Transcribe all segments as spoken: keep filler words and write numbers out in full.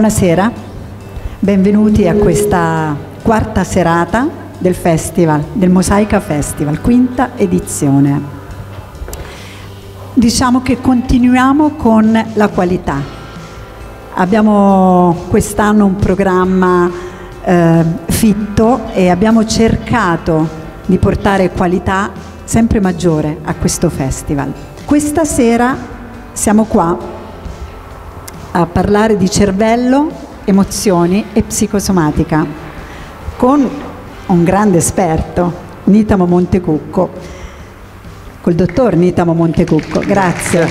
Buonasera, benvenuti a questa quarta serata del Festival, del Mosaica Festival, quinta edizione. Diciamo che continuiamo con la qualità. Abbiamo quest'anno un programma eh, fitto e abbiamo cercato di portare qualità sempre maggiore a questo festival. Questa sera siamo qua a parlare di cervello, emozioni e psicosomatica con un grande esperto, Nitamo Montecucco, col dottor Nitamo Montecucco. Grazie.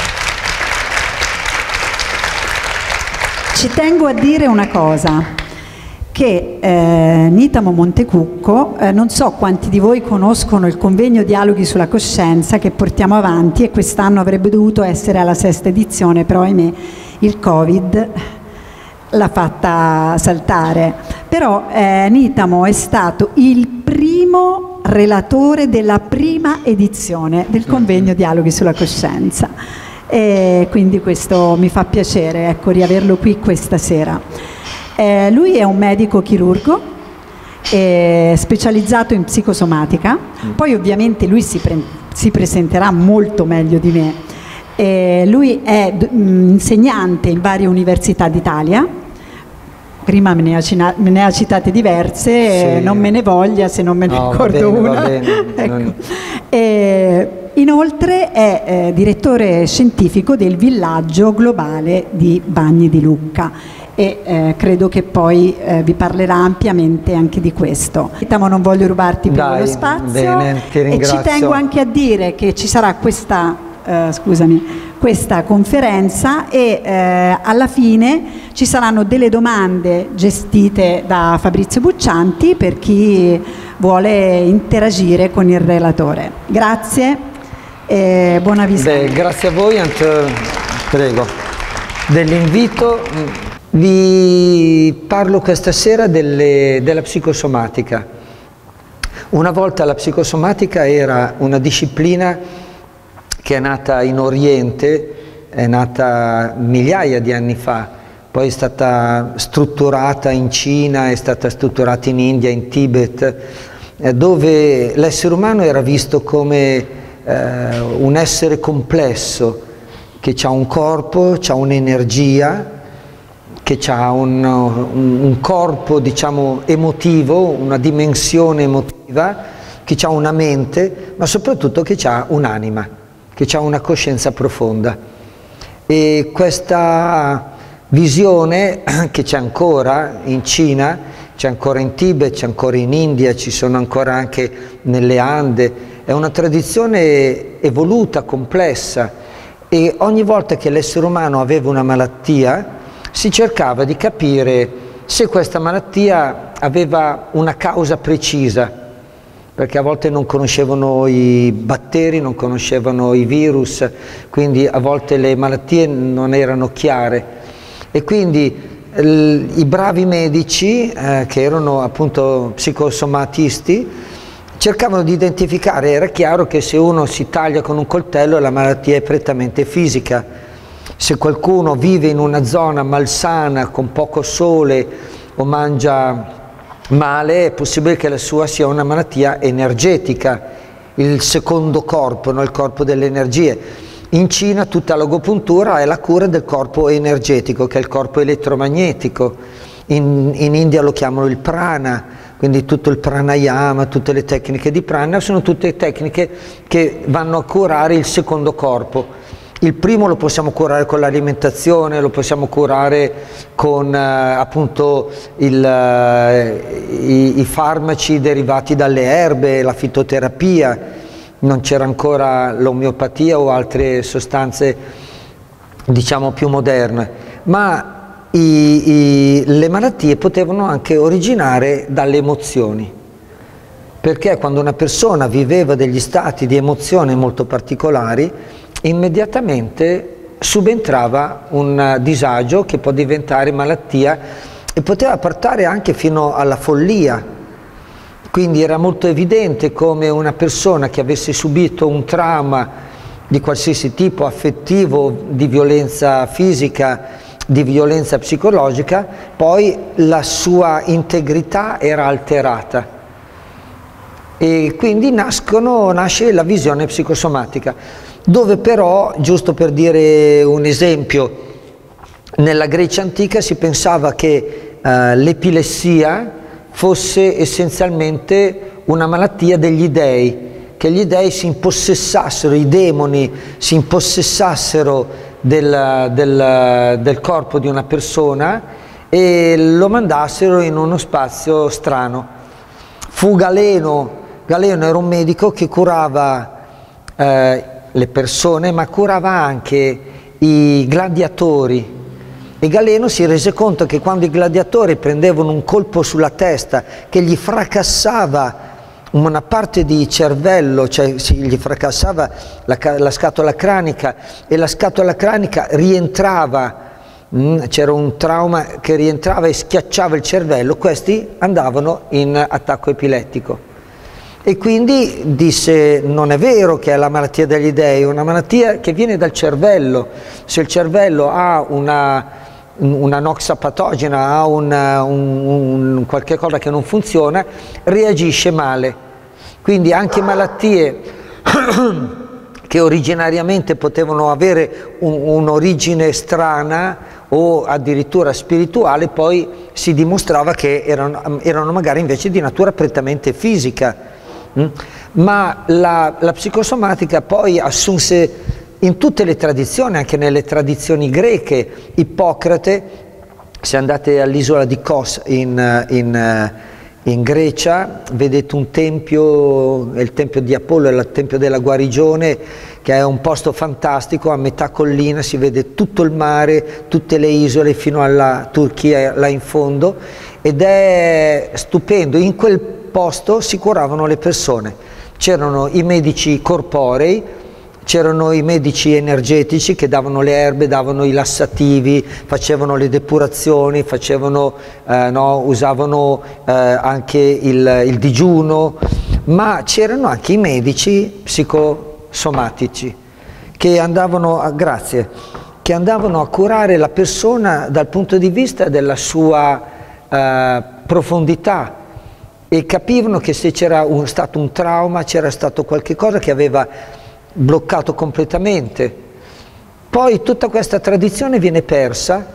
Ci tengo a dire una cosa, che eh, Nitamo Montecucco, eh, non so quanti di voi conoscono il convegno Dialoghi sulla coscienza che portiamo avanti, e quest'anno avrebbe dovuto essere alla sesta edizione, però ahimè il Covid l'ha fatta saltare. Però eh, Nitamo è stato il primo relatore della prima edizione del convegno Dialoghi sulla coscienza, e quindi questo mi fa piacere, ecco, riaverlo qui questa sera. Eh, lui è un medico chirurgo eh, specializzato in psicosomatica, poi ovviamente lui si, pre si presenterà molto meglio di me. Eh, lui è mh, insegnante in varie università d'Italia, prima me ne, ha me ne ha citate diverse, sì. eh, non me ne voglia se non me ne no, ricordo bene, una. Ecco. Non... eh, inoltre è eh, direttore scientifico del villaggio globale di Bagni di Lucca. E eh, credo che poi eh, vi parlerà ampiamente anche di questo. Nitamo, non voglio rubarti più Dai, lo spazio, bene, ti ringrazio. E ci tengo anche a dire che ci sarà questa, eh, scusami, questa conferenza e eh, alla fine ci saranno delle domande gestite da Fabrizio Buccianti per chi vuole interagire con il relatore. Grazie e buona visita. Beh, grazie a voi, prego, dell'invito. Vi parlo questa sera delle, della psicosomatica. Una volta la psicosomatica era una disciplina che è nata in Oriente, è nata migliaia di anni fa, poi è stata strutturata in Cina, è stata strutturata in India, in Tibet, dove l'essere umano era visto come eh, un essere complesso, che ha un corpo, ha un'energia, che ha un, un, un corpo, diciamo, emotivo, una dimensione emotiva, che ha una mente, ma soprattutto che ha un'anima, che ha una coscienza profonda. E questa visione che c'è ancora in Cina, c'è ancora in Tibet, c'è ancora in India, ci sono ancora anche nelle Ande, è una tradizione evoluta, complessa, e ogni volta che l'essere umano aveva una malattia si cercava di capire se questa malattia aveva una causa precisa, perché a volte non conoscevano i batteri, non conoscevano i virus, quindi a volte le malattie non erano chiare. E quindi i bravi medici, eh, che erano appunto psicosomatisti, cercavano di identificare. Era chiaro che se uno si taglia con un coltello la malattia è prettamente fisica. Se qualcuno vive in una zona malsana, con poco sole o mangia male, è possibile che la sua sia una malattia energetica, il secondo corpo, no? Il corpo delle energie. In Cina tutta l'agopuntura è la cura del corpo energetico, che è il corpo elettromagnetico. In, in India lo chiamano il prana, quindi tutto il pranayama, tutte le tecniche di prana sono tutte tecniche che vanno a curare il secondo corpo. Il primo lo possiamo curare con l'alimentazione, lo possiamo curare con eh, appunto il, eh, i, i farmaci derivati dalle erbe, la fitoterapia, non c'era ancora l'omeopatia o altre sostanze, diciamo, più moderne, ma i, i, le malattie potevano anche originare dalle emozioni, perché quando una persona viveva degli stati di emozione molto particolari, immediatamente subentrava un disagio che può diventare malattia e poteva portare anche fino alla follia. Quindi era molto evidente come una persona che avesse subito un trauma di qualsiasi tipo, affettivo, di violenza fisica di violenza psicologica, poi la sua integrità era alterata e quindi nascono, nasce la visione psicosomatica, dove però, giusto per dire un esempio, nella Grecia antica si pensava che eh, l'epilessia fosse essenzialmente una malattia degli dei, che gli dei si impossessassero, i demoni si impossessassero del, del, del corpo di una persona e lo mandassero in uno spazio strano. Fu Galeno, Galeno era un medico che curava eh, le persone, ma curava anche i gladiatori. E Galeno si rese conto che quando i gladiatori prendevano un colpo sulla testa che gli fracassava una parte di cervello, cioè si, gli fracassava la, la scatola cranica e la scatola cranica rientrava, c'era un trauma che rientrava e schiacciava il cervello, questi andavano in attacco epilettico. E quindi disse: non è vero che è la malattia degli dei, è una malattia che viene dal cervello. Se il cervello ha una una noxa patogena, ha una, un, un, qualche cosa che non funziona, reagisce male. Quindi anche malattie che originariamente potevano avere un'origine strana o addirittura spirituale, poi si dimostrava che erano, erano magari invece di natura prettamente fisica. Ma la, la psicosomatica poi assunse in tutte le tradizioni, anche nelle tradizioni greche. Ippocrate, se andate all'isola di Kos in, in, in Grecia, vedete un tempio, è il tempio di Apollo, è il tempio della guarigione, che è un posto fantastico, a metà collina si vede tutto il mare, tutte le isole fino alla Turchia là in fondo, ed è stupendo. In quel posto si curavano le persone, c'erano i medici corporei, c'erano i medici energetici che davano le erbe, davano i lassativi, facevano le depurazioni, facevano, eh, no, usavano eh, anche il, il digiuno, ma c'erano anche i medici psicosomatici che andavano a, grazie, che andavano a curare la persona dal punto di vista della sua eh, profondità, e capivano che se c'era stato un trauma, c'era stato qualche cosa che aveva bloccato completamente. Poi tutta questa tradizione viene persa,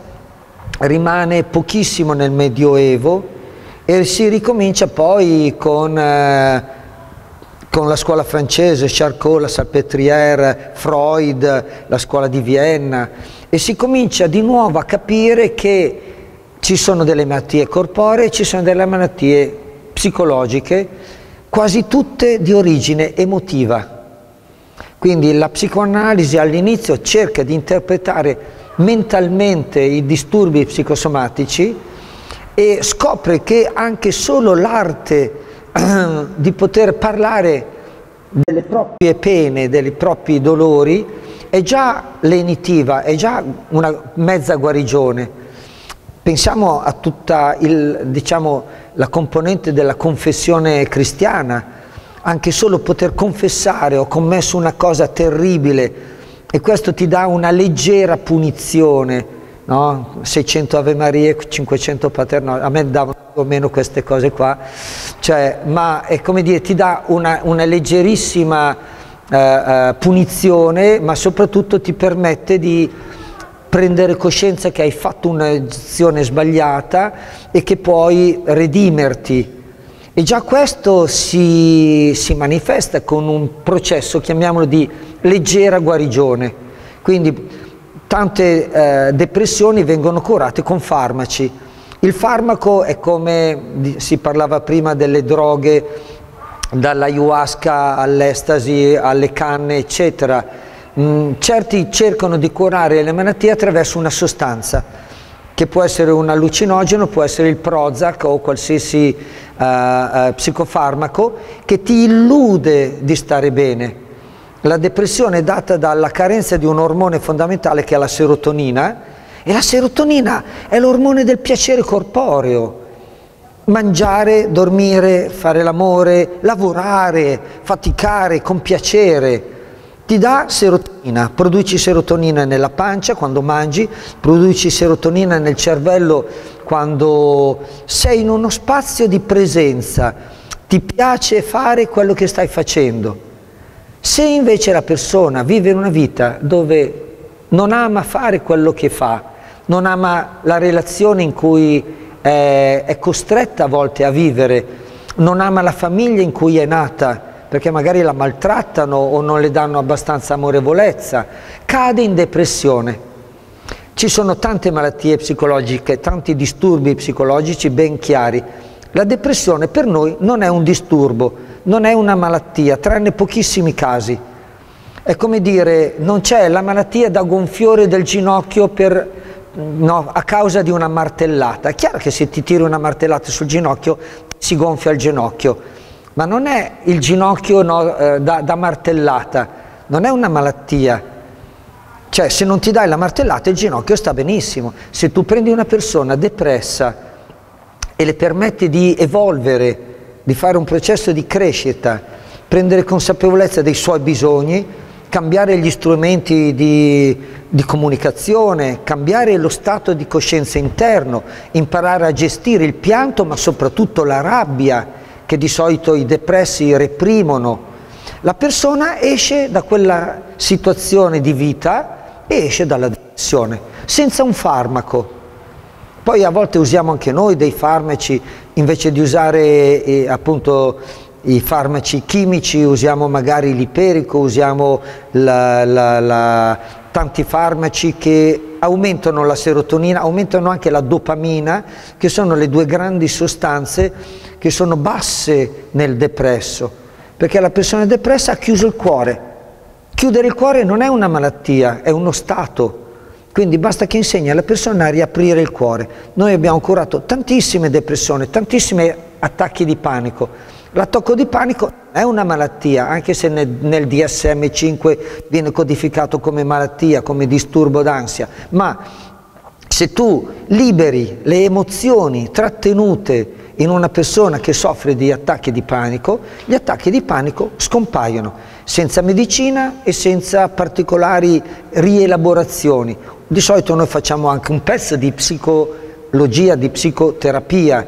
rimane pochissimo nel Medioevo e si ricomincia poi con, eh, con la scuola francese, Charcot, la Salpêtrière, Freud, la scuola di Vienna, e si comincia di nuovo a capire che ci sono delle malattie corporee, ci sono delle malattie psicologiche, quasi tutte di origine emotiva. Quindi la psicoanalisi all'inizio cerca di interpretare mentalmente i disturbi psicosomatici e scopre che anche solo l'arte eh, di poter parlare delle proprie pene, dei propri dolori, è già lenitiva, è già una mezza guarigione. Pensiamo a tutta il, diciamo, la componente della confessione cristiana. Anche solo poter confessare: ho commesso una cosa terribile, e questo ti dà una leggera punizione, no? seicento Ave Marie, cinquecento Pater Noster, a me davano più o meno queste cose qua, cioè, ma è come dire, ti dà una, una leggerissima eh, eh, punizione, ma soprattutto ti permette di prendere coscienza che hai fatto un'azione sbagliata e che puoi redimerti. E già questo si, si manifesta con un processo, chiamiamolo, di leggera guarigione. Quindi tante eh, depressioni vengono curate con farmaci. Il farmaco è come si parlava prima delle droghe, dall'ayahuasca all'estasi, alle canne, eccetera. Mm, certi cercano di curare le malattie attraverso una sostanza, che può essere un allucinogeno, può essere il Prozac o qualsiasi uh, uh, psicofarmaco, che ti illude di stare bene. La depressione è data dalla carenza di un ormone fondamentale che è la serotonina, e la serotonina è l'ormone del piacere corporeo. Mangiare, dormire, fare l'amore, lavorare, faticare con piacere. ti dà serotonina, produci serotonina nella pancia quando mangi, produci serotonina nel cervello quando sei in uno spazio di presenza, ti piace fare quello che stai facendo. Se invece la persona vive una vita dove non ama fare quello che fa, non ama la relazione in cui è, è costretta a volte a vivere, non ama la famiglia in cui è nata, perché magari la maltrattano o non le danno abbastanza amorevolezza, cade in depressione. Ci sono tante malattie psicologiche, tanti disturbi psicologici ben chiari. La depressione per noi non è un disturbo, non è una malattia, tranne pochissimi casi. È come dire, non c'è la malattia da gonfiore del ginocchio per, no, a causa di una martellata. È chiaro che se ti tiri una martellata sul ginocchio si gonfia il ginocchio, ma non è il ginocchio no, eh, da, da martellata, non è una malattia. Cioè, se non ti dai la martellata il ginocchio sta benissimo. Se tu prendi una persona depressa e le permetti di evolvere, di fare un processo di crescita, prendere consapevolezza dei suoi bisogni, cambiare gli strumenti di, di comunicazione, cambiare lo stato di coscienza interno, imparare a gestire il pianto, ma soprattutto la rabbia, che di solito i depressi reprimono, la persona esce da quella situazione di vita e esce dalla depressione, senza un farmaco. Poi a volte usiamo anche noi dei farmaci, invece di usare eh, appunto i farmaci chimici, usiamo magari l'iperico, usiamo la, la, la, tanti farmaci che aumentano la serotonina, aumentano anche la dopamina, che sono le due grandi sostanze che sono basse nel depresso, perché la persona depressa ha chiuso il cuore. Chiudere il cuore non è una malattia, è uno stato. Quindi basta che insegni alla persona a riaprire il cuore. Noi abbiamo curato tantissime depressioni, tantissimi attacchi di panico. L'attacco di panico è una malattia, anche se nel, nel D S M cinque viene codificato come malattia, come disturbo d'ansia, ma se tu liberi le emozioni trattenute in una persona che soffre di attacchi di panico, gli attacchi di panico scompaiono, senza medicina e senza particolari rielaborazioni. Di solito noi facciamo anche un pezzo di psicologia, di psicoterapia,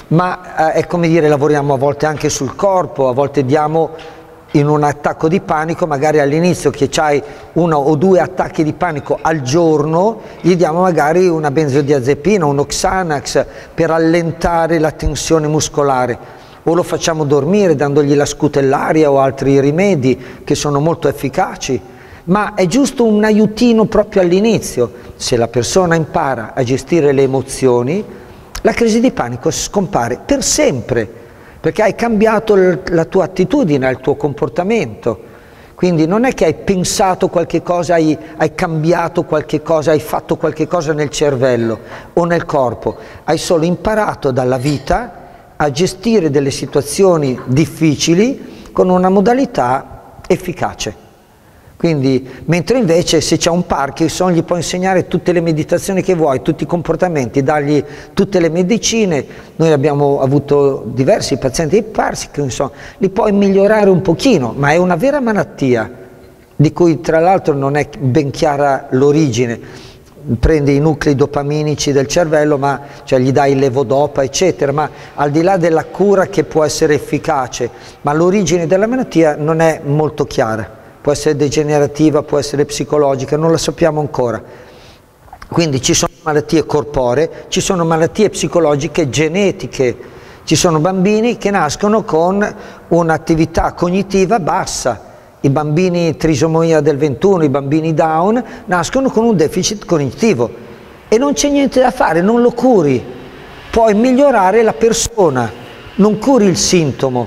ma eh, è come dire, lavoriamo a volte anche sul corpo, a volte diamo in un attacco di panico, magari all'inizio che c'hai uno o due attacchi di panico al giorno, gli diamo magari una benzodiazepina, uno Xanax per allentare la tensione muscolare, o lo facciamo dormire dandogli la scutellaria o altri rimedi che sono molto efficaci, ma è giusto un aiutino proprio all'inizio. Se la persona impara a gestire le emozioni, la crisi di panico scompare per sempre, perché hai cambiato la tua attitudine, il tuo comportamento. Quindi non è che hai pensato qualche cosa, hai, hai cambiato qualche cosa, hai fatto qualche cosa nel cervello o nel corpo, hai solo imparato dalla vita a gestire delle situazioni difficili con una modalità efficace. Quindi, mentre invece se c'è un Parkinson gli puoi insegnare tutte le meditazioni che vuoi, tutti i comportamenti, dargli tutte le medicine. Noi abbiamo avuto diversi pazienti di Parkinson, li puoi migliorare un pochino, ma è una vera malattia, di cui tra l'altro non è ben chiara l'origine. Prendi i nuclei dopaminici del cervello, ma cioè gli dai il levodopa, eccetera, ma al di là della cura che può essere efficace, ma l'origine della malattia non è molto chiara. Può essere degenerativa, può essere psicologica, non la sappiamo ancora. Quindi ci sono malattie corporee, ci sono malattie psicologiche genetiche, ci sono bambini che nascono con un'attività cognitiva bassa, i bambini trisomia del ventuno, i bambini Down nascono con un deficit cognitivo e non c'è niente da fare, non lo curi, puoi migliorare la persona, non curi il sintomo.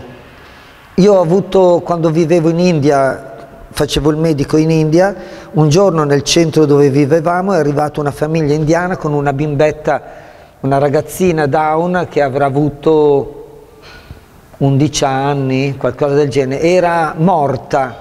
Io ho avuto, quando vivevo in India, facevo il medico in India, un giorno nel centro dove vivevamo è arrivata una famiglia indiana con una bimbetta, una ragazzina Down che avrà avuto undici anni, qualcosa del genere, era morta,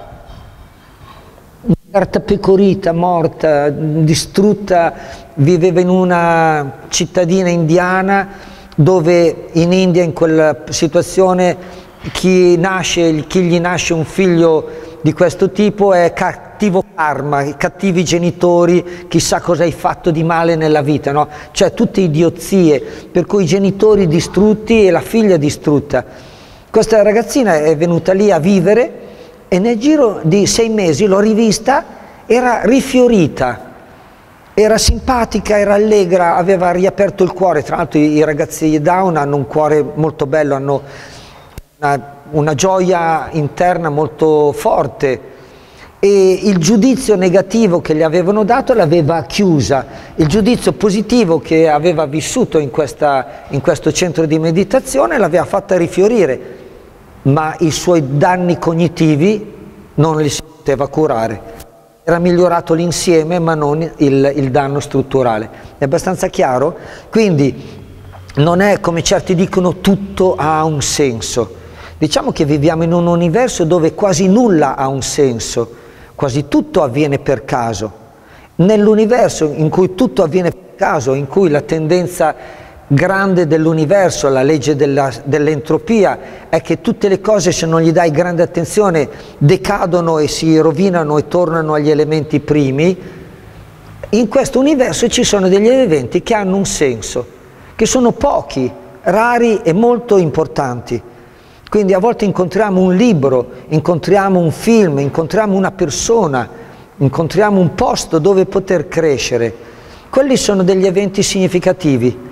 pecorita, morta, distrutta, viveva in una cittadina indiana dove in India in quella situazione chi nasce, chi gli nasce un figlio di questo tipo è cattivo karma, cattivi genitori, chissà cosa hai fatto di male nella vita, no? Cioè tutte idiozie, per cui i genitori distrutti e la figlia distrutta. Questa ragazzina è venuta lì a vivere e nel giro di sei mesi l'ho rivista, era rifiorita. Era simpatica, era allegra, aveva riaperto il cuore. Tra l'altro i ragazzi Down hanno un cuore molto bello, hanno una, una gioia interna molto forte e il giudizio negativo che gli avevano dato l'aveva chiusa. Il giudizio positivo che aveva vissuto in, questa, in questo centro di meditazione l'aveva fatta rifiorire, ma i suoi danni cognitivi non li si poteva curare. Era migliorato l'insieme ma non il, il danno strutturale. È abbastanza chiaro? Quindi non è, come certi dicono, tutto ha un senso. Diciamo che viviamo in un universo dove quasi nulla ha un senso, quasi tutto avviene per caso. Nell'universo in cui tutto avviene per caso, in cui la tendenza grande dell'universo, la legge dell'entropia, è che tutte le cose, se non gli dai grande attenzione, decadono e si rovinano e tornano agli elementi primi. In questo universo ci sono degli eventi che hanno un senso, che sono pochi, rari e molto importanti. Quindi a volte incontriamo un libro, incontriamo un film, incontriamo una persona, incontriamo un posto dove poter crescere. Quelli sono degli eventi significativi.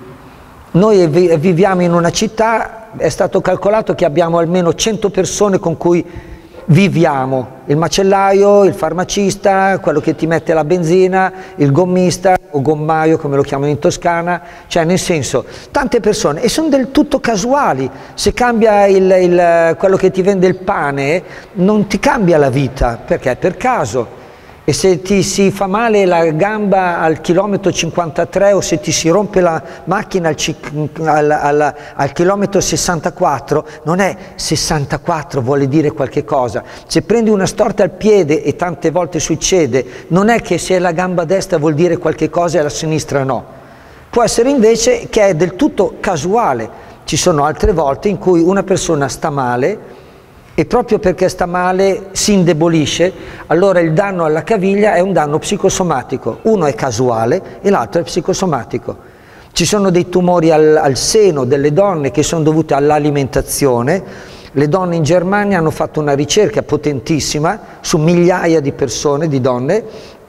Noi viviamo in una città, è stato calcolato che abbiamo almeno cento persone con cui viviamo, il macellaio, il farmacista, quello che ti mette la benzina, il gommista o gommaio come lo chiamano in Toscana, cioè nel senso tante persone, e sono del tutto casuali. Se cambia il, il, quello che ti vende il pane non ti cambia la vita, perché è per caso. E se ti si fa male la gamba al chilometro cinquantatré o se ti si rompe la macchina al, al, al, al chilometro sessantaquattro, non è sessantaquattro, vuole dire qualche cosa. Se prendi una storta al piede, e tante volte succede, non è che se è la gamba destra vuol dire qualche cosa e la sinistra no. Può essere invece che è del tutto casuale. Ci sono altre volte in cui una persona sta male e proprio perché sta male si indebolisce, allora il danno alla caviglia è un danno psicosomatico. Uno è casuale e l'altro è psicosomatico. Ci sono dei tumori al, al seno delle donne che sono dovuti all'alimentazione. Le donne in Germania hanno fatto una ricerca potentissima su migliaia di persone, di donne,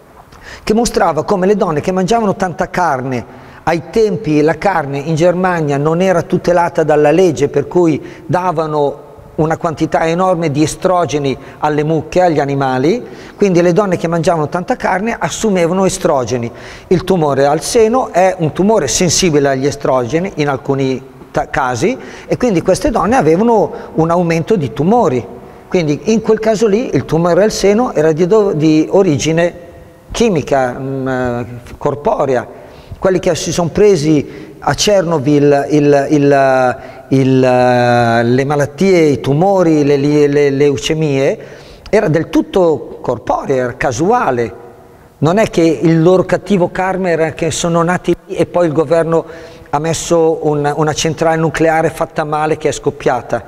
che mostrava come le donne che mangiavano tanta carne, ai tempi la carne in Germania non era tutelata dalla legge, per cui davano una quantità enorme di estrogeni alle mucche, agli animali, quindi le donne che mangiavano tanta carne assumevano estrogeni. Il tumore al seno è un tumore sensibile agli estrogeni in alcuni casi e quindi queste donne avevano un aumento di tumori. Quindi in quel caso lì il tumore al seno era di, di origine chimica, mh, corporea. Quelli che si sono presi a Chernobyl il, il, il, le malattie, i tumori, le, le, le leucemie, era del tutto corporeo, era casuale. Non è che il loro cattivo karma era che sono nati lì e poi il governo ha messo una, una centrale nucleare fatta male che è scoppiata.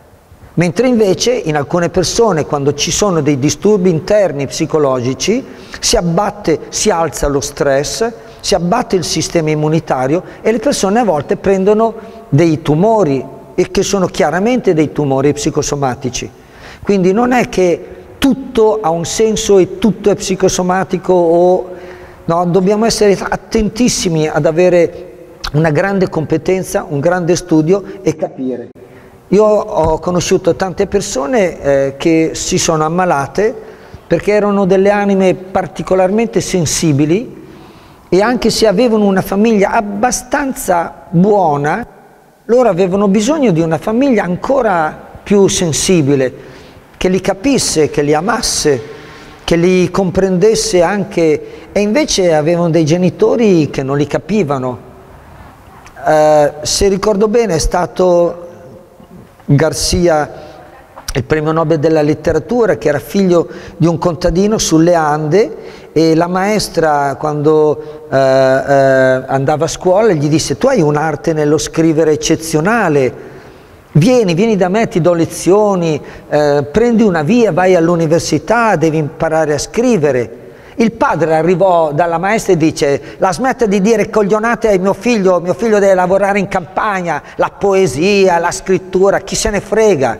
Mentre invece in alcune persone, quando ci sono dei disturbi interni psicologici, si abbatte, si alza lo stress, si abbatte il sistema immunitario e le persone a volte prendono dei tumori, e che sono chiaramente dei tumori psicosomatici. Quindi non è che tutto ha un senso e tutto è psicosomatico, o, no, dobbiamo essere attentissimi ad avere una grande competenza, un grande studio e capire. Io ho conosciuto tante persone eh, che si sono ammalate perché erano delle anime particolarmente sensibili, e anche se avevano una famiglia abbastanza buona, loro avevano bisogno di una famiglia ancora più sensibile, che li capisse, che li amasse, che li comprendesse anche, e invece avevano dei genitori che non li capivano. Eh, se ricordo bene è stato Garcia, il premio Nobel della letteratura, che era figlio di un contadino sulle Ande, e la maestra, quando eh, eh, andava a scuola, gli disse: tu hai un'arte nello scrivere eccezionale. Vieni, vieni da me, ti do lezioni, eh, prendi una via, vai all'università, devi imparare a scrivere. Il padre arrivò dalla maestra e dice: la smetta di dire coglionate a mio figlio, mio figlio deve lavorare in campagna, la poesia, la scrittura, chi se ne frega.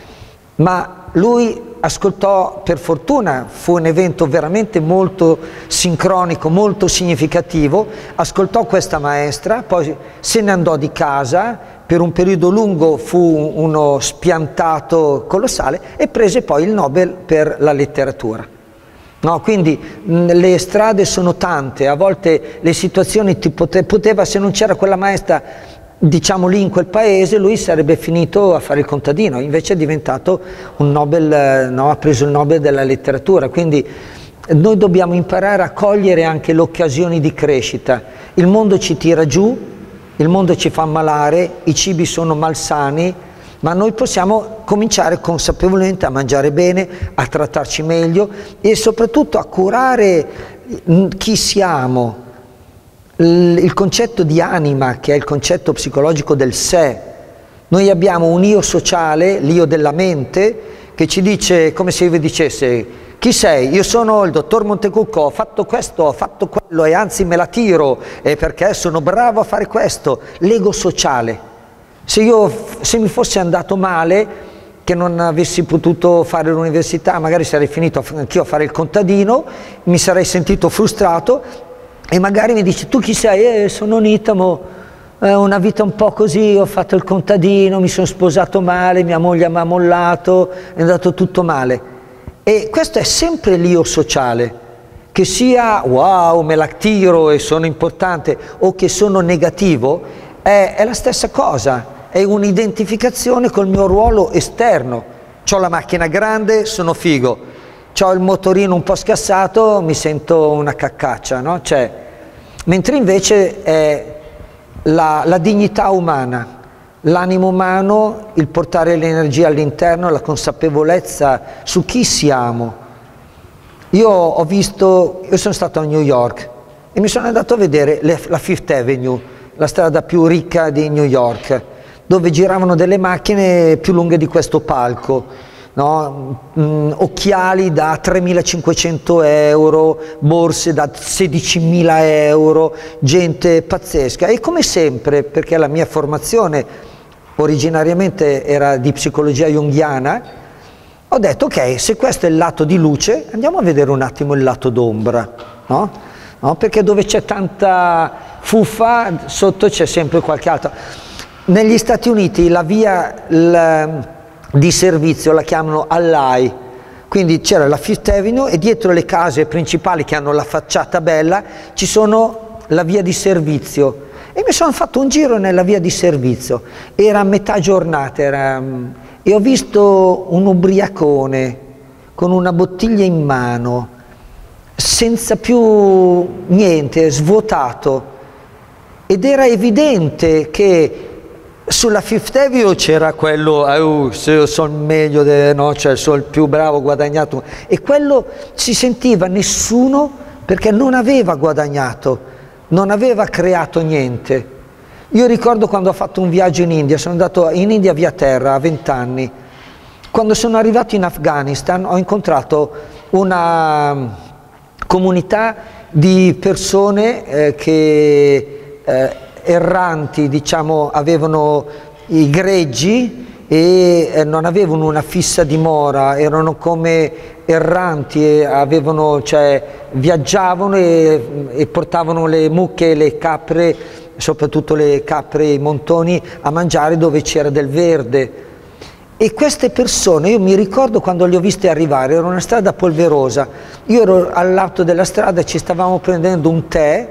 Ma lui ascoltò, per fortuna fu un evento veramente molto sincronico, molto significativo, ascoltò questa maestra, poi se ne andò di casa, per un periodo lungo fu uno spiantato colossale e prese poi il Nobel per la letteratura. No, quindi mh, le strade sono tante, a volte le situazioni ti pote, poteva, se non c'era quella maestra, diciamo lì in quel paese, lui sarebbe finito a fare il contadino, invece è diventato un Nobel, no, ha preso il Nobel della letteratura, quindi noi dobbiamo imparare a cogliere anche le occasioni di crescita. Il mondo ci tira giù, il mondo ci fa ammalare, i cibi sono malsani, ma noi possiamo cominciare consapevolmente a mangiare bene, a trattarci meglio e soprattutto a curare chi siamo. Il concetto di anima, che è il concetto psicologico del sé. Noi abbiamo un io sociale, l'io della mente, che ci dice, come se io vi dicesse: chi sei? Io sono il dottor Montecucco, ho fatto questo, ho fatto quello e anzi me la tiro e perché sono bravo a fare questo. L'ego sociale. Se, io, se mi fosse andato male, che non avessi potuto fare l'università, magari sarei finito anch'io a fare il contadino, mi sarei sentito frustrato e magari mi dici: tu chi sei? Eh, sono Nitamo, eh, una vita un po' così, ho fatto il contadino, mi sono sposato male, mia moglie mi ha mollato, è andato tutto male. E questo è sempre l'io sociale, che sia wow, me la tiro e sono importante, o che sono negativo, è, è la stessa cosa. È un'identificazione col mio ruolo esterno. C'ho la macchina grande, sono figo. C'ho il motorino un po' scassato, mi sento una caccaccia, no? Cioè, mentre invece è la, la dignità umana, l'animo umano, il portare l'energia all'interno, la consapevolezza su chi siamo. Io ho visto, io sono stato a New York e mi sono andato a vedere le, la Fifth Avenue, la strada più ricca di New York, dove giravano delle macchine più lunghe di questo palco, no? mm, occhiali da tremilacinquecento euro, borse da sedicimila euro, gente pazzesca. E come sempre, perché la mia formazione originariamente era di psicologia junghiana, ho detto: ok, se questo è il lato di luce, andiamo a vedere un attimo il lato d'ombra, no? No? Perché dove c'è tanta fuffa, sotto c'è sempre qualche altro. Negli Stati Uniti la via la, di servizio la chiamano Alley, quindi c'era la Fifth Avenue e dietro le case principali che hanno la facciata bella ci sono la via di servizio. E mi sono fatto un giro nella via di servizio, era a metà giornata era, e ho visto un ubriacone con una bottiglia in mano, senza più niente, svuotato, ed era evidente che sulla Fifth Avenue c'era quello, oh, se io sono meglio, de, no, cioè sono il più bravo, guadagnato, e quello si sentiva nessuno perché non aveva guadagnato, non aveva creato niente. Io ricordo quando ho fatto un viaggio in India, sono andato in India via terra a vent'anni, quando sono arrivato in Afghanistan ho incontrato una comunità di persone eh, che eh, erranti, diciamo, avevano i greggi e eh, non avevano una fissa dimora, erano come erranti, e avevano, cioè, viaggiavano e, e portavano le mucche e le capre, soprattutto le capre e i montoni, a mangiare dove c'era del verde. E queste persone, io mi ricordo quando li ho viste arrivare, era una strada polverosa, io ero al lato della strada, ci stavamo prendendo un tè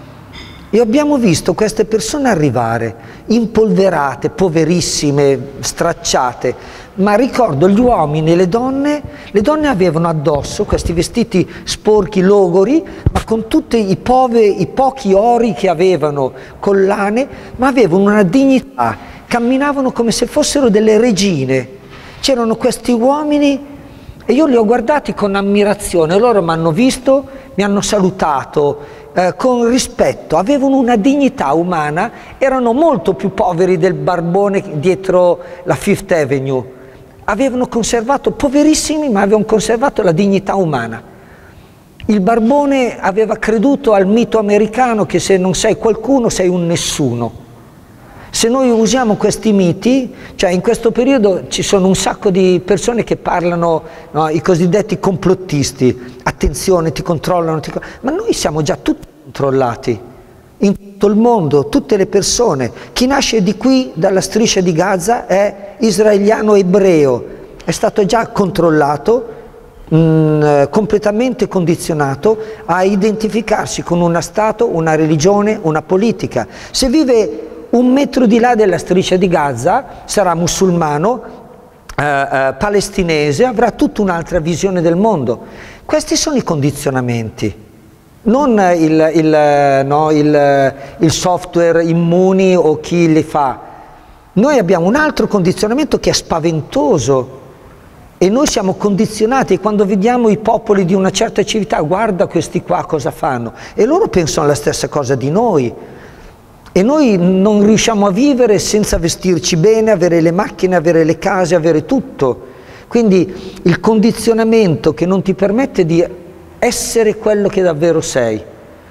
e abbiamo visto queste persone arrivare, impolverate, poverissime, stracciate, ma ricordo gli uomini e le donne, le donne avevano addosso questi vestiti sporchi, logori, ma con tutti i, poveri, i pochi ori che avevano, collane, ma avevano una dignità, camminavano come se fossero delle regine. C'erano questi uomini e io li ho guardati con ammirazione, loro mi hanno visto, mi hanno salutato eh, con rispetto, avevano una dignità umana, erano molto più poveri del barbone dietro la Fifth Avenue, avevano conservato, poverissimi, ma avevano conservato la dignità umana. Il barbone aveva creduto al mito americano che se non sei qualcuno sei un nessuno. Se noi usiamo questi miti, cioè in questo periodo ci sono un sacco di persone che parlano, no, i cosiddetti complottisti, attenzione, ti controllano, ti... ma noi siamo già tutti controllati, in tutto il mondo, tutte le persone. Chi nasce di qui, dalla striscia di Gaza, è israeliano ebreo, è stato già controllato, mh, completamente condizionato a identificarsi con uno Stato, una religione, una politica. Se vive un metro di là della striscia di Gaza, sarà musulmano, eh, eh, palestinese, avrà tutta un'altra visione del mondo. Questi sono i condizionamenti, non il, il, no, il, il software immuni o chi li fa. Noi abbiamo un altro condizionamento che è spaventoso e noi siamo condizionati, e quando vediamo i popoli di una certa civiltà, guarda questi qua cosa fanno, e loro pensano la stessa cosa di noi. E noi non riusciamo a vivere senza vestirci bene, avere le macchine, avere le case, avere tutto. Quindi il condizionamento che non ti permette di essere quello che davvero sei.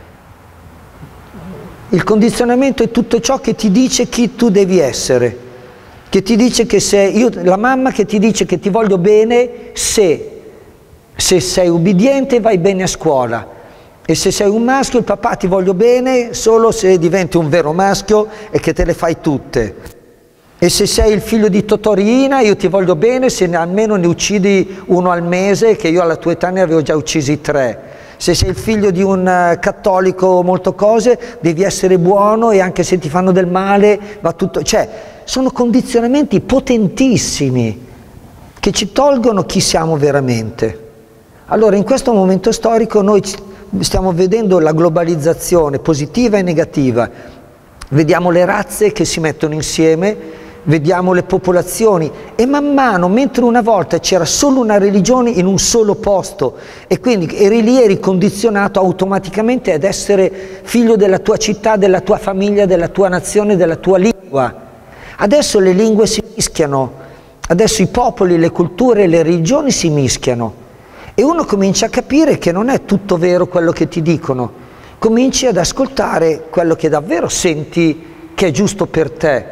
Il condizionamento è tutto ciò che ti dice chi tu devi essere, che ti dice che sei, io, la mamma che ti dice che ti voglio bene se, se sei ubbidiente vai bene a scuola. E se sei un maschio, il papà ti voglio bene solo se diventi un vero maschio e che te le fai tutte. E se sei il figlio di Totorina, io ti voglio bene se almeno ne uccidi uno al mese, che io alla tua età ne avevo già uccisi tre. Se sei il figlio di un cattolico molto cose, devi essere buono e anche se ti fanno del male va tutto... Cioè, sono condizionamenti potentissimi che ci tolgono chi siamo veramente. Allora, in questo momento storico noi stiamo vedendo la globalizzazione positiva e negativa, vediamo le razze che si mettono insieme, vediamo le popolazioni e man mano, mentre una volta c'era solo una religione in un solo posto e quindi eri lì, eri condizionato automaticamente ad essere figlio della tua città, della tua famiglia, della tua nazione, della tua lingua. Adesso le lingue si mischiano, adesso i popoli, le culture, le religioni si mischiano. E uno comincia a capire che non è tutto vero quello che ti dicono, cominci ad ascoltare quello che davvero senti che è giusto per te.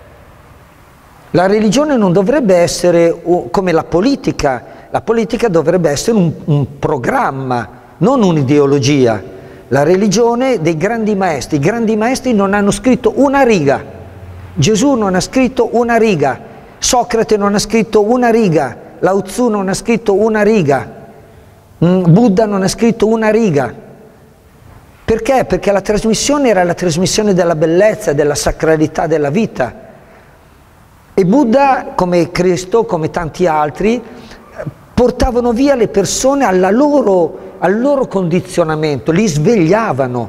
La religione non dovrebbe essere come la politica, la politica dovrebbe essere un, un programma, non un'ideologia. La religione dei grandi maestri, i grandi maestri non hanno scritto una riga, Gesù non ha scritto una riga, Socrate non ha scritto una riga, Lao Tzu non ha scritto una riga, Buddha non ha scritto una riga. Perché? Perché la trasmissione era la trasmissione della bellezza, della sacralità della vita. E Buddha, come Cristo, come tanti altri, portavano via le persone alla loro, al loro condizionamento, li svegliavano.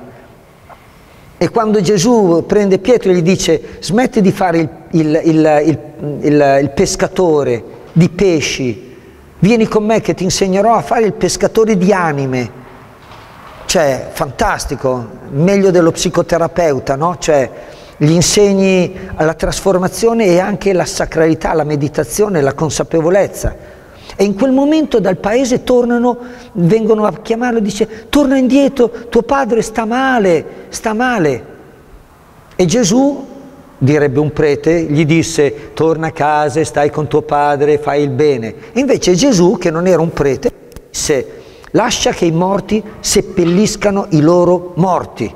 E quando Gesù prende Pietro e gli dice smetti di fare il, il, il, il, il, il pescatore di pesci, vieni con me che ti insegnerò a fare il pescatore di anime. Cioè, fantastico, meglio dello psicoterapeuta, no? Cioè, gli insegni la trasformazione e anche la sacralità, la meditazione, la consapevolezza. E in quel momento dal paese tornano, vengono a chiamarlo e dice torna indietro, tuo padre sta male, sta male. E Gesù, direbbe un prete, gli disse torna a casa e stai con tuo padre, fai il bene. E invece Gesù, che non era un prete, disse lascia che i morti seppelliscano i loro morti,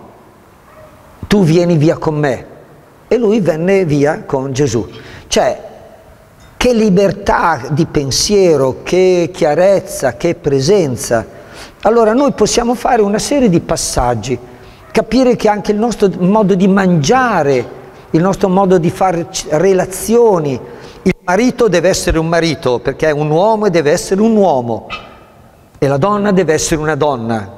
tu vieni via con me. E lui venne via con Gesù. Cioè, che libertà di pensiero, che chiarezza, che presenza. Allora noi possiamo fare una serie di passaggi, capire che anche il nostro modo di mangiare, il nostro modo di fare relazioni, il marito deve essere un marito perché è un uomo e deve essere un uomo e la donna deve essere una donna.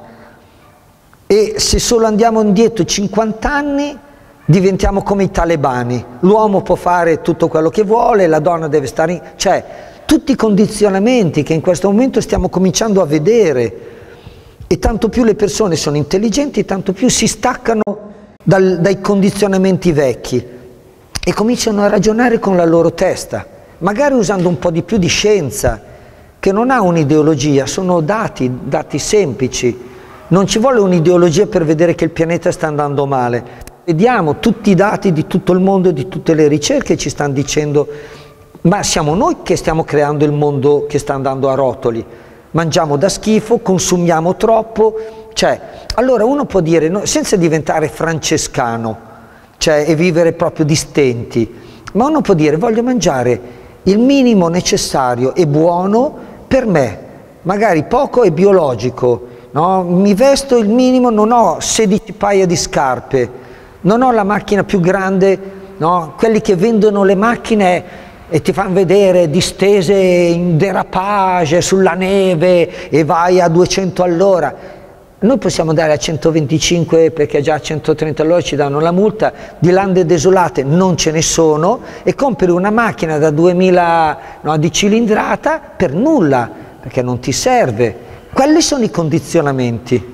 E se solo andiamo indietro cinquanta anni diventiamo come i talebani, l'uomo può fare tutto quello che vuole, la donna deve stare in... cioè tutti i condizionamenti che in questo momento stiamo cominciando a vedere. E tanto più le persone sono intelligenti, tanto più si staccano dal, dai condizionamenti vecchi e cominciano a ragionare con la loro testa, magari usando un po' di più di scienza, che non ha un'ideologia, sono dati, dati semplici. Non ci vuole un'ideologia per vedere che il pianeta sta andando male. Vediamo tutti i dati di tutto il mondo e di tutte le ricerche ci stanno dicendo ma siamo noi che stiamo creando il mondo che sta andando a rotoli. Mangiamo da schifo, consumiamo troppo, cioè, allora uno può dire, no, senza diventare francescano, cioè, e vivere proprio di stenti, ma uno può dire, voglio mangiare il minimo necessario e buono per me, magari poco e biologico, no? Mi vesto il minimo, non ho sedici paia di scarpe, non ho la macchina più grande, no? Quelli che vendono le macchine e ti fanno vedere distese in derapage sulla neve e vai a duecento all'ora. Noi possiamo andare a centoventicinque perché già a centotrenta all'ora ci danno la multa, di lande desolate non ce ne sono e compri una macchina da duemila no, di cilindrata per nulla, perché non ti serve. Quelli sono i condizionamenti.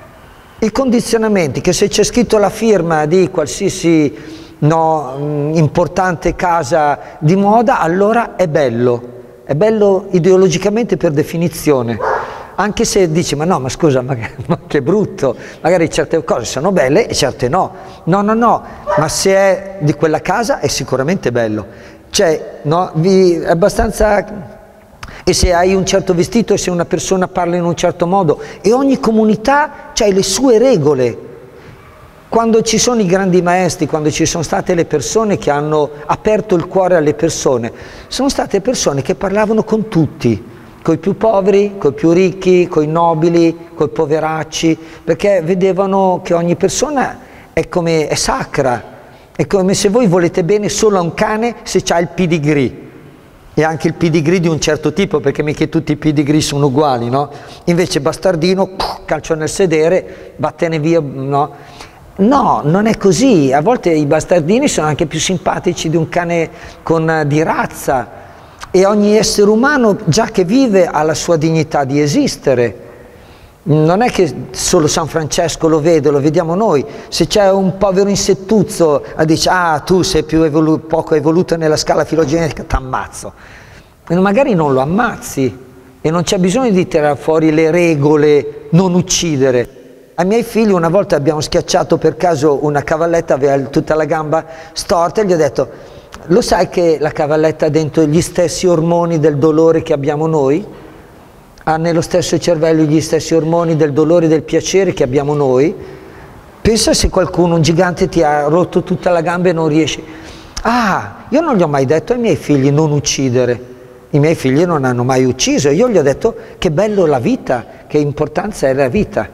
I condizionamenti che se c'è scritto la firma di qualsiasi no, importante casa di moda, allora è bello, è bello ideologicamente per definizione, anche se dici ma no, ma scusa, ma che, ma che brutto, magari certe cose sono belle e certe no, no, no, no, ma se è di quella casa è sicuramente bello, cioè no, vi, è abbastanza... E se hai un certo vestito e se una persona parla in un certo modo, e ogni comunità ha le sue regole. Quando ci sono i grandi maestri, quando ci sono state le persone che hanno aperto il cuore alle persone, sono state persone che parlavano con tutti, con i più poveri, con i più ricchi, con i nobili, con i poveracci, perché vedevano che ogni persona è come è sacra, è come se voi volete bene solo a un cane se c'ha il pedigree. E anche il pedigree di un certo tipo, perché mica tutti i pedigree sono uguali, no? Invece bastardino, calcio nel sedere, vattene via, no? No, non è così, a volte i bastardini sono anche più simpatici di un cane con, di razza, e ogni essere umano, già che vive, ha la sua dignità di esistere. Non è che solo San Francesco lo vede, lo vediamo noi. Se c'è un povero insettuzzo a dice ah tu sei più evolu poco evoluto nella scala filogenetica, t'ammazzo. E magari non lo ammazzi e non c'è bisogno di tirare fuori le regole non uccidere. Ai miei figli una volta abbiamo schiacciato per caso una cavalletta, aveva tutta la gamba storta e gli ho detto lo sai che la cavalletta ha dentro gli stessi ormoni del dolore che abbiamo noi? Ha nello stesso cervello gli stessi ormoni del dolore e del piacere che abbiamo noi. Pensa se qualcuno, un gigante, ti ha rotto tutta la gamba e non riesci. Ah, io non gli ho mai detto ai miei figli non uccidere. I miei figli non hanno mai ucciso. Io gli ho detto che bello la vita, che importanza è la vita.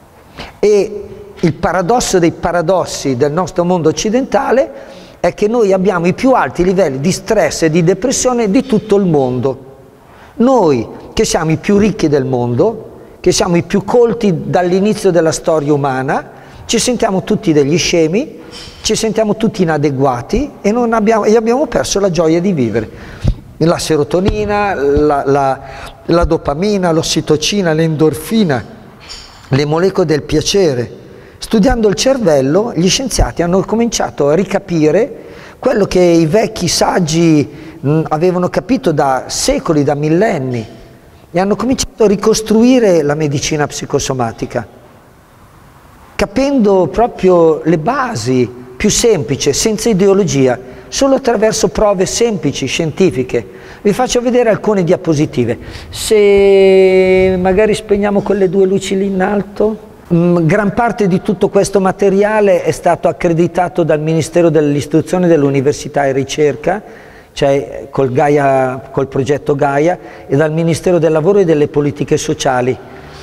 E il paradosso dei paradossi del nostro mondo occidentale è che noi abbiamo i più alti livelli di stress e di depressione di tutto il mondo. Noi che siamo i più ricchi del mondo, che siamo i più colti dall'inizio della storia umana, ci sentiamo tutti degli scemi, ci sentiamo tutti inadeguati e, non abbiamo, e abbiamo perso la gioia di vivere. La serotonina, la, la, la dopamina, l'ossitocina, l'endorfina, le molecole del piacere. Studiando il cervello, gli scienziati hanno cominciato a ricapire quello che i vecchi saggi mh, avevano capito da secoli, da millenni, e hanno cominciato a ricostruire la medicina psicosomatica, capendo proprio le basi più semplici, senza ideologia, solo attraverso prove semplici, scientifiche. Vi faccio vedere alcune diapositive. Se magari spegniamo quelle due luci lì in alto. Gran parte di tutto questo materiale è stato accreditato dal Ministero dell'Istruzione, dell'Università e Ricerca, cioè col, Gaia, col progetto Gaia, e dal Ministero del Lavoro e delle Politiche Sociali.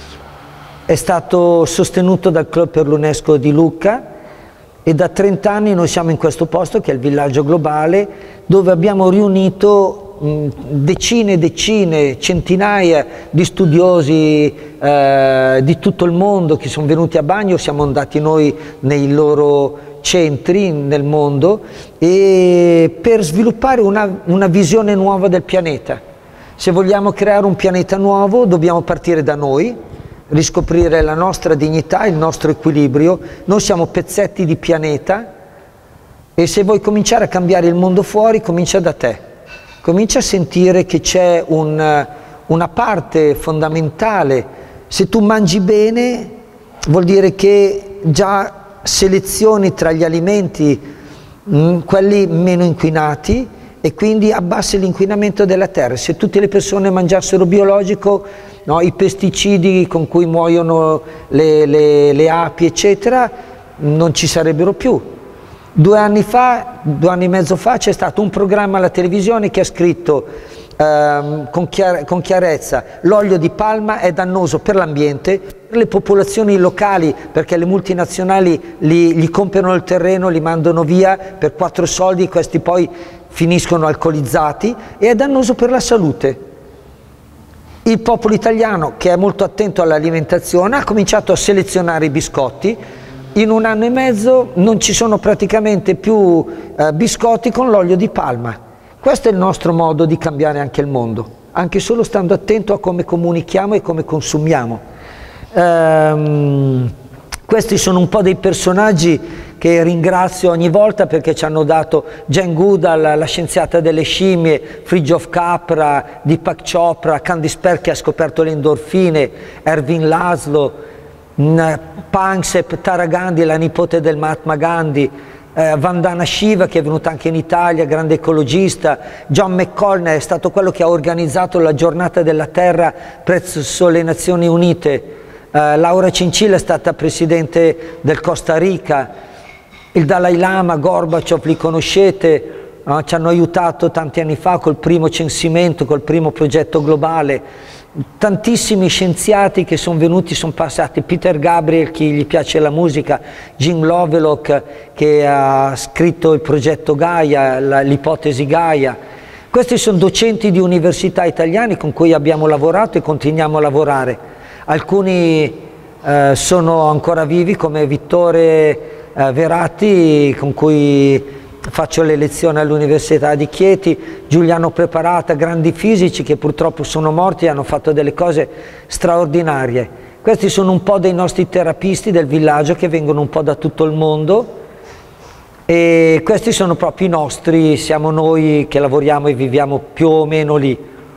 È stato sostenuto dal Club per l'UNESCO di Lucca e da trenta anni noi siamo in questo posto che è il Villaggio Globale, dove abbiamo riunito decine e decine, centinaia di studiosi eh, di tutto il mondo che sono venuti a Bagno. Siamo andati noi nei loro centri nel mondo e per sviluppare una, una visione nuova del pianeta. Se vogliamo creare un pianeta nuovo dobbiamo partire da noi, riscoprire la nostra dignità, il nostro equilibrio. Noi siamo pezzetti di pianeta e se vuoi cominciare a cambiare il mondo fuori, comincia da te. Comincia a sentire che c'è un, una parte fondamentale. Se tu mangi bene, vuol dire che già selezioni tra gli alimenti mh, quelli meno inquinati e quindi abbassi l'inquinamento della terra. Se tutte le persone mangiassero biologico, no, i pesticidi con cui muoiono le, le, le api, eccetera, non ci sarebbero più. Due anni fa, due anni e mezzo fa, c'è stato un programma alla televisione che ha scritto ehm, con, chiar con chiarezza: l'olio di palma è dannoso per l'ambiente, per le popolazioni locali, perché le multinazionali li, gli comprano il terreno, li mandano via per quattro soldi, questi poi finiscono alcolizzati, e è dannoso per la salute. Il popolo italiano, che è molto attento all'alimentazione, ha cominciato a selezionare i biscotti. In un anno e mezzo non ci sono praticamente più eh, biscotti con l'olio di palma. Questo è il nostro modo di cambiare anche il mondo, anche solo stando attento a come comunichiamo e come consumiamo. Ehm, questi sono un po' dei personaggi che ringrazio ogni volta perché ci hanno dato Jane Goodall, la scienziata delle scimmie, Fritjof Capra, Deepak Chopra, Candice Pert che ha scoperto le endorfine, Ervin Laszlo, Panksepp Tara Gandhi, la nipote del Mahatma Gandhi, eh, Vandana Shiva, che è venuta anche in Italia, grande ecologista, John McConnell è stato quello che ha organizzato la giornata della terra presso le Nazioni Unite, eh, Laura Cincilla è stata presidente del Costa Rica, il Dalai Lama, Gorbaciov, li conoscete, eh, ci hanno aiutato tanti anni fa col primo censimento, col primo progetto globale. Tantissimi scienziati che sono venuti, sono passati, Peter Gabriel, chi gli piace la musica, Jim Lovelock che ha scritto il progetto Gaia, l'ipotesi Gaia. Questi sono docenti di università italiani con cui abbiamo lavorato e continuiamo a lavorare. Alcuni eh, sono ancora vivi come Vittore eh, Veratti, con cui faccio le lezioni all'Università di Chieti, Giuliano Preparata, grandi fisici che purtroppo sono morti e hanno fatto delle cose straordinarie. Questi sono un po' dei nostri terapisti del villaggio che vengono un po' da tutto il mondo e questi sono proprio i nostri, siamo noi che lavoriamo e viviamo più o meno lì.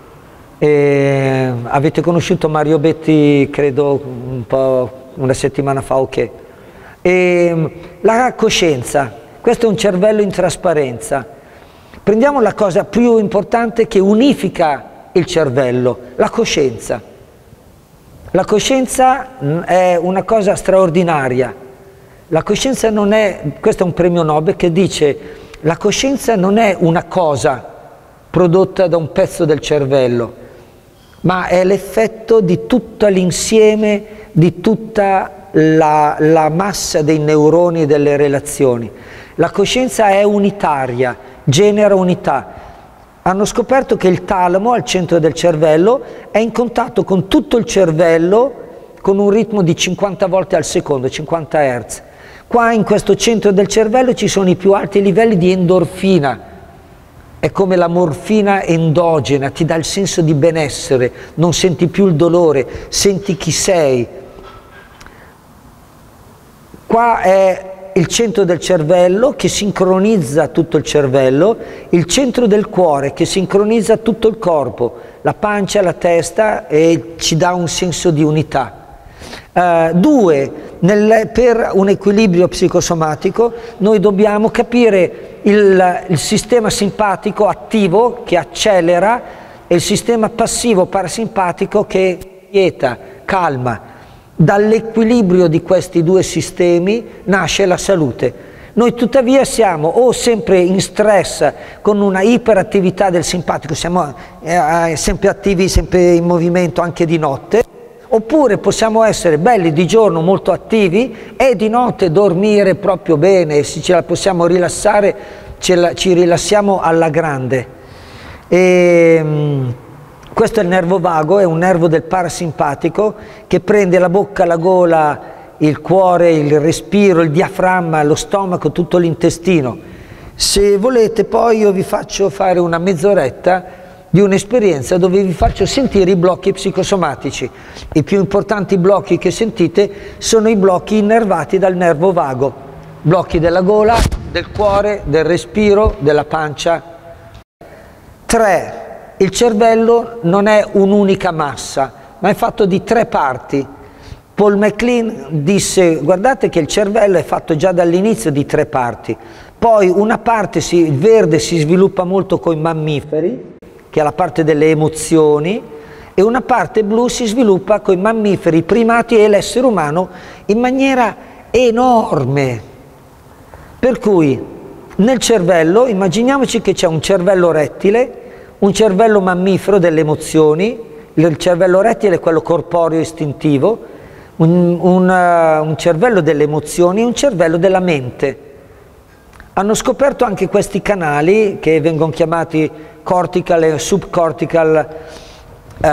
E avete conosciuto Mario Betti, credo, un po' una settimana fa, ok. E la coscienza. Questo è un cervello in trasparenza. Prendiamo la cosa più importante che unifica il cervello, la coscienza. La coscienza è una cosa straordinaria. La coscienza non è, questo è un premio Nobel che dice, la coscienza non è una cosa prodotta da un pezzo del cervello, ma è l'effetto di tutto l'insieme, di tutta la, la massa dei neuroni e delle relazioni. La coscienza è unitaria, genera unità. Hanno scoperto che il talamo al centro del cervello è in contatto con tutto il cervello con un ritmo di cinquanta volte al secondo, cinquanta hertz. Qua in questo centro del cervello ci sono i più alti livelli di endorfina. È come la morfina endogena, ti dà il senso di benessere, non senti più il dolore, senti chi sei. Qua è il centro del cervello che sincronizza tutto il cervello, il centro del cuore che sincronizza tutto il corpo, la pancia, la testa e ci dà un senso di unità. Uh, due, nel, per un equilibrio psicosomatico noi dobbiamo capire il, il sistema simpatico attivo che accelera e il sistema passivo parasimpatico che quieta, calma. Dall'equilibrio di questi due sistemi nasce la salute. Noi tuttavia siamo o sempre in stress con una iperattività del simpatico, siamo eh, sempre attivi, sempre in movimento anche di notte, oppure possiamo essere belli di giorno, molto attivi e di notte dormire proprio bene, e se ce la possiamo rilassare ce la, ci rilassiamo alla grande. E, questo è il nervo vago, è un nervo del parasimpatico che prende la bocca, la gola, il cuore, il respiro, il diaframma, lo stomaco, tutto l'intestino. Se volete poi io vi faccio fare una mezz'oretta di un'esperienza dove vi faccio sentire i blocchi psicosomatici. I più importanti blocchi che sentite sono i blocchi innervati dal nervo vago, blocchi della gola, del cuore, del respiro, della pancia. Tre, il cervello non è un'unica massa, ma è fatto di tre parti. Paul MacLean disse, guardate che il cervello è fatto già dall'inizio di tre parti, poi una parte si, verde si sviluppa molto con i mammiferi, che è la parte delle emozioni, e una parte blu si sviluppa con i mammiferi, i primati e l'essere umano in maniera enorme. Per cui nel cervello, immaginiamoci che c'è un cervello rettile, un cervello mammifero delle emozioni, il cervello rettile è quello corporeo istintivo, un, un, uh, un cervello delle emozioni e un cervello della mente. Hanno scoperto anche questi canali che vengono chiamati cortical e subcortical uh,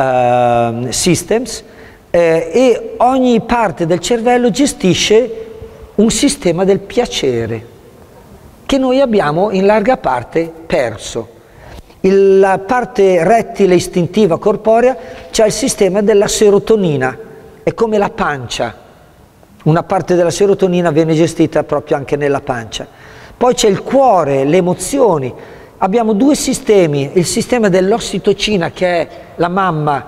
uh, systems eh, e ogni parte del cervello gestisce un sistema del piacere che noi abbiamo in larga parte perso. Il, la parte rettile istintiva corporea c'è il sistema della serotonina, è come la pancia, una parte della serotonina viene gestita proprio anche nella pancia. Poi c'è il cuore, le emozioni. Abbiamo due sistemi, il sistema dell'ossitocina che è la mamma,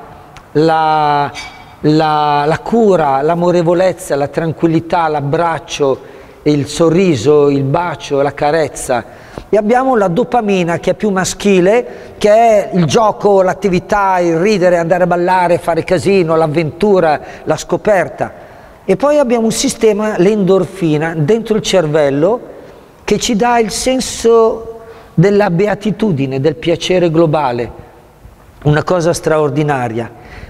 la, la, la cura, l'amorevolezza, la tranquillità, l'abbraccio, il sorriso, il bacio, la carezza. E abbiamo la dopamina che è più maschile, che è il gioco, l'attività, il ridere, andare a ballare, fare casino, l'avventura, la scoperta. E poi abbiamo un sistema, l'endorfina, dentro il cervello, che ci dà il senso della beatitudine, del piacere globale, una cosa straordinaria.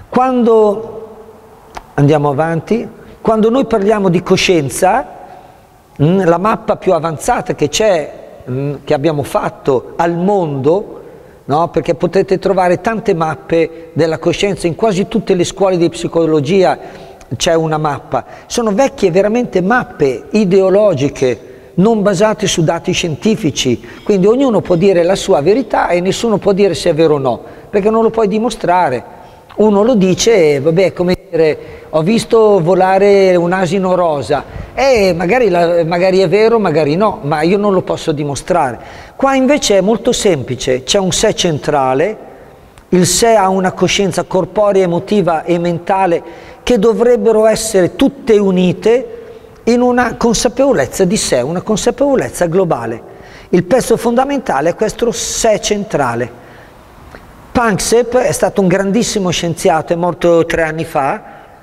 Quando andiamo avanti, quando noi parliamo di coscienza, mh, la mappa più avanzata che c'è, mh, che abbiamo fatto al mondo, no? Perché potete trovare tante mappe della coscienza, in quasi tutte le scuole di psicologia c'è una mappa, sono vecchie veramente mappe ideologiche, non basate su dati scientifici, quindi ognuno può dire la sua verità e nessuno può dire se è vero o no, perché non lo puoi dimostrare. Uno lo dice e vabbè, come dire, ho visto volare un asino rosa, e magari, la, magari è vero, magari no, ma io non lo posso dimostrare. Qua invece è molto semplice, c'è un sé centrale, il sé ha una coscienza corporea, emotiva e mentale che dovrebbero essere tutte unite in una consapevolezza di sé, una consapevolezza globale. Il pezzo fondamentale è questo sé centrale. Panksepp è stato un grandissimo scienziato, è morto tre anni fa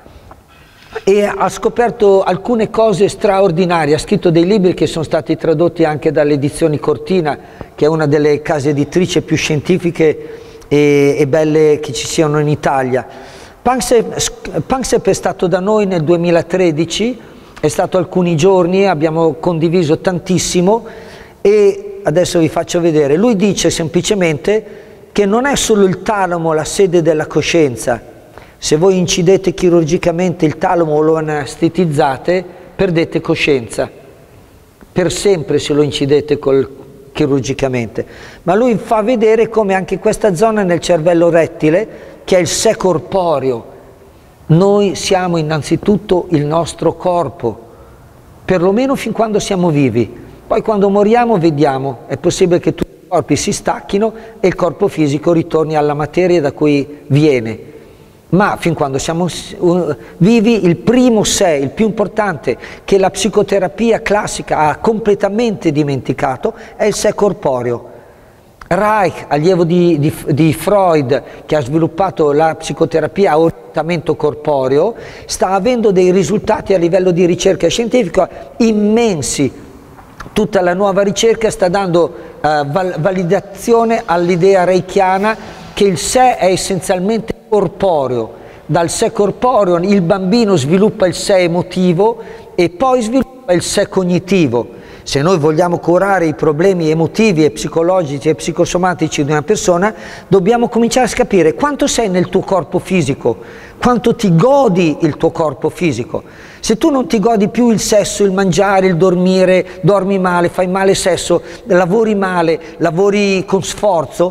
e ha scoperto alcune cose straordinarie, ha scritto dei libri che sono stati tradotti anche dalle edizioni Cortina, che è una delle case editrici più scientifiche e, e belle che ci siano in Italia. Panksepp, Panksepp è stato da noi nel duemilatredici, è stato alcuni giorni, abbiamo condiviso tantissimo e adesso vi faccio vedere. Lui dice semplicemente che non è solo il talamo la sede della coscienza. Se voi incidete chirurgicamente il talamo o lo anestetizzate, perdete coscienza. Per sempre se lo incidete col, chirurgicamente. Ma lui fa vedere come anche questa zona nel cervello rettile, che è il sé corporeo, noi siamo innanzitutto il nostro corpo, perlomeno fin quando siamo vivi. Poi quando moriamo vediamo, è possibile che tutti i corpi si stacchino e il corpo fisico ritorni alla materia da cui viene. Ma fin quando siamo vivi, il primo sé, il più importante, che la psicoterapia classica ha completamente dimenticato, è il sé corporeo. Reich, allievo di, di, di Freud, che ha sviluppato la psicoterapia a orientamento corporeo, sta avendo dei risultati a livello di ricerca scientifica immensi. Tutta la nuova ricerca sta dando uh, val validazione all'idea reichiana che il sé è essenzialmente corporeo. Dal sé corporeo il bambino sviluppa il sé emotivo e poi sviluppa il sé cognitivo. Se noi vogliamo curare i problemi emotivi e psicologici e psicosomatici di una persona, dobbiamo cominciare a capire quanto sei nel tuo corpo fisico, quanto ti godi il tuo corpo fisico. Se tu non ti godi più il sesso, il mangiare, il dormire, dormi male, fai male sesso, lavori male, lavori con sforzo,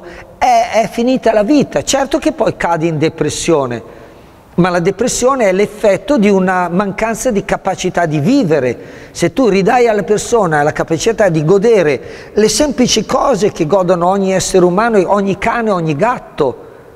è, è finita la vita. Certo che poi cadi in depressione, ma la depressione è l'effetto di una mancanza di capacità di vivere. Se tu ridai alla persona la capacità di godere le semplici cose che godono ogni essere umano, ogni cane, ogni gatto,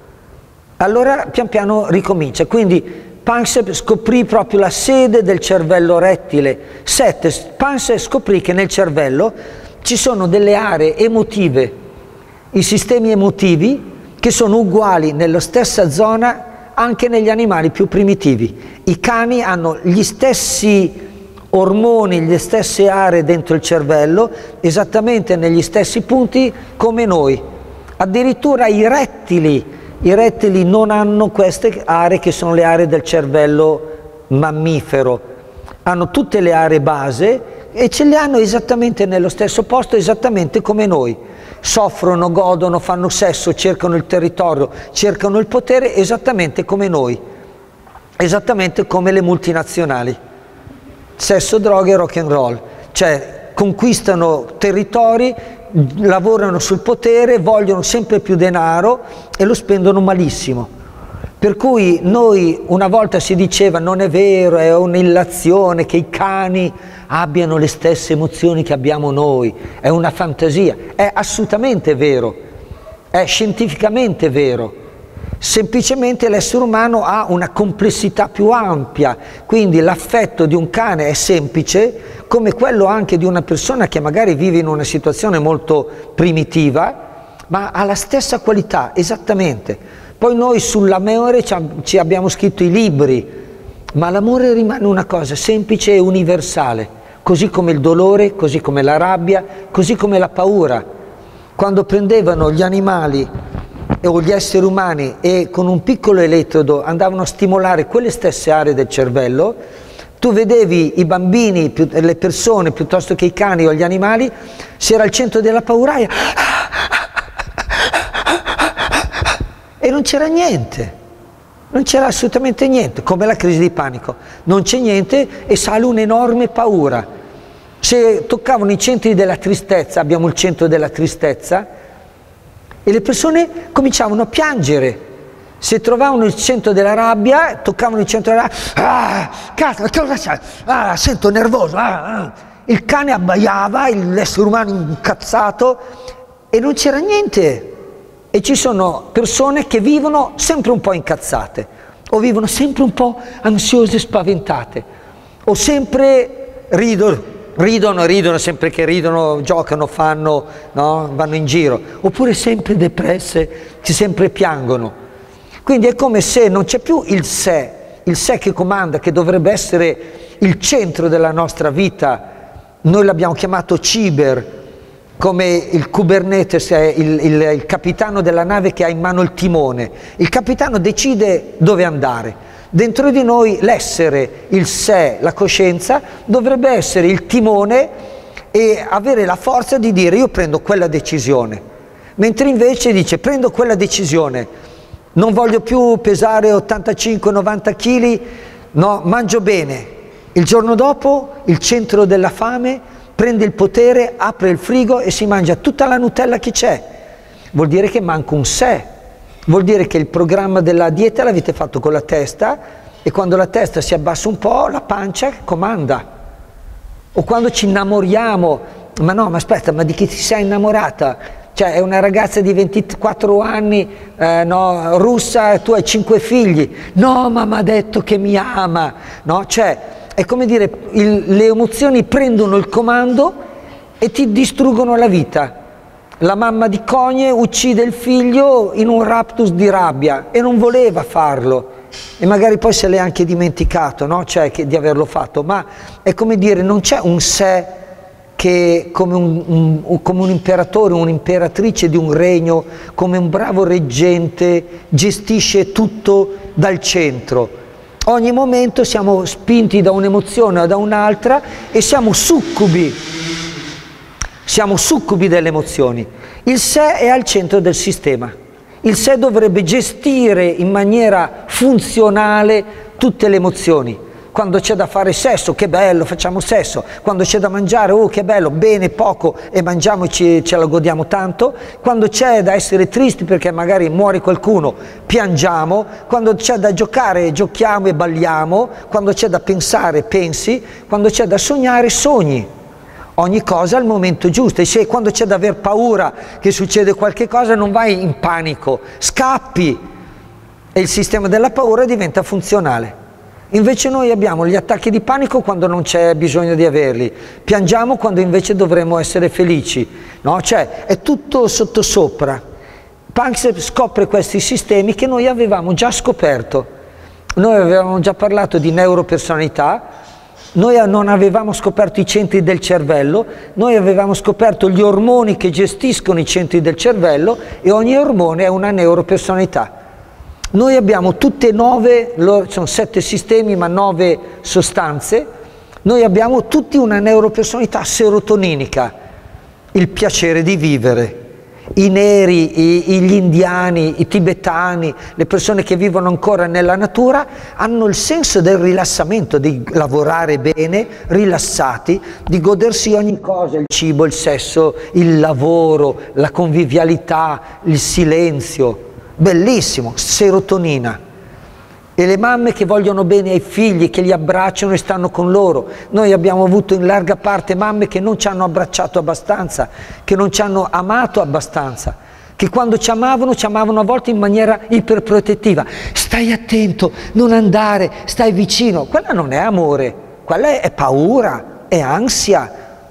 allora pian piano ricomincia. Quindi Panksepp scoprì proprio la sede del cervello rettile. Sette, Panksepp scoprì che nel cervello ci sono delle aree emotive, i sistemi emotivi, che sono uguali nella stessa zona anche negli animali più primitivi. I cani hanno gli stessi ormoni, le stesse aree dentro il cervello, esattamente negli stessi punti come noi. Addirittura i rettili, i rettili non hanno queste aree che sono le aree del cervello mammifero. Hanno tutte le aree base e ce le hanno esattamente nello stesso posto, esattamente come noi. Soffrono, godono, fanno sesso, cercano il territorio, cercano il potere esattamente come noi, esattamente come le multinazionali. Sesso, droghe e rock and roll, cioè conquistano territori, lavorano sul potere, vogliono sempre più denaro e lo spendono malissimo. Per cui noi, una volta si diceva non è vero, è un'illazione che i cani abbiano le stesse emozioni che abbiamo noi, è una fantasia. È assolutamente vero, è scientificamente vero, semplicemente l'essere umano ha una complessità più ampia, quindi l'affetto di un cane è semplice come quello anche di una persona che magari vive in una situazione molto primitiva, ma ha la stessa qualità, esattamente. Poi noi sull'amore ci abbiamo scritto i libri, ma l'amore rimane una cosa semplice e universale, così come il dolore, così come la rabbia, così come la paura. Quando prendevano gli animali o gli esseri umani e con un piccolo elettrodo andavano a stimolare quelle stesse aree del cervello, tu vedevi i bambini, le persone piuttosto che i cani o gli animali, si era al centro della paura e non c'era niente, non c'era assolutamente niente, come la crisi di panico, non c'è niente e sale un'enorme paura. Se toccavano i centri della tristezza, abbiamo il centro della tristezza, e le persone cominciavano a piangere. Se trovavano il centro della rabbia, toccavano il centro della rabbia, ah, cazzo, che cosa c'è? Ah, sento nervoso, ah, ah. Il cane abbaiava, l'essere umano incazzato e non c'era niente. E ci sono persone che vivono sempre un po' incazzate, o vivono sempre un po' ansiose e spaventate, o sempre ridono, ridono, ridono, sempre che ridono, giocano, fanno, no? Vanno in giro, oppure sempre depresse, che sempre piangono. Quindi è come se non c'è più il sé, il sé che comanda, che dovrebbe essere il centro della nostra vita. Noi l'abbiamo chiamato Ciber, come il Kubernetes è il, il, il capitano della nave che ha in mano il timone. Il capitano decide dove andare. Dentro di noi l'essere, il sé, la coscienza dovrebbe essere il timone e avere la forza di dire io prendo quella decisione, mentre invece dice prendo quella decisione, non voglio più pesare ottantacinque novanta chili, no, mangio bene. Il giorno dopo il centro della fame prende il potere, apre il frigo e si mangia tutta la Nutella che c'è. Vuol dire che manca un sé, vuol dire che il programma della dieta l'avete fatto con la testa e quando la testa si abbassa un po' la pancia comanda. O quando ci innamoriamo, ma no, ma aspetta, ma di chi ti sei innamorata? Cioè è una ragazza di ventiquattro anni, eh, no, russa, e tu hai cinque figli. No, ma mi ha detto che mi ama, no? Cioè, è come dire, il, le emozioni prendono il comando e ti distruggono la vita. La mamma di Cogne uccide il figlio in un raptus di rabbia e non voleva farlo. E magari poi se l'è anche dimenticato, no? Cioè, che, di averlo fatto. Ma è come dire, non c'è un sé che come un, un, come un imperatore, un'imperatrice di un regno, come un bravo reggente, gestisce tutto dal centro. Ogni momento siamo spinti da un'emozione o da un'altra e siamo succubi, siamo succubi delle emozioni. Il sé è al centro del sistema. Il sé dovrebbe gestire in maniera funzionale tutte le emozioni. quando c'è da fare sesso, che bello, facciamo sesso, quando c'è da mangiare, oh che bello, bene, poco e mangiamo e ci, ce la godiamo tanto, quando c'è da essere tristi perché magari muore qualcuno, piangiamo, quando c'è da giocare, giochiamo e balliamo, quando c'è da pensare, pensi, quando c'è da sognare, sogni. Ogni cosa al momento giusto, e se quando c'è da aver paura che succede qualche cosa non vai in panico, scappi e il sistema della paura diventa funzionale. Invece noi abbiamo gli attacchi di panico quando non c'è bisogno di averli, piangiamo quando invece dovremmo essere felici, no? Cioè è tutto sottosopra. Panksepp scopre questi sistemi che noi avevamo già scoperto, noi avevamo già parlato di neuropersonalità. Noi non avevamo scoperto i centri del cervello, noi avevamo scoperto gli ormoni che gestiscono i centri del cervello e ogni ormone è una neuropersonalità. Noi abbiamo tutte nove, sono sette sistemi ma nove sostanze, noi abbiamo tutti una neuropersonalità serotoninica, il piacere di vivere. I neri, i, gli indiani, i tibetani, le persone che vivono ancora nella natura hanno il senso del rilassamento, di lavorare bene, rilassati, di godersi ogni cosa, il cibo, il sesso, il lavoro, la convivialità, il silenzio. Bellissimo, serotonina. E le mamme che vogliono bene ai figli, che li abbracciano e stanno con loro. Noi abbiamo avuto in larga parte mamme che non ci hanno abbracciato abbastanza, che non ci hanno amato abbastanza, che quando ci amavano, ci amavano a volte in maniera iperprotettiva. Stai attento, non andare, stai vicino. Quella non è amore, quella è paura, è ansia.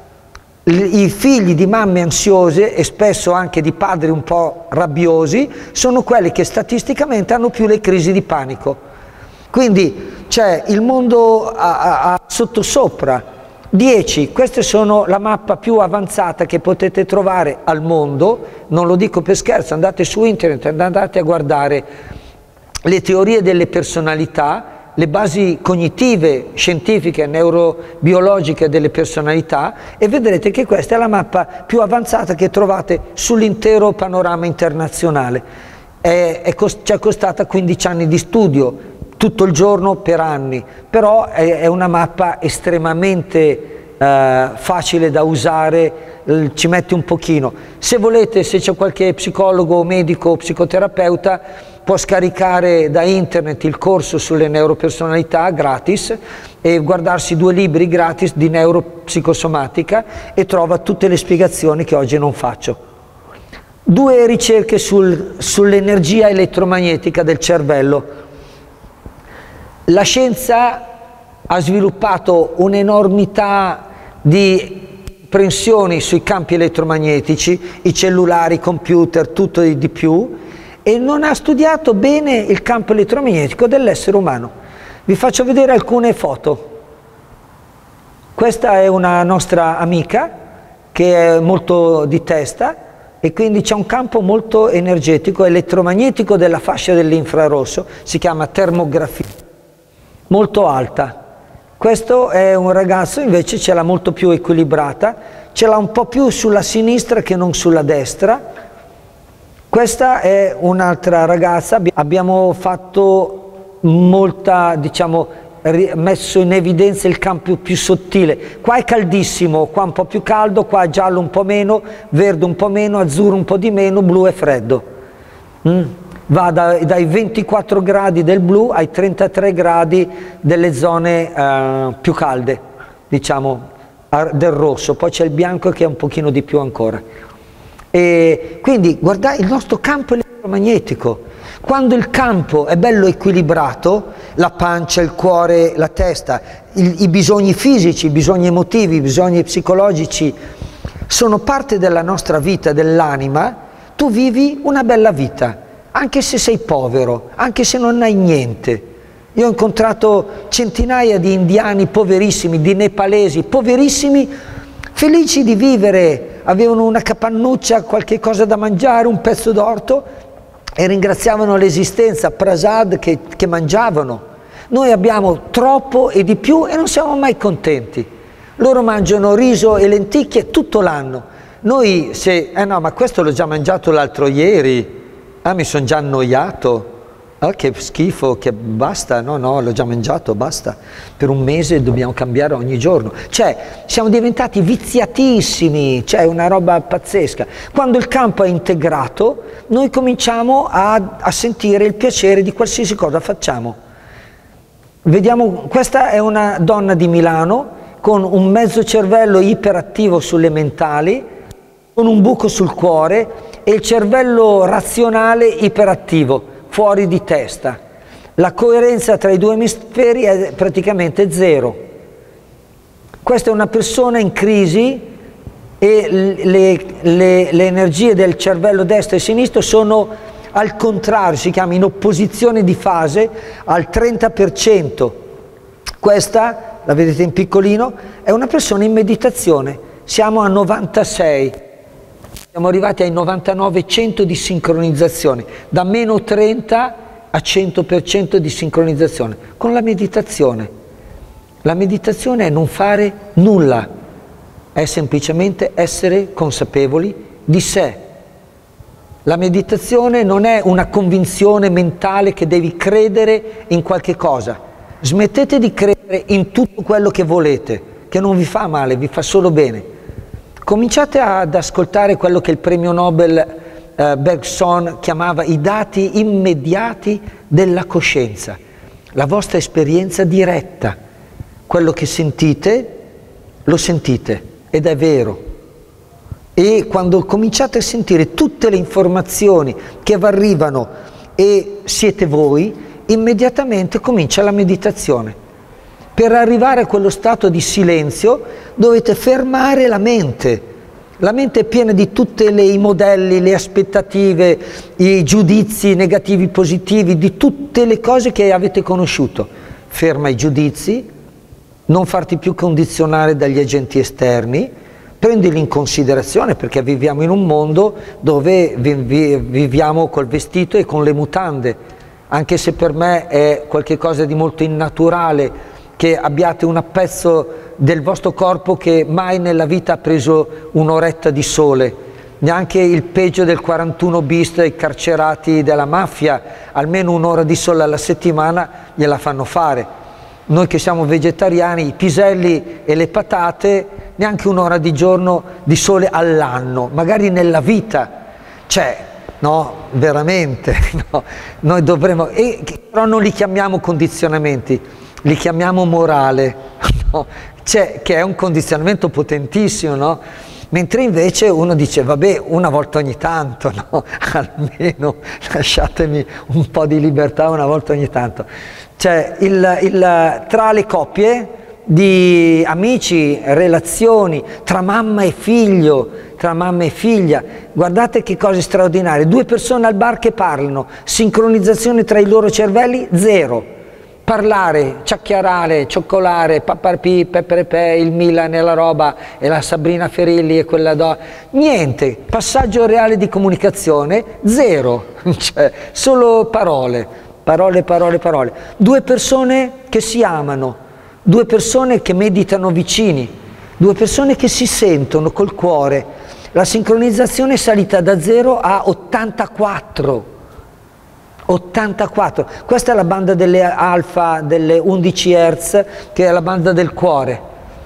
I figli di mamme ansiose e spesso anche di padri un po' rabbiosi sono quelli che statisticamente hanno più le crisi di panico. Quindi c'è il mondo a, a, a sottosopra, dieci, queste sono la mappa più avanzata che potete trovare al mondo, non lo dico per scherzo, andate su internet, andate a guardare le teorie delle personalità, le basi cognitive, scientifiche, neurobiologiche delle personalità e vedrete che questa è la mappa più avanzata che trovate sull'intero panorama internazionale. È, è cost- ci è costata quindici anni di studio, tutto il giorno per anni, però è, è una mappa estremamente eh, facile da usare, eh, ci mette un pochino. Se volete, se c'è qualche psicologo, medico o psicoterapeuta, può scaricare da internet il corso sulle neuropersonalità gratis e guardarsi due libri gratis di neuropsicosomatica e trova tutte le spiegazioni che oggi non faccio. Due ricerche sul, sull'energia elettromagnetica del cervello. La scienza ha sviluppato un'enormità di comprensioni sui campi elettromagnetici, i cellulari, i computer, tutto e di più, e non ha studiato bene il campo elettromagnetico dell'essere umano. Vi faccio vedere alcune foto. Questa è una nostra amica che è molto di testa e quindi c'è un campo molto energetico, elettromagnetico della fascia dell'infrarosso, si chiama termografia, molto alta. Questo è un ragazzo invece ce l'ha molto più equilibrata, ce l'ha un po' più sulla sinistra che non sulla destra. Questa è un'altra ragazza, abbiamo fatto molta, diciamo, messo in evidenza il campo più sottile. Qua è caldissimo, qua un po' più caldo, qua è giallo un po' meno, verde un po' meno, azzurro un po' di meno, blu è freddo. Mm. Va da, dai ventiquattro gradi del blu ai trentatré gradi delle zone eh, più calde, diciamo, del rosso. Poi c'è il bianco che è un pochino di più ancora. E quindi guardate il nostro campo elettromagnetico. Quando il campo è bello equilibrato, la pancia, il cuore, la testa, il, i bisogni fisici, i bisogni emotivi, i bisogni psicologici sono parte della nostra vita, dell'anima, tu vivi una bella vita, anche se sei povero, anche se non hai niente. Io ho incontrato centinaia di indiani poverissimi, di nepalesi poverissimi, felici di vivere, avevano una capannuccia, qualche cosa da mangiare, un pezzo d'orto e ringraziavano l'esistenza, prasad che, che mangiavano. Noi abbiamo troppo e di più e non siamo mai contenti. Loro mangiano riso e lenticchie tutto l'anno. Noi se, eh no ma questo l'ho già mangiato l'altro ieri, ah mi sono già annoiato, Ah, che schifo, che basta, no, no, l'ho già mangiato, basta. Per un mese dobbiamo cambiare ogni giorno. Cioè, siamo diventati viziatissimi, cioè una roba pazzesca. Quando il campo è integrato, noi cominciamo a, a sentire il piacere di qualsiasi cosa facciamo. Vediamo, questa è una donna di Milano con un mezzo cervello iperattivo sulle mentali, con un buco sul cuore e il cervello razionale iperattivo, fuori di testa. La coerenza tra i due emisferi è praticamente zero. Questa è una persona in crisi e le, le, le energie del cervello destro e sinistro sono al contrario, si chiama in opposizione di fase al trenta per cento. Questa, la vedete in piccolino, è una persona in meditazione. Siamo a novantasei. Siamo arrivati ai novantanove cento di sincronizzazione, da meno trenta a cento per cento di sincronizzazione, con la meditazione. La meditazione è non fare nulla, è semplicemente essere consapevoli di sé. La meditazione non è una convinzione mentale che devi credere in qualche cosa. Smettete di credere in tutto quello che volete, che non vi fa male, vi fa solo bene. Cominciate ad ascoltare quello che il premio Nobel eh, Bergson chiamava i dati immediati della coscienza, la vostra esperienza diretta. Quello che sentite, lo sentite ed è vero. E quando cominciate a sentire tutte le informazioni che vi arrivano e siete voi, immediatamente comincia la meditazione. Per arrivare a quello stato di silenzio dovete fermare la mente. La mente è piena di tutti i modelli, le aspettative, i giudizi negativi, positivi, di tutte le cose che avete conosciuto. Ferma i giudizi, non farti più condizionare dagli agenti esterni, prendili in considerazione perché viviamo in un mondo dove viviamo col vestito e con le mutande, anche se per me è qualcosa di molto innaturale che abbiate un pezzo del vostro corpo che mai nella vita ha preso un'oretta di sole, neanche il peggio del quarantuno bis, i carcerati della mafia, almeno un'ora di sole alla settimana gliela fanno fare. Noi che siamo vegetariani, i piselli e le patate, neanche un'ora di giorno di sole all'anno, magari nella vita. Cioè, no, veramente, no, noi dovremmo, e, però non li chiamiamo condizionamenti, li chiamiamo morale, no? Cioè, che è un condizionamento potentissimo, no? Mentre invece uno dice, vabbè, una volta ogni tanto, no? Almeno lasciatemi un po' di libertà una volta ogni tanto. Cioè, il, il, tra le coppie di amici, relazioni, tra mamma e figlio, tra mamma e figlia, guardate che cose straordinarie, due persone al bar che parlano, sincronizzazione tra i loro cervelli, zero. Parlare, chiacchierare, cioccolare, paparpì, peperepe, il Milan e la roba, e la Sabrina Ferilli e quella do... niente, passaggio reale di comunicazione, zero, cioè, solo parole, parole, parole, parole. Due persone che si amano, due persone che meditano vicini, due persone che si sentono col cuore. La sincronizzazione è salita da zero a ottantaquattro. ottantaquattro, questa è la banda delle alfa, delle undici hertz, che è la banda del cuore.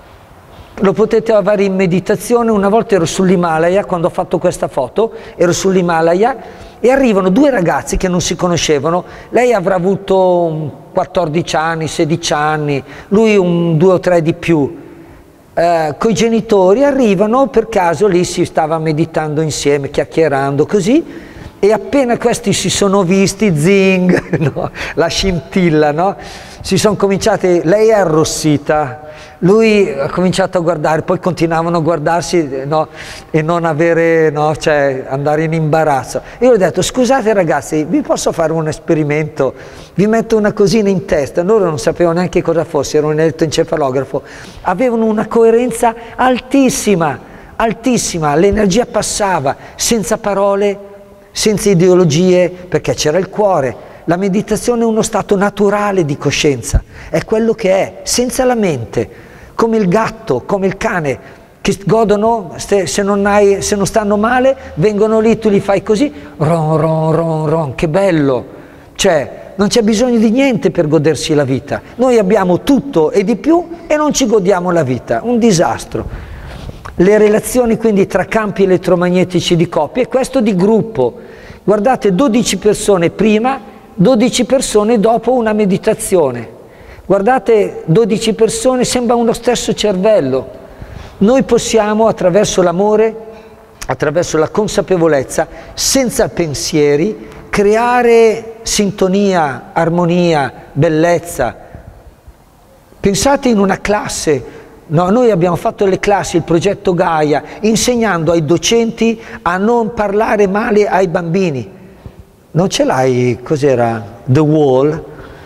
Lo potete avere in meditazione. Una volta ero sull'Himalaya, quando ho fatto questa foto, ero sull'Himalaya e arrivano due ragazzi che non si conoscevano, lei avrà avuto quattordici anni, sedici anni, lui un due o tre di più. Eh, coi genitori arrivano, per caso lì si stava meditando insieme, chiacchierando così. E appena questi si sono visti, zing, no? La scintilla, no? Si sono cominciati, lei è arrossita, lui ha cominciato a guardare, poi continuavano a guardarsi, no? E non avere, no? Cioè andare in imbarazzo. E io ho detto, scusate ragazzi, vi posso fare un esperimento? Vi metto una cosina in testa. Loro non sapevano neanche cosa fosse, era un elettroencefalografo. Avevano una coerenza altissima, altissima, l'energia passava, senza parole, senza ideologie, perché c'era il cuore. La meditazione è uno stato naturale di coscienza, è quello che è, senza la mente, come il gatto, come il cane, che godono, se, se, non, hai, se non stanno male, vengono lì, tu li fai così, ron ron ron ron, che bello, cioè non c'è bisogno di niente per godersi la vita. Noi abbiamo tutto e di più e non ci godiamo la vita, un disastro. Le relazioni quindi tra campi elettromagnetici di coppia e questo di gruppo. Guardate, dodici persone prima, dodici persone dopo una meditazione. Guardate, dodici persone, sembra uno stesso cervello. Noi possiamo, attraverso l'amore, attraverso la consapevolezza, senza pensieri, creare sintonia, armonia, bellezza. Pensate in una classe, no, noi abbiamo fatto le classi, il progetto Gaia, insegnando ai docenti a non parlare male ai bambini. Non ce l'hai, cos'era? The Wall?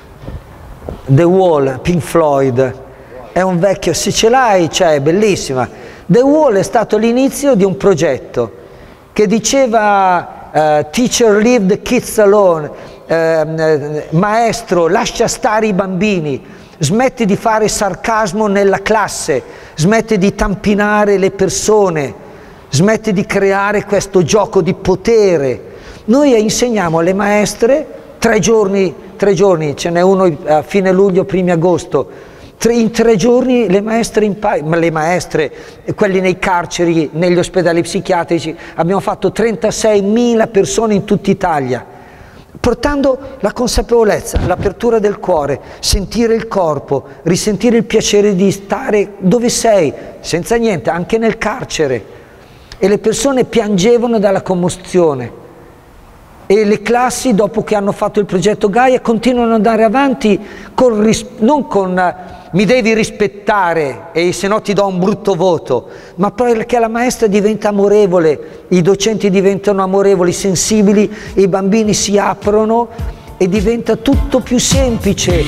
The Wall, Pink Floyd, è un vecchio, se ce l'hai, cioè, è bellissima. The Wall è stato l'inizio di un progetto che diceva uh, teacher leave the kids alone, uh, uh, maestro lascia stare i bambini, smetti di fare sarcasmo nella classe, smetti di tampinare le persone, smetti di creare questo gioco di potere. Noi insegniamo alle maestre tre giorni, tre giorni, ce n'è uno a fine luglio, primi agosto, tre, in tre giorni le maestre, imparano, le maestre, quelli nei carceri, negli ospedali psichiatrici, abbiamo fatto trentaseimila persone in tutta Italia, portando la consapevolezza, l'apertura del cuore, sentire il corpo, risentire il piacere di stare dove sei, senza niente, anche nel carcere. E le persone piangevano dalla commozione. E le classi, dopo che hanno fatto il progetto Gaia, continuano ad andare avanti con, non con uh, mi devi rispettare e se no ti do un brutto voto, ma perché la maestra diventa amorevole, i docenti diventano amorevoli, sensibili, i bambini si aprono e diventa tutto più semplice.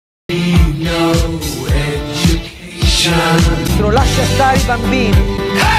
Lascia stare i bambini.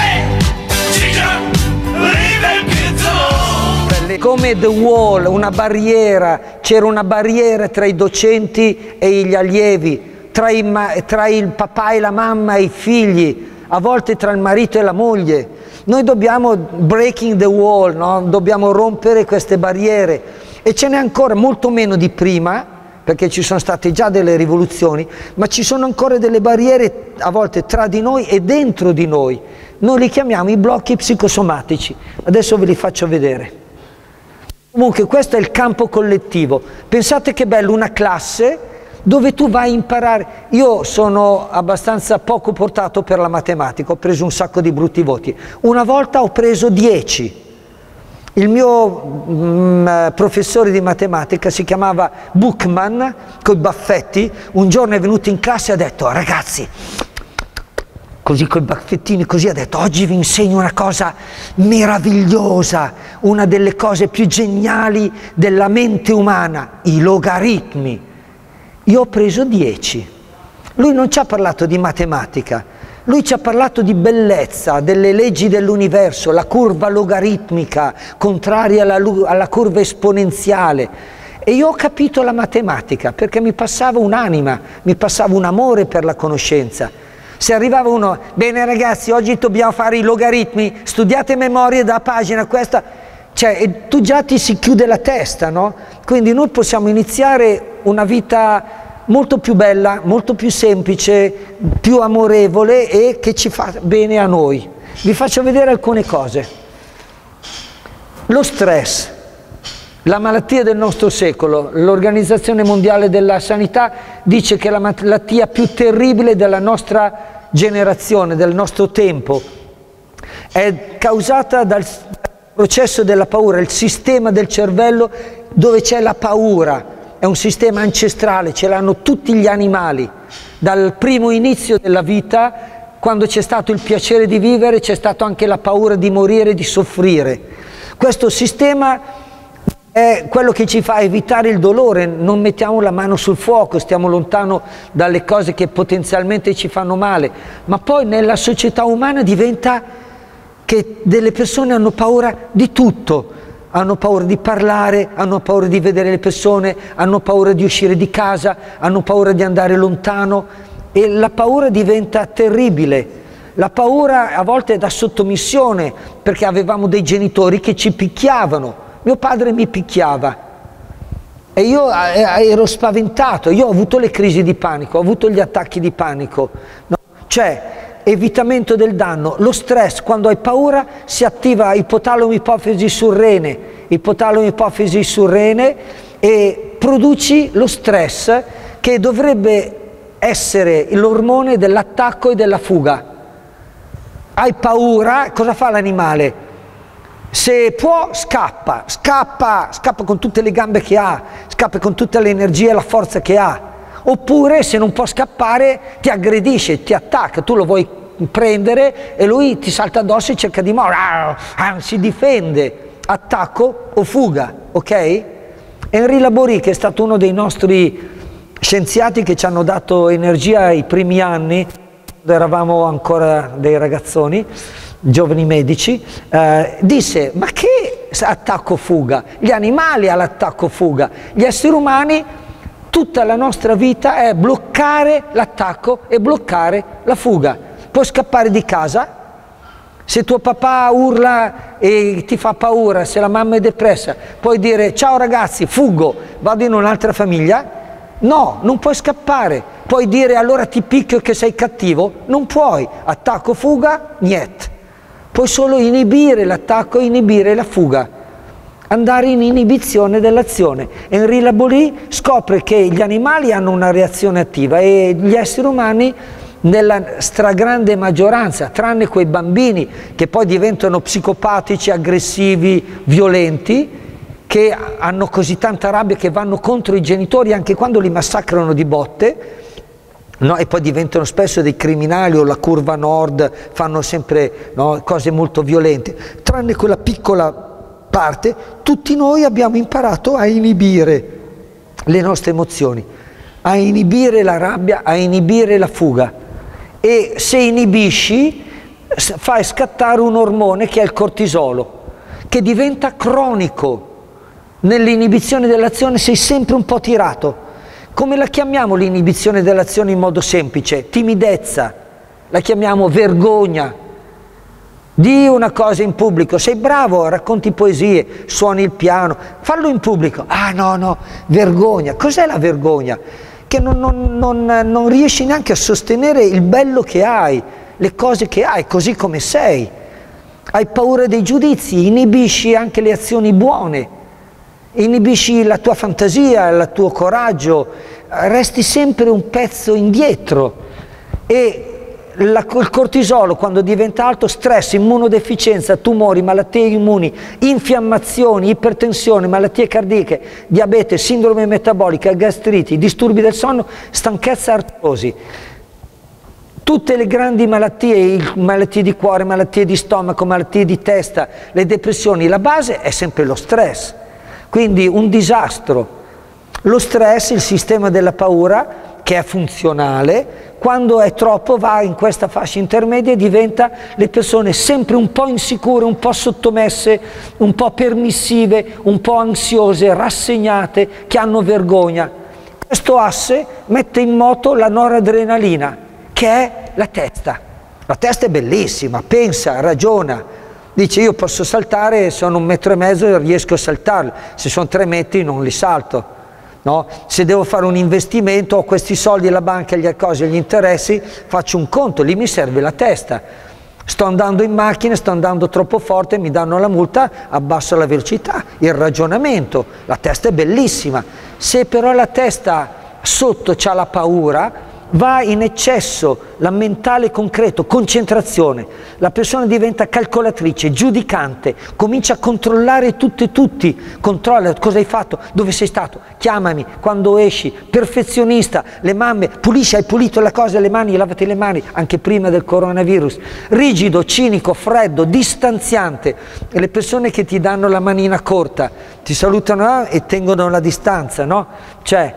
Come The Wall, una barriera, c'era una barriera tra i docenti e gli allievi, tra, i, tra il papà e la mamma e i figli, a volte tra il marito e la moglie. Noi dobbiamo breaking the wall, no? Dobbiamo rompere queste barriere e ce n'è ancora molto meno di prima, perché ci sono state già delle rivoluzioni, ma ci sono ancora delle barriere a volte tra di noi e dentro di noi. Noi li chiamiamo i blocchi psicosomatici, adesso ve li faccio vedere. Comunque questo è il campo collettivo. Pensate che bello una classe dove tu vai a imparare. Io sono abbastanza poco portato per la matematica, ho preso un sacco di brutti voti. Una volta ho preso dieci. Il mio mm, professore di matematica si chiamava Bookman, coi baffetti, un giorno è venuto in classe e ha detto: ragazzi, così coi baffettini, così ha detto: oggi vi insegno una cosa meravigliosa, una delle cose più geniali della mente umana, i logaritmi. Io ho preso dieci. Lui non ci ha parlato di matematica, lui ci ha parlato di bellezza, delle leggi dell'universo, la curva logaritmica, contraria alla, alla curva esponenziale. E io ho capito la matematica, perché mi passava un'anima, mi passava un amore per la conoscenza. Se arrivava uno, bene ragazzi, oggi dobbiamo fare i logaritmi, studiate memorie da pagina questa, cioè e tu già ti si chiude la testa, no? Quindi noi possiamo iniziare una vita molto più bella, molto più semplice, più amorevole e che ci fa bene a noi. Vi faccio vedere alcune cose. Lo stress, la malattia del nostro secolo. L'Organizzazione Mondiale della Sanità dice che è la malattia più terribile della nostra generazione, del nostro tempo. È causata dal processo della paura, il sistema del cervello dove c'è la paura. È un sistema ancestrale, ce l'hanno tutti gli animali. Dal primo inizio della vita, quando c'è stato il piacere di vivere, c'è stato anche la paura di morire, di soffrire. Questo sistema è quello che ci fa evitare il dolore, non mettiamo la mano sul fuoco, stiamo lontano dalle cose che potenzialmente ci fanno male. Ma poi nella società umana diventa che delle persone hanno paura di tutto. Hanno paura di parlare, hanno paura di vedere le persone, hanno paura di uscire di casa, hanno paura di andare lontano e la paura diventa terribile. La paura a volte è da sottomissione, perché avevamo dei genitori che ci picchiavano. Mio padre mi picchiava E io ero spaventato, io ho avuto le crisi di panico, ho avuto gli attacchi di panico, no? Cioè, evitamento del danno, lo stress, quando hai paura si attiva ipotalamo ipofisi surrene, ipotalamo ipofisi surrene e produci lo stress che dovrebbe essere l'ormone dell'attacco e della fuga. Hai paura, cosa fa l'animale? Se può scappa, scappa, scappa con tutte le gambe che ha, scappa con tutta l'energia e la forza che ha. Oppure se non può scappare ti aggredisce, ti attacca, tu lo vuoi prendere e lui ti salta addosso e cerca di morire, si difende, attacco o fuga, ok? Henri Laborie, che è stato uno dei nostri scienziati che ci hanno dato energia ai primi anni, quando eravamo ancora dei ragazzoni, giovani medici, eh, disse: ma che attacco fuga? Gli animali all'attacco fuga, gli esseri umani tutta la nostra vita è bloccare l'attacco e bloccare la fuga. Puoi scappare di casa, se tuo papà urla e ti fa paura, se la mamma è depressa, puoi dire: ciao ragazzi, fuggo, vado in un'altra famiglia? No, non puoi scappare. Puoi dire: allora ti picchio che sei cattivo? Non puoi. Attacco, fuga, niente. Puoi solo inibire l'attacco e inibire la fuga, andare in inibizione dell'azione. Henri Laborie scopre che gli animali hanno una reazione attiva e gli esseri umani, nella stragrande maggioranza, tranne quei bambini che poi diventano psicopatici, aggressivi, violenti, che hanno così tanta rabbia che vanno contro i genitori anche quando li massacrano di botte, no? E poi diventano spesso dei criminali, o la curva nord, fanno sempre, no, cose molto violente. Tranne quella piccola parte, tutti noi abbiamo imparato a inibire le nostre emozioni, a inibire la rabbia, a inibire la fuga. E se inibisci fai scattare un ormone che è il cortisolo, che diventa cronico. Nell'inibizione dell'azione sei sempre un po' tirato. Come la chiamiamo l'inibizione dell'azione in modo semplice? Timidezza, la chiamiamo vergogna. Di una cosa in pubblico, sei bravo, racconti poesie, suoni il piano, fallo in pubblico. Ah no, no, vergogna. Cos'è la vergogna? Che non, non, non, non riesci neanche a sostenere il bello che hai, le cose che hai, così come sei. Hai paura dei giudizi, inibisci anche le azioni buone. Inibisci la tua fantasia, il tuo coraggio, resti sempre un pezzo indietro. E la, il cortisolo, quando diventa alto, stress, immunodeficienza, tumori, malattie immuni, infiammazioni, ipertensione, malattie cardiache, diabete, sindrome metabolica, gastriti, disturbi del sonno, stanchezza, artrosi. Tutte le grandi malattie, malattie di cuore, malattie di stomaco, malattie di testa, le depressioni, la base è sempre lo stress. Quindi un disastro. Lo stress, il sistema della paura, che è funzionale, quando è troppo va in questa fascia intermedia e diventa le persone sempre un po' insicure, un po' sottomesse, un po' permissive, un po' ansiose, rassegnate, che hanno vergogna. Questo asse mette in moto la noradrenalina, che è la testa. La testa è bellissima, pensa, ragiona. Dice: io posso saltare, sono un metro e mezzo e riesco a saltarlo, se sono tre metri non li salto, no? Se devo fare un investimento, ho questi soldi alla banca, gli cose, gli interessi, faccio un conto, lì mi serve la testa. Sto andando in macchina, sto andando troppo forte, mi danno la multa, abbasso la velocità, il ragionamento, la testa è bellissima. Se però la testa sotto c'ha la paura, va in eccesso la mentale concreto, concentrazione, la persona diventa calcolatrice, giudicante, comincia a controllare tutto e tutti, controlla cosa hai fatto, dove sei stato, chiamami, quando esci, perfezionista, le mamme, pulisci, hai pulito la cosa, le mani, lavati le mani, anche prima del coronavirus, rigido, cinico, freddo, distanziante, e le persone che ti danno la manina corta, ti salutano e tengono la distanza, no? Cioè,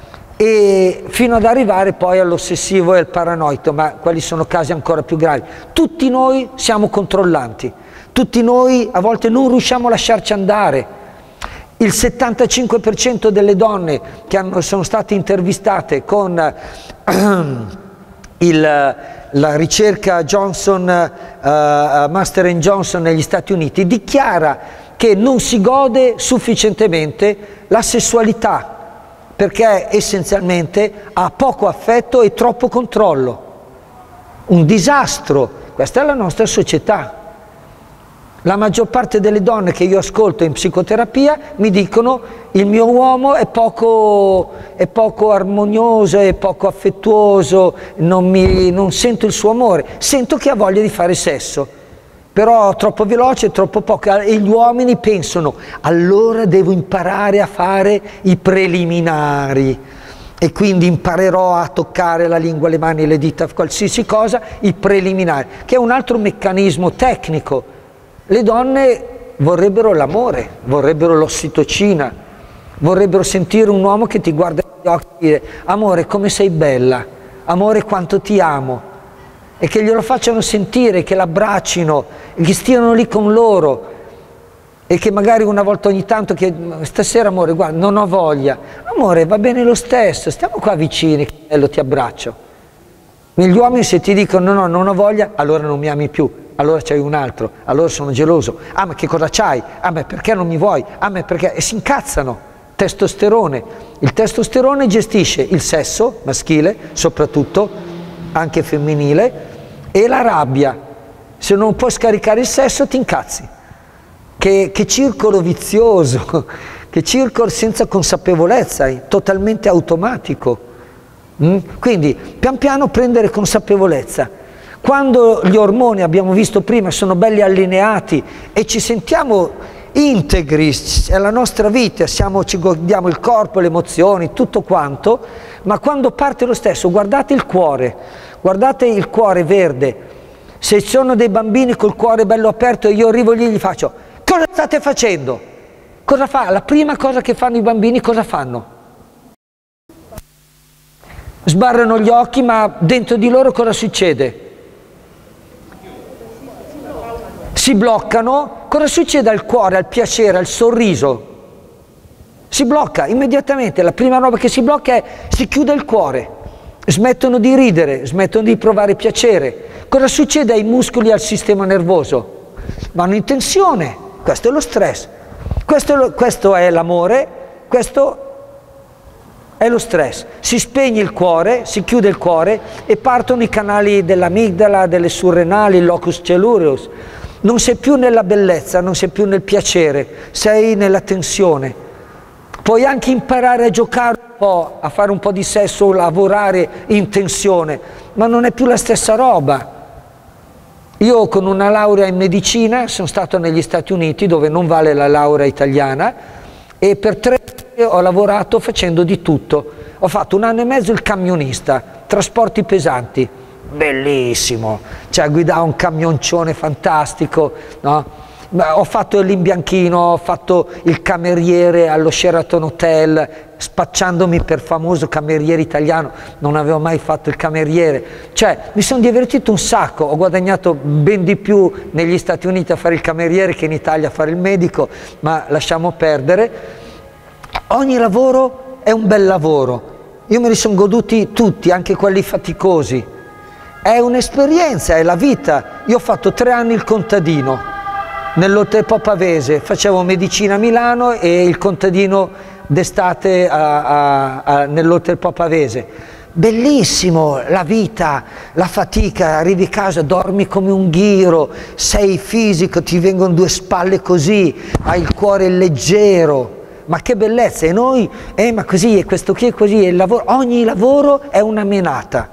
e fino ad arrivare poi all'ossessivo e al paranoico, ma quali sono casi ancora più gravi. Tutti noi siamo controllanti, tutti noi a volte non riusciamo a lasciarci andare. Il settantacinque per cento delle donne che hanno, sono state intervistate con il, la ricerca Johnson, uh, Master and Johnson negli Stati Uniti dichiara che non si gode sufficientemente la sessualità, perché essenzialmente ha poco affetto e troppo controllo. Un disastro, questa è la nostra società. La maggior parte delle donne che io ascolto in psicoterapia mi dicono: il mio uomo è poco, è poco armonioso, è poco affettuoso, non, mi, non sento il suo amore, sento che ha voglia di fare sesso, però troppo veloce, troppo poco. E gli uomini pensano: allora devo imparare a fare i preliminari e quindi imparerò a toccare la lingua, le mani, le dita, qualsiasi cosa, i preliminari, che è un altro meccanismo tecnico. Le donne vorrebbero l'amore, vorrebbero l'ossitocina, vorrebbero sentire un uomo che ti guarda negli occhi e dire: amore, come sei bella, amore, quanto ti amo, e che glielo facciano sentire, che l'abbraccino, che stiano lì con loro, e che magari una volta ogni tanto, che stasera amore, guarda, non ho voglia, amore, va bene lo stesso, stiamo qua vicini, che bello, ti abbraccio. Gli uomini, se ti dicono no, no, non ho voglia, allora non mi ami più, allora c'hai un altro, allora sono geloso, ah ma che cosa c'hai, ah ma perché non mi vuoi, ah ma perché, e si incazzano. Testosterone, il testosterone gestisce il sesso maschile, soprattutto, anche femminile, e la rabbia. Se non puoi scaricare il sesso ti incazzi. Che, che circolo vizioso, che circolo senza consapevolezza, totalmente automatico. Mm? Quindi pian piano prendere consapevolezza. Quando gli ormoni, abbiamo visto prima, sono belli allineati e ci sentiamo integri, è la nostra vita, siamo, ci godiamo il corpo, le emozioni, tutto quanto, ma quando parte lo stesso, guardate il cuore, guardate il cuore verde. Se ci sono dei bambini col cuore bello aperto e io arrivo lì e gli faccio: cosa state facendo? Cosa fa? La prima cosa che fanno i bambini, cosa fanno? Sbarrano gli occhi, ma dentro di loro cosa succede? Si bloccano. Cosa succede al cuore, al piacere, al sorriso? Si blocca immediatamente. La prima roba che si blocca è: si chiude il cuore, smettono di ridere, smettono di provare piacere. Cosa succede ai muscoli e al sistema nervoso? Vanno in tensione. Questo è lo stress. Questo è, lo, questo è l'amore, questo è lo stress. Si spegne il cuore, si chiude il cuore e partono i canali dell'amigdala, delle surrenali, il locus coeruleus. Non sei più nella bellezza, non sei più nel piacere, sei nella tensione. Puoi anche imparare a giocare un po', a fare un po' di sesso, lavorare in tensione, ma non è più la stessa roba. Io con una laurea in medicina sono stato negli Stati Uniti, dove non vale la laurea italiana, e per tre anni ho lavorato facendo di tutto. Ho fatto un anno e mezzo il camionista, trasporti pesanti. Bellissimo, cioè guidavo un camioncione fantastico, no? Ho fatto l'imbianchino, ho fatto il cameriere allo Sheraton Hotel, spacciandomi per famoso cameriere italiano, non avevo mai fatto il cameriere, cioè mi sono divertito un sacco, ho guadagnato ben di più negli Stati Uniti a fare il cameriere che in Italia a fare il medico, ma lasciamo perdere. Ogni lavoro è un bel lavoro, io me li sono goduti tutti, anche quelli faticosi. È un'esperienza, è la vita. Io ho fatto tre anni il contadino nell'Hotel Popavese, facevo medicina a Milano e il contadino d'estate nell'Hotel Popavese. Bellissimo, la vita, la fatica, arrivi a casa, dormi come un ghiro, sei fisico, ti vengono due spalle così, hai il cuore leggero. Ma che bellezza! E noi, eh ma così, e questo qui è così, e il lavoro, ogni lavoro è una menata.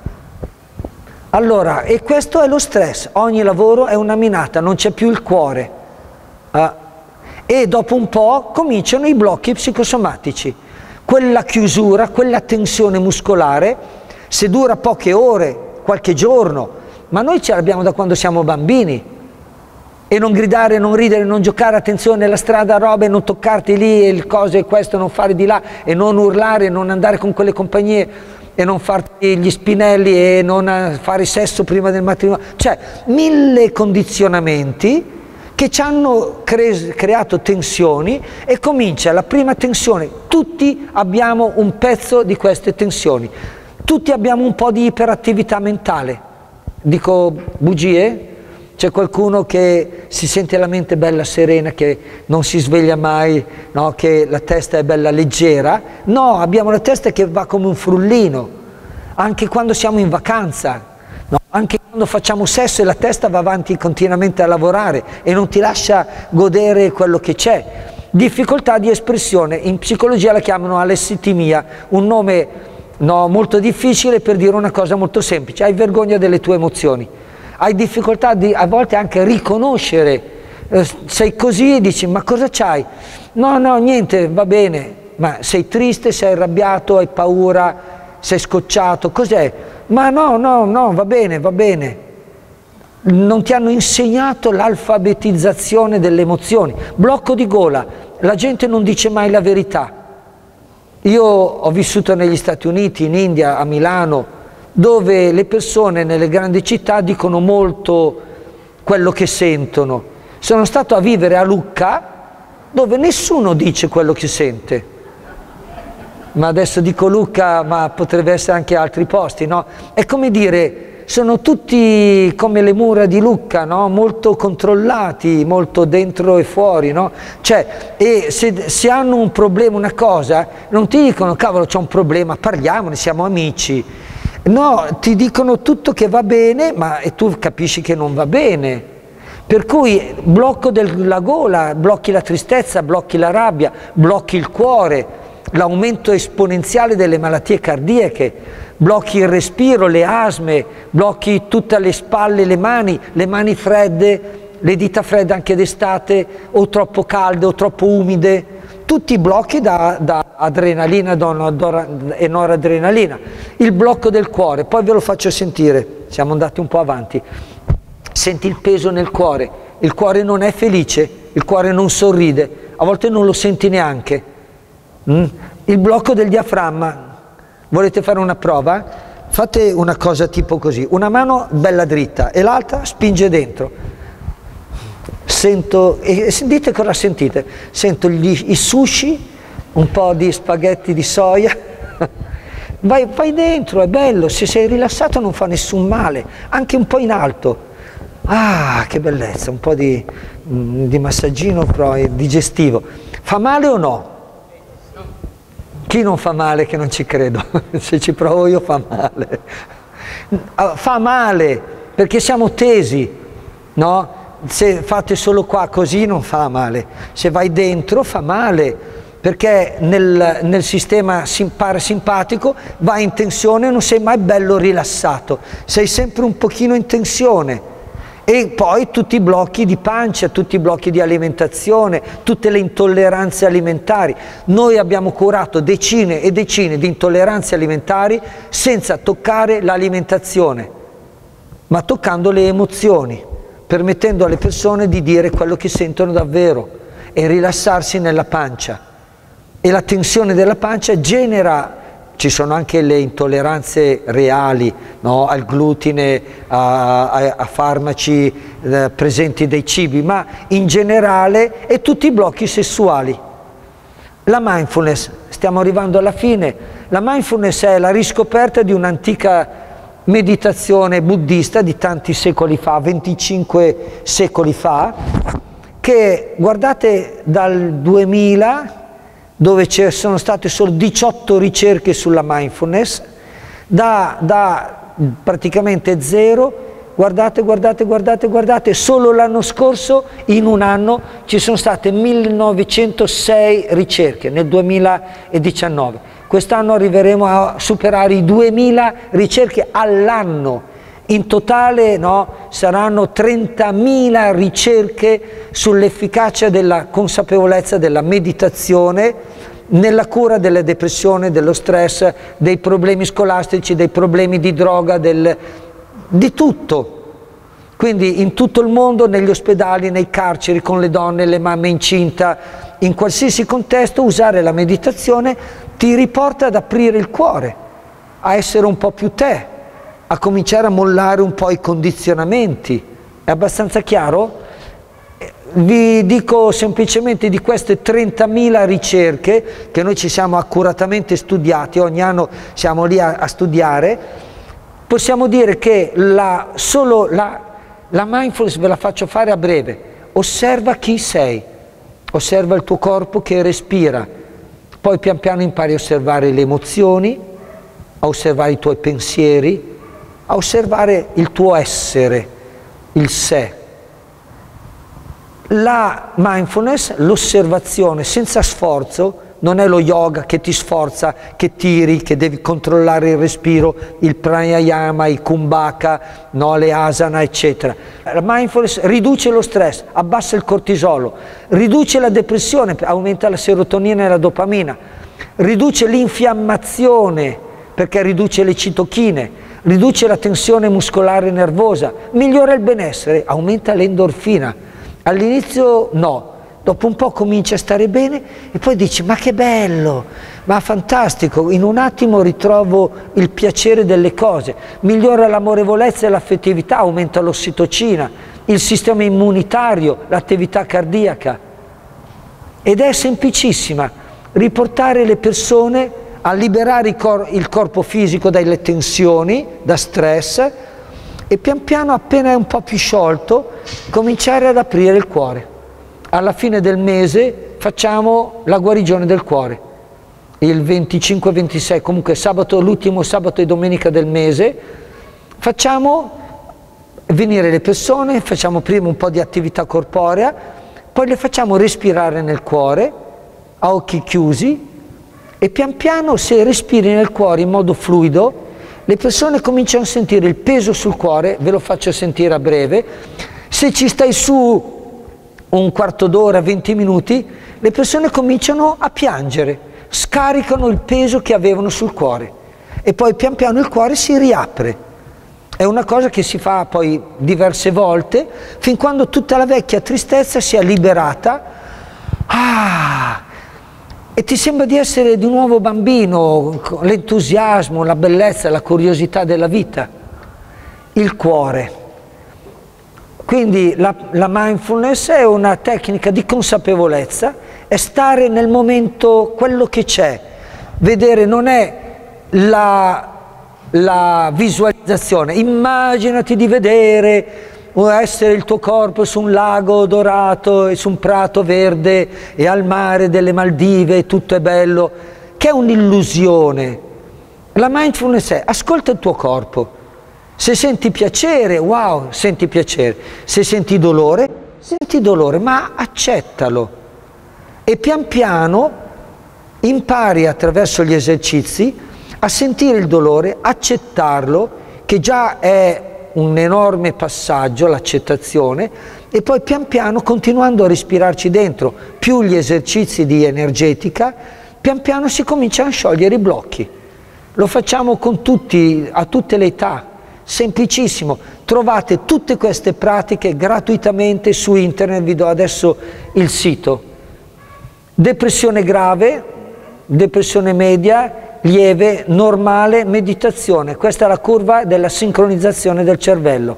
Allora, e questo è lo stress, ogni lavoro è una minata, non c'è più il cuore. Eh? E dopo un po' cominciano i blocchi psicosomatici. Quella chiusura, quella tensione muscolare, se dura poche ore, qualche giorno, ma noi ce l'abbiamo da quando siamo bambini. E non gridare, non ridere, non giocare, attenzione, la strada, robe, non toccarti lì, e cose, questo, non fare di là, e non urlare, non andare con quelle compagnie, e non farti gli spinelli e non fare sesso prima del matrimonio, cioè mille condizionamenti che ci hanno cre creato tensioni, e comincia la prima tensione. Tutti abbiamo un pezzo di queste tensioni, tutti abbiamo un po' di iperattività mentale. Dico bugie? C'è qualcuno che si sente la mente bella serena, che non si sveglia mai, no? Che la testa è bella leggera. No, abbiamo la testa che va come un frullino, anche quando siamo in vacanza, no? Anche quando facciamo sesso e la testa va avanti continuamente a lavorare e non ti lascia godere quello che c'è. Difficoltà di espressione, in psicologia la chiamano alessitimia, un nome no, molto difficile per dire una cosa molto semplice: hai vergogna delle tue emozioni. Hai difficoltà di a volte anche riconoscere, eh, sei così e dici ma cosa c'hai? No, no, niente, va bene, ma sei triste, sei arrabbiato, hai paura, sei scocciato, cos'è? Ma no, no, no, va bene, va bene. Non ti hanno insegnato l'alfabetizzazione delle emozioni. Blocco di gola, la gente non dice mai la verità. Io ho vissuto negli Stati Uniti, in India, a Milano, dove le persone nelle grandi città dicono molto quello che sentono. Sono stato a vivere a Lucca, dove nessuno dice quello che sente. Ma adesso dico Lucca, ma potrebbe essere anche altri posti, no? È come dire, sono tutti come le mura di Lucca, no? Molto controllati, molto dentro e fuori, no? Cioè, e se, se hanno un problema, una cosa, non ti dicono cavolo c'è un problema, parliamone, siamo amici. No, ti dicono tutto che va bene, ma e tu capisci che non va bene. Per cui blocco della gola, blocchi la tristezza, blocchi la rabbia, blocchi il cuore, l'aumento esponenziale delle malattie cardiache, blocchi il respiro, le asme, blocchi tutte le spalle, le mani, le mani fredde, le dita fredde anche d'estate, o troppo calde o troppo umide. Tutti blocchi da, da adrenalina e noradrenalina. Il blocco del cuore, poi ve lo faccio sentire, siamo andati un po' avanti. Senti il peso nel cuore, il cuore non è felice, il cuore non sorride, a volte non lo senti neanche. Mm? Il blocco del diaframma, volete fare una prova? Fate una cosa tipo così, una mano bella dritta e l'altra spinge dentro. Sento, e dite cosa sentite? Sento gli, i sushi, un po' di spaghetti di soia, vai, vai dentro, è bello, se sei rilassato non fa nessun male, anche un po' in alto. Ah, che bellezza, un po' di, di massaggino però digestivo. Fa male o no? Chi non fa male che non ci credo? Se ci provo io fa male. Fa male perché siamo tesi, no? Se fate solo qua così non fa male, se vai dentro fa male, perché nel, nel sistema parasimpatico vai in tensione e non sei mai bello rilassato, sei sempre un pochino in tensione. E poi tutti i blocchi di pancia, tutti i blocchi di alimentazione, tutte le intolleranze alimentari. Noi abbiamo curato decine e decine di intolleranze alimentari senza toccare l'alimentazione, ma toccando le emozioni, permettendo alle persone di dire quello che sentono davvero e rilassarsi nella pancia. E la tensione della pancia genera, ci sono anche le intolleranze reali, no? Al glutine, a, a, a farmaci eh, presenti dei cibi, ma in generale e tutti i blocchi sessuali. La mindfulness, stiamo arrivando alla fine, la mindfulness è la riscoperta di un'antica meditazione buddista di tanti secoli fa, venticinque secoli fa, che guardate dal duemila, dove ci sono state solo diciotto ricerche sulla mindfulness, da, da praticamente zero, guardate, guardate, guardate, guardate, solo l'anno scorso, in un anno, ci sono state millenovecentosei ricerche, nel duemiladiciannove. Quest'anno arriveremo a superare i duemila ricerche all'anno. In totale no, saranno trentamila ricerche sull'efficacia della consapevolezza della meditazione nella cura della depressione, dello stress, dei problemi scolastici, dei problemi di droga, del, di tutto. Quindi in tutto il mondo, negli ospedali, nei carceri, con le donne, le mamme incinta, in qualsiasi contesto, usare la meditazione ti riporta ad aprire il cuore, a essere un po' più te, a cominciare a mollare un po' i condizionamenti. È abbastanza chiaro? Vi dico semplicemente di queste trentamila ricerche che noi ci siamo accuratamente studiati, ogni anno siamo lì a, a studiare, possiamo dire che la, solo la La mindfulness ve la faccio fare a breve. Osserva chi sei, osserva il tuo corpo che respira, poi pian piano impari a osservare le emozioni, a osservare i tuoi pensieri, a osservare il tuo essere, il sé. La mindfulness, l'osservazione senza sforzo, non è lo yoga che ti sforza, che tiri, che devi controllare il respiro, il pranayama, il kumbhaka, no, le asana, eccetera. La mindfulness riduce lo stress, abbassa il cortisolo, riduce la depressione, aumenta la serotonina e la dopamina, riduce l'infiammazione perché riduce le citochine, riduce la tensione muscolare e nervosa, migliora il benessere, aumenta l'endorfina. All'inizio no. Dopo un po' cominci a stare bene e poi dici ma che bello, ma fantastico, in un attimo ritrovo il piacere delle cose, migliora l'amorevolezza e l'affettività, aumenta l'ossitocina, il sistema immunitario, l'attività cardiaca. Ed è semplicissima, riportare le persone a liberare il, cor il corpo fisico dalle tensioni, da stress e pian piano appena è un po' più sciolto cominciare ad aprire il cuore. Alla fine del mese facciamo la guarigione del cuore, il venticinque ventisei, comunque sabato, l'ultimo sabato e domenica del mese, facciamo venire le persone, facciamo prima un po' di attività corporea, poi le facciamo respirare nel cuore, a occhi chiusi, e pian piano se respiri nel cuore in modo fluido, le persone cominciano a sentire il peso sul cuore, ve lo faccio sentire a breve, se ci stai su un quarto d'ora, venti minuti, le persone cominciano a piangere, scaricano il peso che avevano sul cuore e poi pian piano il cuore si riapre. È una cosa che si fa poi diverse volte, fin quando tutta la vecchia tristezza sia liberata, ah, e ti sembra di essere di nuovo bambino, l'entusiasmo, la bellezza, la curiosità della vita. Il cuore. Quindi la, la mindfulness è una tecnica di consapevolezza, è stare nel momento quello che c'è, vedere non è la, la visualizzazione, immaginati di vedere o essere il tuo corpo su un lago dorato e su un prato verde e al mare delle Maldive e tutto è bello, che è un'illusione. La mindfulness è ascolta il tuo corpo. Se senti piacere, wow, senti piacere. Se senti dolore, senti dolore, ma accettalo. E pian piano impari attraverso gli esercizi a sentire il dolore, accettarlo, che già è un enorme passaggio, l'accettazione, e poi pian piano, continuando a respirarci dentro, più gli esercizi di energetica, pian piano si cominciano a sciogliere i blocchi. Lo facciamo con tutti, a tutte le età. Semplicissimo, trovate tutte queste pratiche gratuitamente su internet, vi do adesso il sito. Depressione grave, depressione media, lieve, normale, meditazione. Questa è la curva della sincronizzazione del cervello.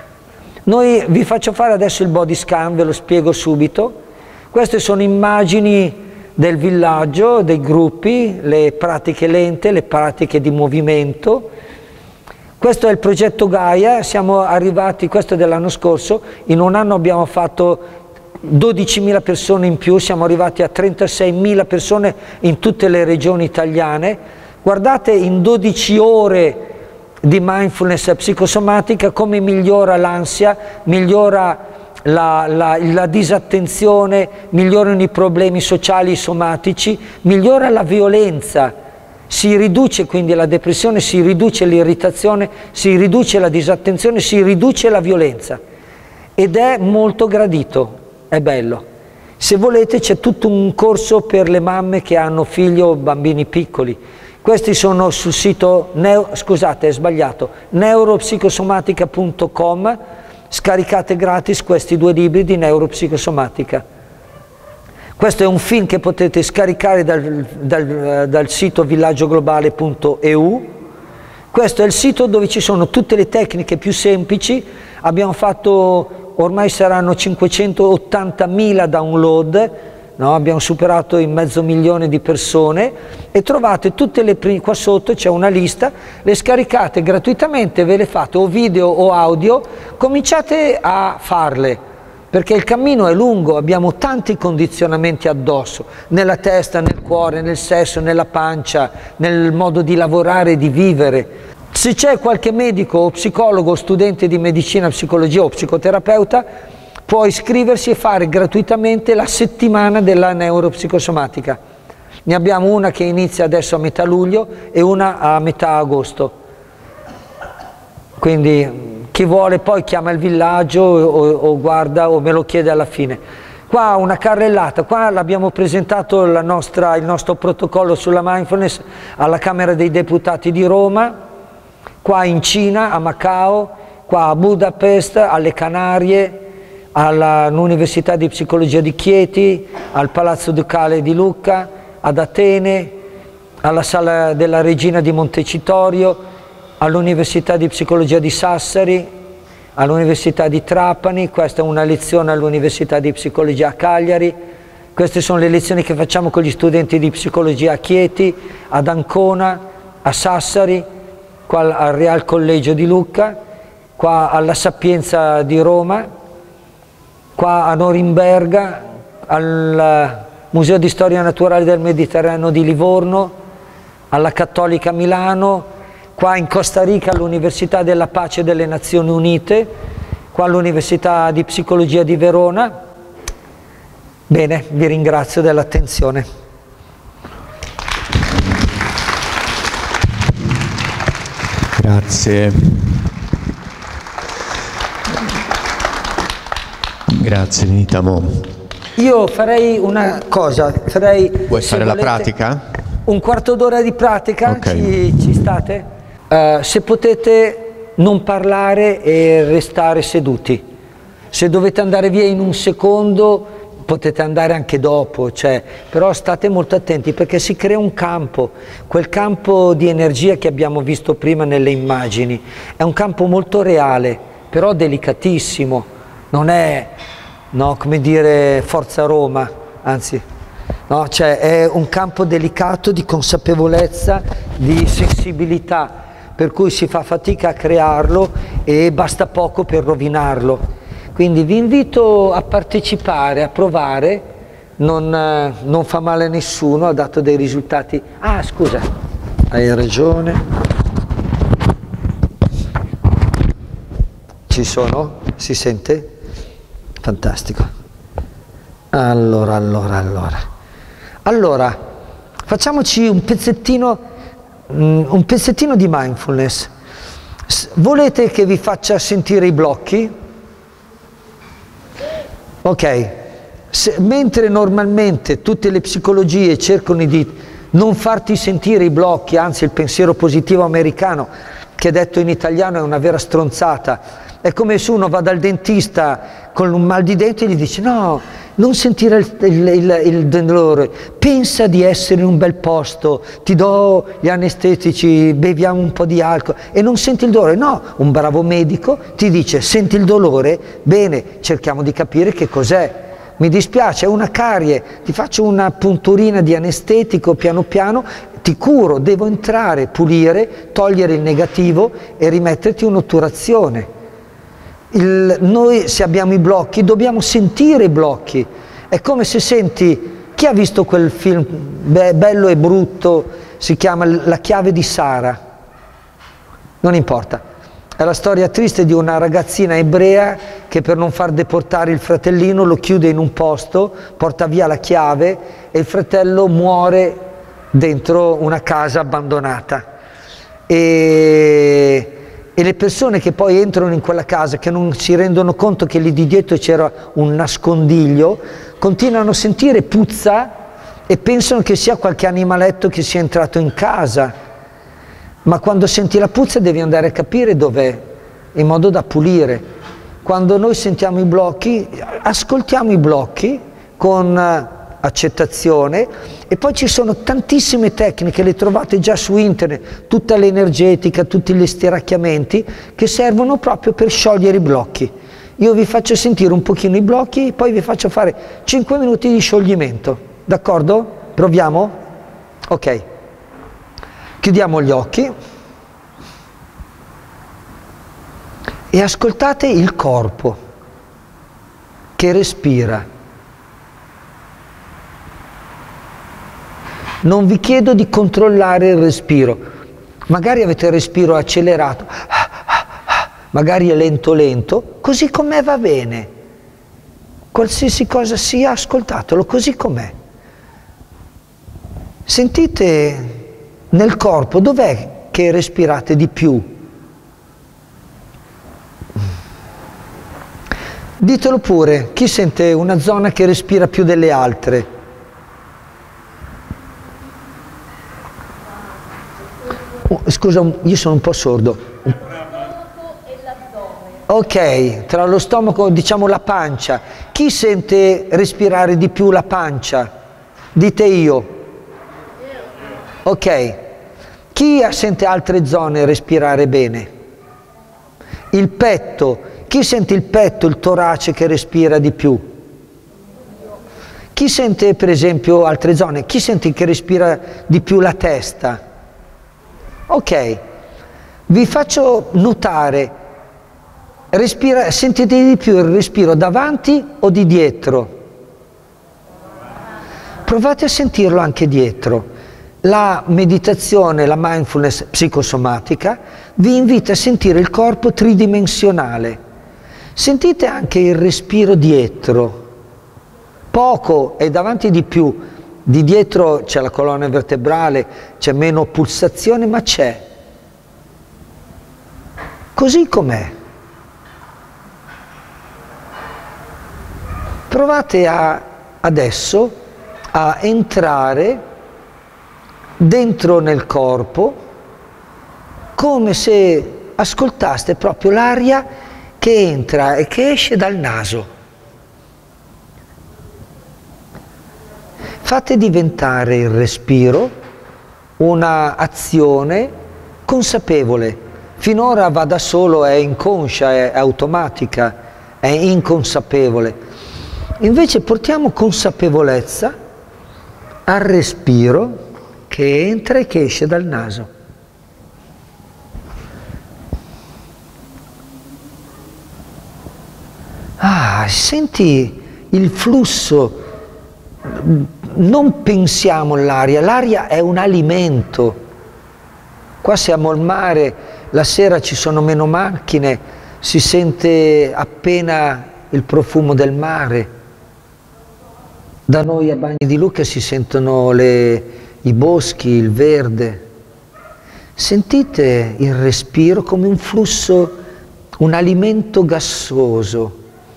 Noi vi faccio fare adesso il body scan, ve lo spiego subito. Queste sono immagini del villaggio, dei gruppi, le pratiche lente, le pratiche di movimento. Questo è il progetto Gaia, siamo arrivati, questo è dell'anno scorso, in un anno abbiamo fatto dodicimila persone in più, siamo arrivati a trentaseimila persone in tutte le regioni italiane. Guardate in dodici ore di mindfulness psicosomatica come migliora l'ansia, migliora la, la, la disattenzione, migliorano i problemi sociali e somatici, migliora la violenza. Si riduce quindi la depressione, si riduce l'irritazione, si riduce la disattenzione, si riduce la violenza ed è molto gradito, è bello. Se volete c'è tutto un corso per le mamme che hanno figli o bambini piccoli. Questi sono sul sito, neo, scusate è sbagliato, neuropsicosomatica punto com, scaricate gratis questi due libri di neuropsicosomatica. Questo è un film che potete scaricare dal, dal, dal sito villaggioglobale punto e u. Questo è il sito dove ci sono tutte le tecniche più semplici. Abbiamo fatto, ormai saranno cinquecentottantamila download no? Abbiamo superato il mezzo milione di persone e trovate tutte le prime, qua sotto c'è una lista, le scaricate gratuitamente, ve le fate o video o audio, cominciate a farle, perché il cammino è lungo, abbiamo tanti condizionamenti addosso, nella testa, nel cuore, nel sesso, nella pancia, nel modo di lavorare e di vivere. Se c'è qualche medico o psicologo, studente di medicina, psicologia o psicoterapeuta, può iscriversi e fare gratuitamente la settimana della neuropsicosomatica. Ne abbiamo una che inizia adesso a metà luglio e una a metà agosto. Quindi chi vuole poi chiama il villaggio o, o guarda o me lo chiede alla fine. Qua una carrellata, qua l'abbiamo presentato la nostra, il nostro protocollo sulla mindfulness alla Camera dei Deputati di Roma, qua in Cina, a Macao, qua a Budapest, alle Canarie, all'Università di Psicologia di Chieti, al Palazzo Ducale di Lucca, ad Atene, alla Sala della Regina di Montecitorio, all'Università di Psicologia di Sassari, all'Università di Trapani. Questa è una lezione all'Università di Psicologia a Cagliari. Queste sono le lezioni che facciamo con gli studenti di psicologia a Chieti, ad Ancona, a Sassari, qua al Real Collegio di Lucca, qua alla Sapienza di Roma, qua a Norimberga, al Museo di Storia Naturale del Mediterraneo di Livorno, alla Cattolica Milano, qua in Costa Rica all'Università della Pace delle Nazioni Unite, qua all'Università di Psicologia di Verona. Bene, vi ringrazio dell'attenzione. Grazie. Grazie Nitamo. Io farei una cosa, farei... Vuoi fare la pratica? Un quarto d'ora di pratica, okay. ci, ci state? Uh, se potete non parlare e restare seduti. Se dovete andare via in un secondo, potete andare anche dopo, cioè, però state molto attenti perché si crea un campo, quel campo di energia che abbiamo visto prima nelle immagini. È un campo molto reale, però delicatissimo, non è, no, come dire, Forza Roma, anzi, no, cioè è un campo delicato di consapevolezza, di sensibilità, per cui si fa fatica a crearlo e basta poco per rovinarlo. Quindi vi invito a partecipare, a provare, non, non fa male a nessuno, ha dato dei risultati. Ah, scusa, hai ragione. Ci sono? Si sente? Fantastico. Allora, allora, allora. Allora, facciamoci un pezzettino... un pezzettino di mindfulness. Volete che vi faccia sentire i blocchi? Ok, se, mentre normalmente tutte le psicologie cercano di non farti sentire i blocchi, anzi il pensiero positivo americano, che detto in italiano è una vera stronzata, è come se uno va dal dentista con un mal di denti e gli dice no, non sentire il, il, il, il dolore, pensa di essere in un bel posto, ti do gli anestetici, beviamo un po' di alcol e non senti il dolore. No, un bravo medico ti dice senti il dolore, bene, cerchiamo di capire che cos'è. Mi dispiace, è una carie, ti faccio una punturina di anestetico piano piano, ti curo, devo entrare, pulire, togliere il negativo e rimetterti un'otturazione. Il, noi se abbiamo i blocchi dobbiamo sentire i blocchi, è come se senti, chi ha visto quel film be bello e brutto, si chiama La chiave di Sara, non importa, è la storia triste di una ragazzina ebrea che per non far deportare il fratellino lo chiude in un posto, porta via la chiave e il fratello muore dentro una casa abbandonata e E le persone che poi entrano in quella casa, che non si rendono conto che lì di dietro c'era un nascondiglio, continuano a sentire puzza e pensano che sia qualche animaletto che sia entrato in casa. Ma quando senti la puzza devi andare a capire dov'è, in modo da pulire. Quando noi sentiamo i blocchi, ascoltiamo i blocchi con accettazione e poi ci sono tantissime tecniche, le trovate già su internet, tutta l'energetica, tutti gli stiracchiamenti che servono proprio per sciogliere i blocchi. io vi faccio sentire un pochino i blocchi, poi vi faccio fare cinque minuti di scioglimento, d'accordo? Proviamo? Ok. Chiudiamo gli occhi e ascoltate il corpo che respira. Non vi chiedo di controllare il respiro, magari avete il respiro accelerato, magari è lento lento, così com'è va bene. Qualsiasi cosa sia, ascoltatelo così com'è. Sentite nel corpo dov'è che respirate di più. Ditelo pure, chi sente una zona che respira più delle altre? Oh, scusa, io sono un po' sordo. Ok, tra lo stomaco, diciamo la pancia. Chi sente respirare di più la pancia? Dite io. Ok. Chi sente altre zone respirare bene? Il petto. Chi sente il petto, il torace che respira di più? Chi sente per esempio altre zone? Chi sente che respira di più la testa? Ok. Vi faccio notare. Respira, sentite di più il respiro davanti o di dietro? Provate a sentirlo anche dietro. La meditazione, la mindfulness psicosomatica vi invita a sentire il corpo tridimensionale. Sentite anche il respiro dietro. Poco e davanti di più. Di dietro c'è la colonna vertebrale, c'è meno pulsazione, ma c'è. Così com'è. Provate a, adesso a entrare dentro nel corpo come se ascoltaste proprio l'aria che entra e che esce dal naso. Fate diventare il respiro una azione consapevole. Finora va da solo, è inconscia, è automatica, è inconsapevole. Invece portiamo consapevolezza al respiro che entra e che esce dal naso. Ah, senti il flusso, non pensiamo all'aria, l'aria è un alimento. Qua siamo al mare, la sera ci sono meno macchine, si sente appena il profumo del mare. Da noi a Bagni di Lucca si sentono le, i boschi, il verde. Sentite il respiro come un flusso, un alimento gassoso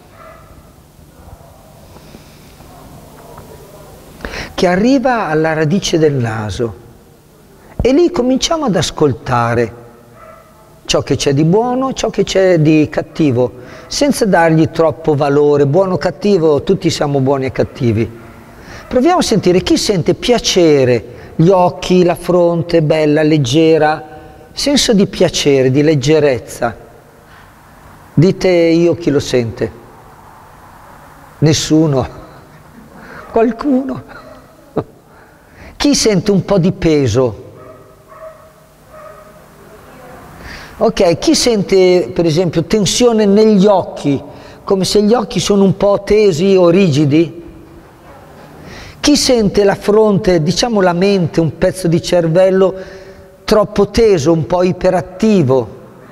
che arriva alla radice del naso e lì cominciamo ad ascoltare ciò che c'è di buono, ciò che c'è di cattivo, senza dargli troppo valore, buono o cattivo, tutti siamo buoni e cattivi. Proviamo a sentire chi sente piacere, gli occhi, la fronte bella, leggera, senso di piacere, di leggerezza. Dite io chi lo sente. Nessuno. Qualcuno. Chi sente un po' di peso? Ok, chi sente per esempio tensione negli occhi, come se gli occhi sono un po' tesi o rigidi? Chi sente la fronte, diciamo la mente, un pezzo di cervello troppo teso, un po' iperattivo?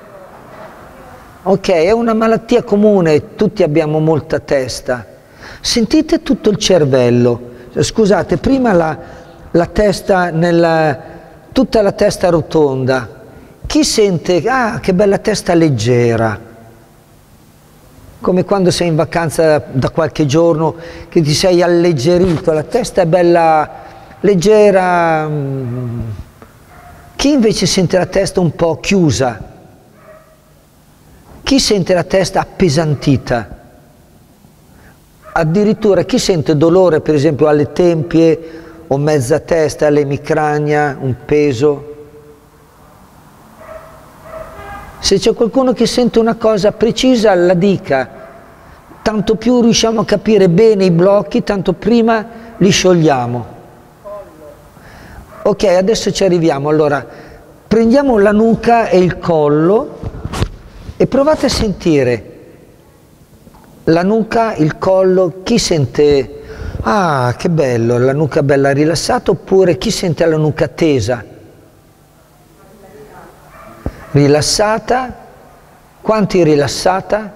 Ok, è una malattia comune, tutti abbiamo molta testa. Sentite tutto il cervello. Scusate, prima la, la testa, nella, tutta la testa rotonda. Chi sente, ah, che bella testa leggera. Come quando sei in vacanza da qualche giorno che ti sei alleggerito, la testa è bella leggera. Chi invece sente la testa un po' chiusa? Chi sente la testa appesantita? Addirittura chi sente dolore per esempio alle tempie o mezza testa, all'emicrania, un peso? Se c'è qualcuno che sente una cosa precisa, la dica. tanto più riusciamo a capire bene i blocchi, tanto prima li sciogliamo. Ok, adesso ci arriviamo. Allora, prendiamo la nuca e il collo e provate a sentire la nuca, il collo. Chi sente, ah che bello, la nuca bella rilassata, oppure chi sente la nuca tesa? Rilassata? Quanti rilassata?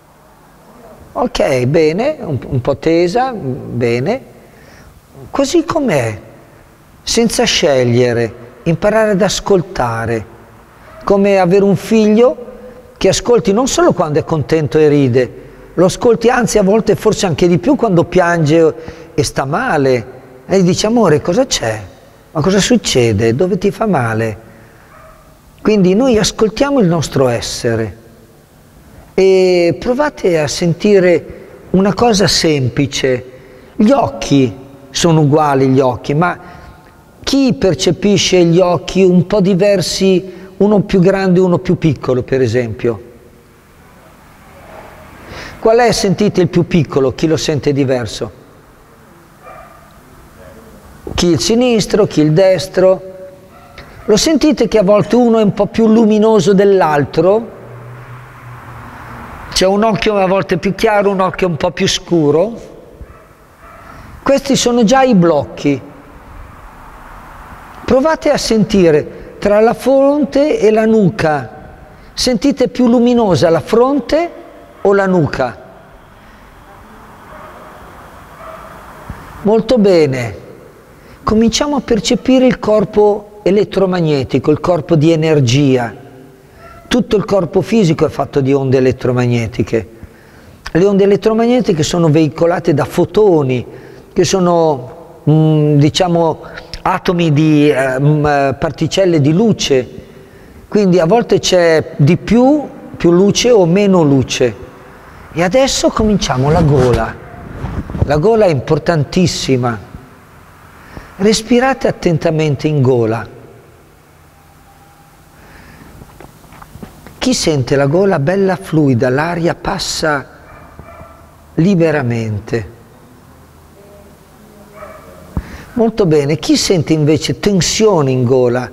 Ok, bene, un, un po' tesa, bene. Così com'è, senza scegliere, imparare ad ascoltare, come avere un figlio che ascolti non solo quando è contento e ride, lo ascolti anzi a volte forse anche di più quando piange e sta male, e gli dici: amore, cosa c'è? Ma cosa succede? Dove ti fa male? Quindi noi ascoltiamo il nostro essere e provate a sentire una cosa semplice. Gli occhi sono uguali, gli occhi, ma chi percepisce gli occhi un po' diversi, uno più grande e uno più piccolo, per esempio? Qual è, sentite, il più piccolo? Chi lo sente diverso? Chi il sinistro, chi il destro? Lo sentite che a volte uno è un po' più luminoso dell'altro? C'è un occhio a volte più chiaro, un occhio un po' più scuro? Questi sono già i blocchi. Provate a sentire tra la fronte e la nuca. Sentite più luminosa la fronte o la nuca? Molto bene. Cominciamo a percepire il corpo elettromagnetico, il corpo di energia. Tutto il corpo fisico è fatto di onde elettromagnetiche. Le onde elettromagnetiche sono veicolate da fotoni, che sono, mh, diciamo, atomi di eh, mh, particelle di luce. Quindi a volte c'è di più, più luce o meno luce. E adesso cominciamo la gola. La gola è importantissima. Respirate attentamente in gola. Chi sente la gola bella fluida, l'aria passa liberamente. Molto bene. Chi sente invece tensione in gola?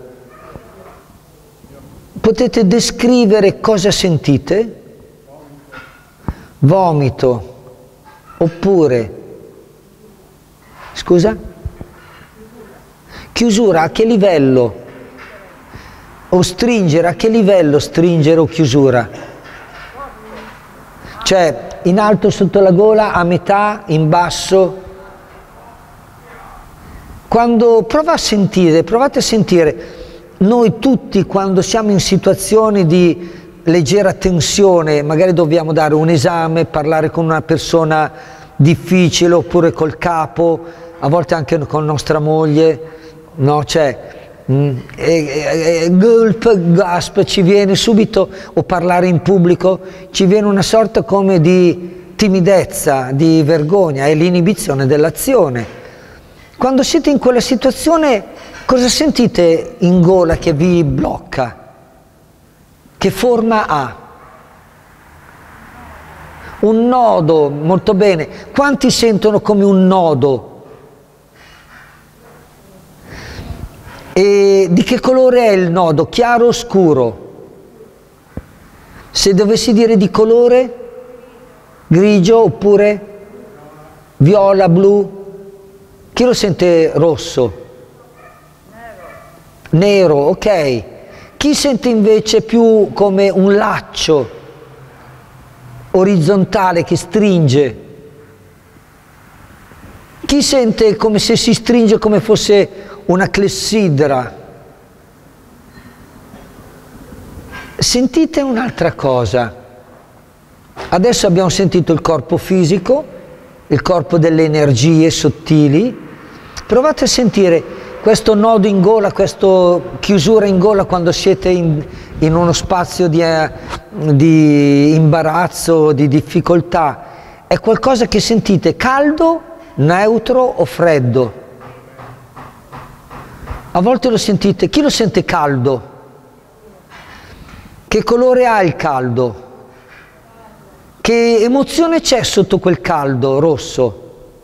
Potete descrivere cosa sentite? Vomito. Oppure, scusa? Chiusura, a che livello? O stringere, a che livello stringere o chiusura? Cioè, in alto sotto la gola, a metà, in basso? Quando prova a sentire, provate a sentire, noi tutti quando siamo in situazioni di leggera tensione, magari dobbiamo dare un esame, parlare con una persona difficile, oppure col capo, a volte anche con nostra moglie, no? Cioè, Mm, e, e, gulp, gasp, ci viene subito, o parlare in pubblico, ci viene una sorta come di timidezza, di vergogna, è l'inibizione dell'azione. Quando siete in quella situazione, cosa sentite in gola che vi blocca? Che forma ha? Un nodo, molto bene. Quanti sentono come un nodo? E di che colore è il nodo? Chiaro o scuro? Se dovessi dire di colore, grigio oppure viola, blu? Chi lo sente rosso? Nero. Nero, ok. Chi sente invece più come un laccio orizzontale che stringe? Chi sente come se si stringe come fosse una clessidra? Sentite un'altra cosa. Adesso abbiamo sentito il corpo fisico, il corpo delle energie sottili. Provate a sentire questo nodo in gola, questa chiusura in gola quando siete in, in uno spazio di, eh, di imbarazzo, di difficoltà. È qualcosa che sentite caldo, neutro o freddo? A volte lo sentite, chi lo sente caldo? Che colore ha il caldo? Che emozione c'è sotto quel caldo rosso?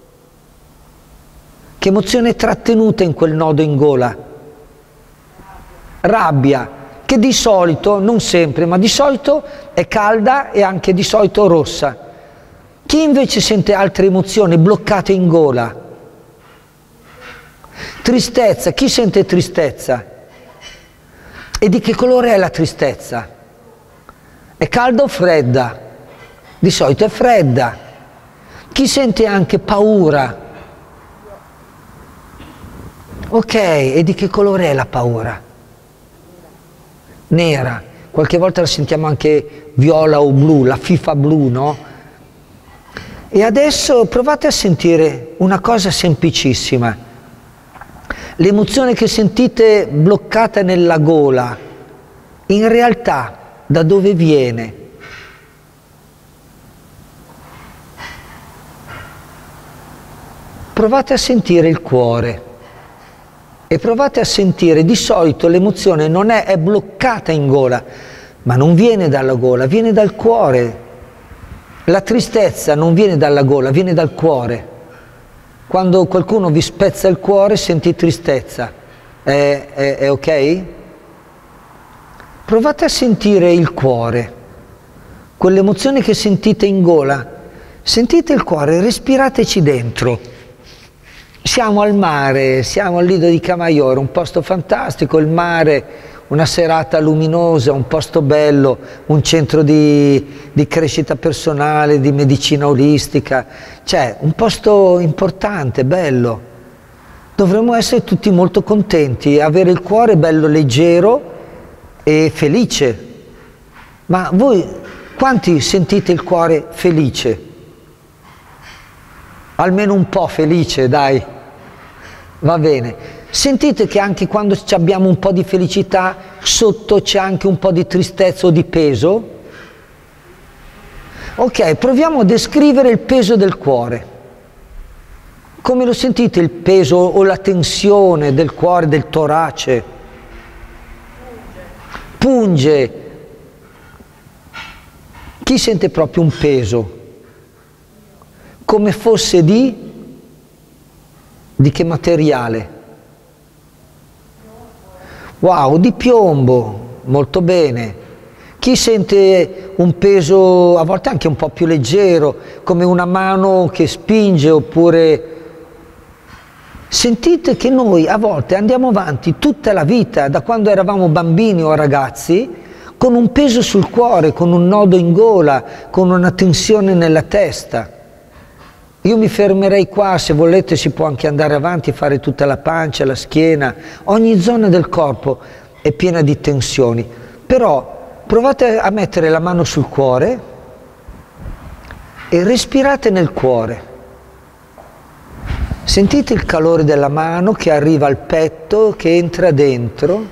Che emozione è trattenuta in quel nodo in gola? Rabbia, che di solito, non sempre, ma di solito è calda e anche di solito rossa. Chi invece sente altre emozioni bloccate in gola? Tristezza, chi sente tristezza? E di che colore è la tristezza? È calda o fredda? Di solito è fredda. Chi sente anche paura? Ok, e di che colore è la paura? Nera. Qualche volta la sentiamo anche viola o blu, la FIFA blu, no? E adesso provate a sentire una cosa semplicissima. L'emozione che sentite bloccata nella gola, in realtà da dove viene? Provate a sentire il cuore e provate a sentire, di solito l'emozione non è, è bloccata in gola, ma non viene dalla gola, viene dal cuore. La tristezza non viene dalla gola, viene dal cuore. Quando qualcuno vi spezza il cuore senti tristezza, è, è, è ok? Provate a sentire il cuore, quell'emozione che sentite in gola, sentite il cuore, respirateci dentro. Siamo al mare, siamo al Lido di Camaiore, un posto fantastico, il mare, una serata luminosa, un posto bello, un centro di, di crescita personale, di medicina olistica, cioè un posto importante, bello. Dovremmo essere tutti molto contenti, avere il cuore bello leggero e felice. Ma voi quanti sentite il cuore felice? Almeno un po' felice, dai, va bene. Sentite che anche quando abbiamo un po' di felicità, sotto c'è anche un po' di tristezza o di peso? Ok, proviamo a descrivere il peso del cuore. Come lo sentite il peso o la tensione del cuore, del torace? Punge. Chi sente proprio un peso? Come fosse di, di che materiale? Wow, di piombo, molto bene. Chi sente un peso a volte anche un po' più leggero, come una mano che spinge, oppure sentite che noi a volte andiamo avanti tutta la vita, da quando eravamo bambini o ragazzi, con un peso sul cuore, con un nodo in gola, con una tensione nella testa. Io mi fermerei qua, se volete si può anche andare avanti, fare tutta la pancia, la schiena, ogni zona del corpo è piena di tensioni. Però provate a mettere la mano sul cuore e respirate nel cuore. Sentite il calore della mano che arriva al petto, che entra dentro,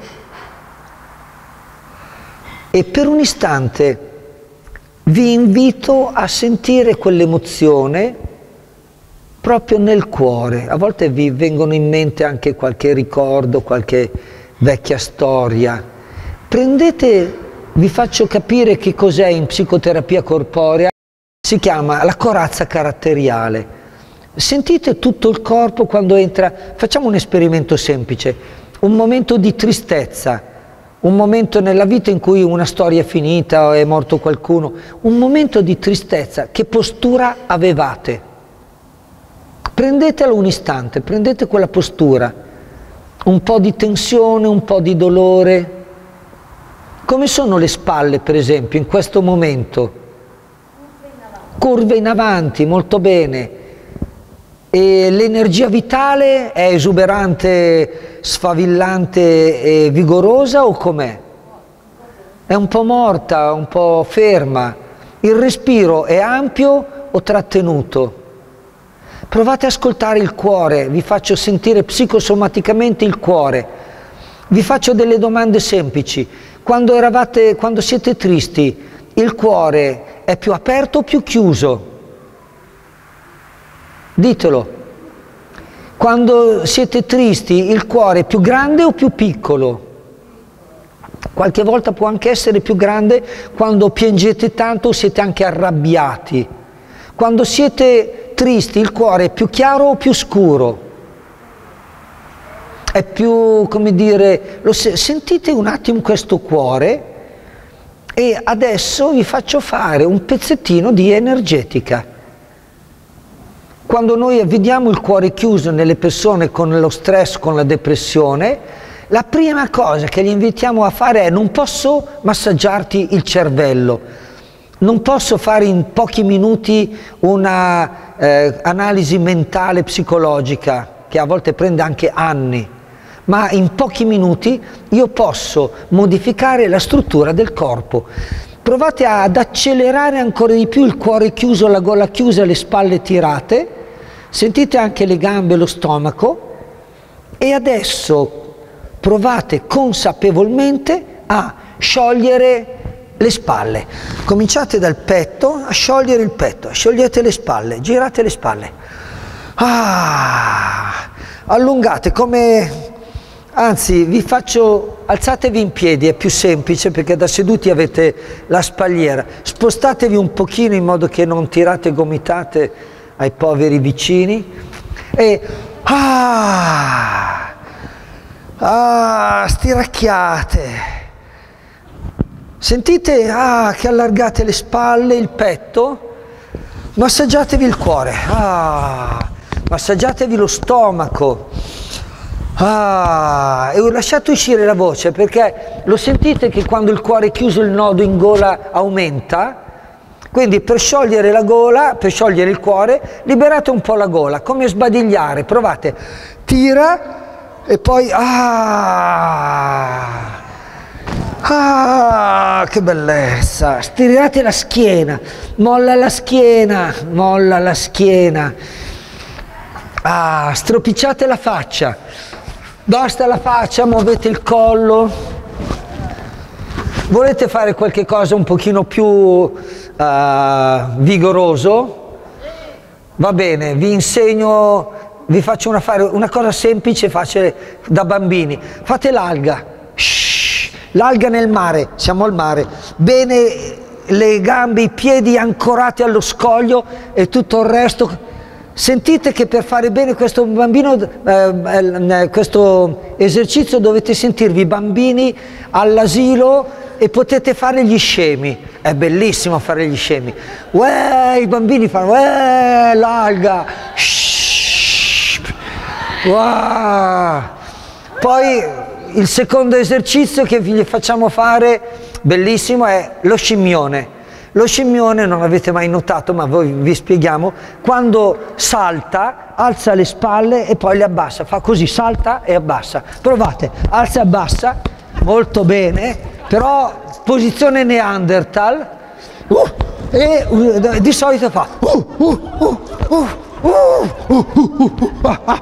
e per un istante vi invito a sentire quell'emozione proprio nel cuore. A volte vi vengono in mente anche qualche ricordo, qualche vecchia storia. Prendete, vi faccio capire che cos'è in psicoterapia corporea, si chiama la corazza caratteriale. Sentite tutto il corpo quando entra, facciamo un esperimento semplice, un momento di tristezza, un momento nella vita in cui una storia è finita o è morto qualcuno, un momento di tristezza, che postura avevate? Prendetelo un istante, prendete quella postura, un po' di tensione, un po' di dolore. Come sono le spalle, per esempio, in questo momento? Curve in avanti, molto bene. E l'energia vitale è esuberante, sfavillante e vigorosa o com'è? È un po' morta, un po' ferma. Il respiro è ampio o trattenuto? Provate ad ascoltare il cuore, vi faccio sentire psicosomaticamente il cuore. Vi faccio delle domande semplici. Quando eravate, quando siete tristi, il cuore è più aperto o più chiuso? Ditelo. Quando siete tristi, il cuore è più grande o più piccolo? Qualche volta può anche essere più grande quando piangete tanto o siete anche arrabbiati. Quando siete tristi il cuore è più chiaro o più scuro? È più, come dire, lo se- sentite un attimo questo cuore e adesso vi faccio fare un pezzettino di energetica. Quando noi vediamo il cuore chiuso nelle persone con lo stress, con la depressione, la prima cosa che gli invitiamo a fare è: non posso massaggiarti il cervello, non posso fare in pochi minuti una eh, analisi mentale psicologica, che a volte prende anche anni, ma in pochi minuti io posso modificare la struttura del corpo. Provate ad accelerare ancora di più il cuore chiuso, la gola chiusa, le spalle tirate, sentite anche le gambe e lo stomaco, e adesso provate consapevolmente a sciogliere le spalle. Cominciate dal petto, a sciogliere il petto, sciogliete le spalle, girate le spalle. Ah, allungate come... Anzi, vi faccio... alzatevi in piedi, è più semplice perché da seduti avete la spalliera. Spostatevi un pochino in modo che non tirate gomitate ai poveri vicini. E... Ah... Ah, stiracchiate, sentite ah, che allargate le spalle, il petto, massaggiatevi il cuore, ah, massaggiatevi lo stomaco, ah, e lasciate uscire la voce, perché lo sentite che quando il cuore è chiuso il nodo in gola aumenta? Quindi per sciogliere la gola, per sciogliere il cuore, liberate un po' la gola, come sbadigliare, provate, tira. E poi, ah, ah, che bellezza, stirate la schiena, molla la schiena, molla la schiena, ah, stropicciate la faccia, basta la faccia, muovete il collo. Volete fare qualche cosa un pochino più uh, vigoroso? Va bene, vi insegno... Vi faccio una, fare una cosa semplice e facile da bambini. Fate l'alga. L'alga nel mare, siamo al mare. Bene le gambe, i piedi ancorati allo scoglio e tutto il resto. Sentite che per fare bene questo bambino, eh, questo esercizio dovete sentirvi bambini all'asilo e potete fare gli scemi. È bellissimo fare gli scemi. Uè, i bambini fanno uè, l'alga. Wow. Poi il secondo esercizio che vi facciamo fare, bellissimo, è lo scimmione. Lo scimmione, non l'avete mai notato, ma voi vi spieghiamo, quando salta, alza le spalle e poi le abbassa, fa così, salta e abbassa. Provate, alza e abbassa, molto bene, però posizione Neanderthal, uh, e uh, di solito fa... Uh, uh, uh, uh, uh, uh, uh, uh, ah, ah.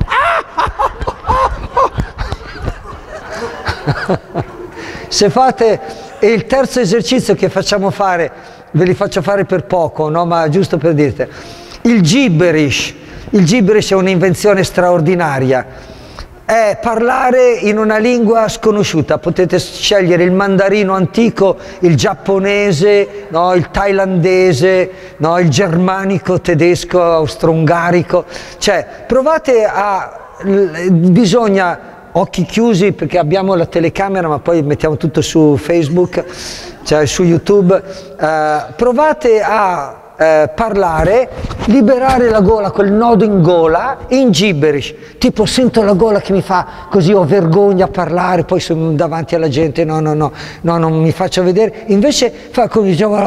Se fate il terzo esercizio che facciamo fare, ve li faccio fare per poco, no? Ma giusto per dirti, il gibberish. Il gibberish è un'invenzione straordinaria, è parlare in una lingua sconosciuta. Potete scegliere il mandarino antico, il giapponese, no? Il thailandese, no? Il germanico, tedesco, austro-ungarico, cioè provate a... bisogna occhi chiusi perché abbiamo la telecamera, ma poi mettiamo tutto su Facebook, cioè su YouTube, eh, provate a eh, parlare, liberare la gola, quel nodo in gola, in gibberish, tipo sento la gola che mi fa così, ho vergogna a parlare, poi sono davanti alla gente, no no no, no non mi faccio vedere, invece fa come diciamo,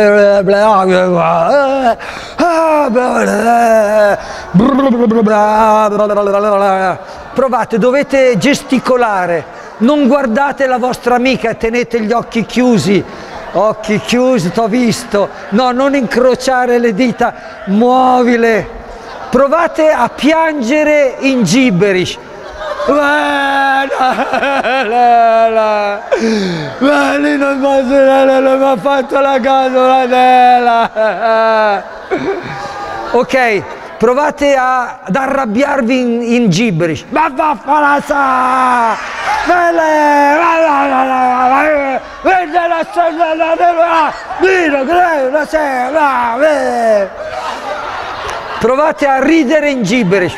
provate, dovete gesticolare, non guardate la vostra amica, tenete gli occhi chiusi, occhi chiusi, t'ho visto, no, non incrociare le dita, muovile, provate a piangere in gibberish. Ma lì non posso, non mi ha fatto la casa, ok, Provate a, ad arrabbiarvi in, in gibberish. Provate a ridere in gibberish.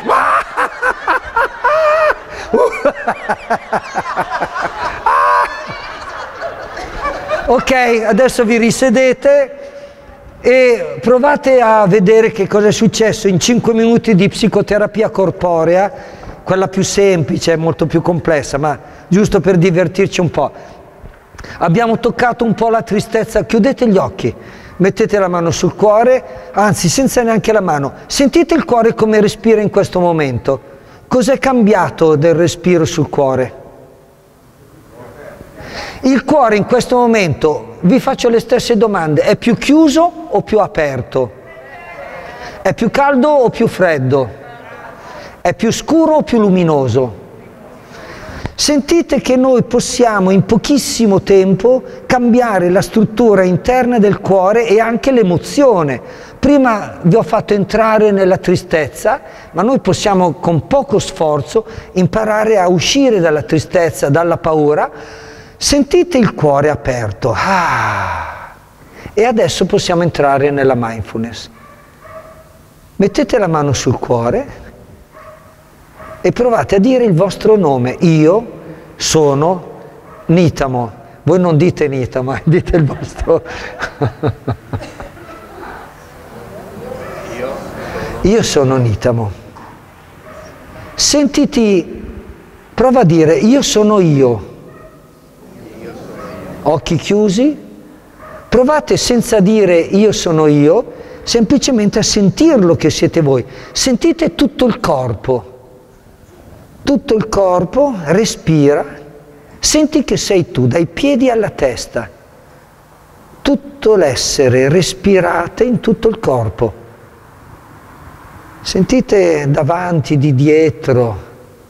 Ok, adesso vi risedete e provate a vedere che cosa è successo in cinque minuti di psicoterapia corporea, quella più semplice, molto più complessa, ma giusto per divertirci un po'. Abbiamo toccato un po' la tristezza, chiudete gli occhi, mettete la mano sul cuore, anzi senza neanche la mano, sentite il cuore come respira in questo momento. Cos'è cambiato del respiro sul cuore? Il cuore in questo momento, vi faccio le stesse domande, è più chiuso o più aperto? È più caldo o più freddo? È più scuro o più luminoso? Sentite che noi possiamo in pochissimo tempo cambiare la struttura interna del cuore e anche l'emozione. Prima vi ho fatto entrare nella tristezza, ma noi possiamo con poco sforzo imparare a uscire dalla tristezza, dalla paura. Sentite il cuore aperto. Ah. E adesso possiamo entrare nella mindfulness. Mettete la mano sul cuore e provate a dire il vostro nome. Io sono Nitamo. Voi non dite Nitamo, dite il vostro. Io sono Nitamo. Sentiti, prova a dire io sono io. Occhi chiusi, provate senza dire io sono io, semplicemente a sentirlo che siete voi. Sentite tutto il corpo, tutto il corpo, respira, senti che sei tu, dai piedi alla testa, tutto l'essere, respirate in tutto il corpo. Sentite davanti, di dietro.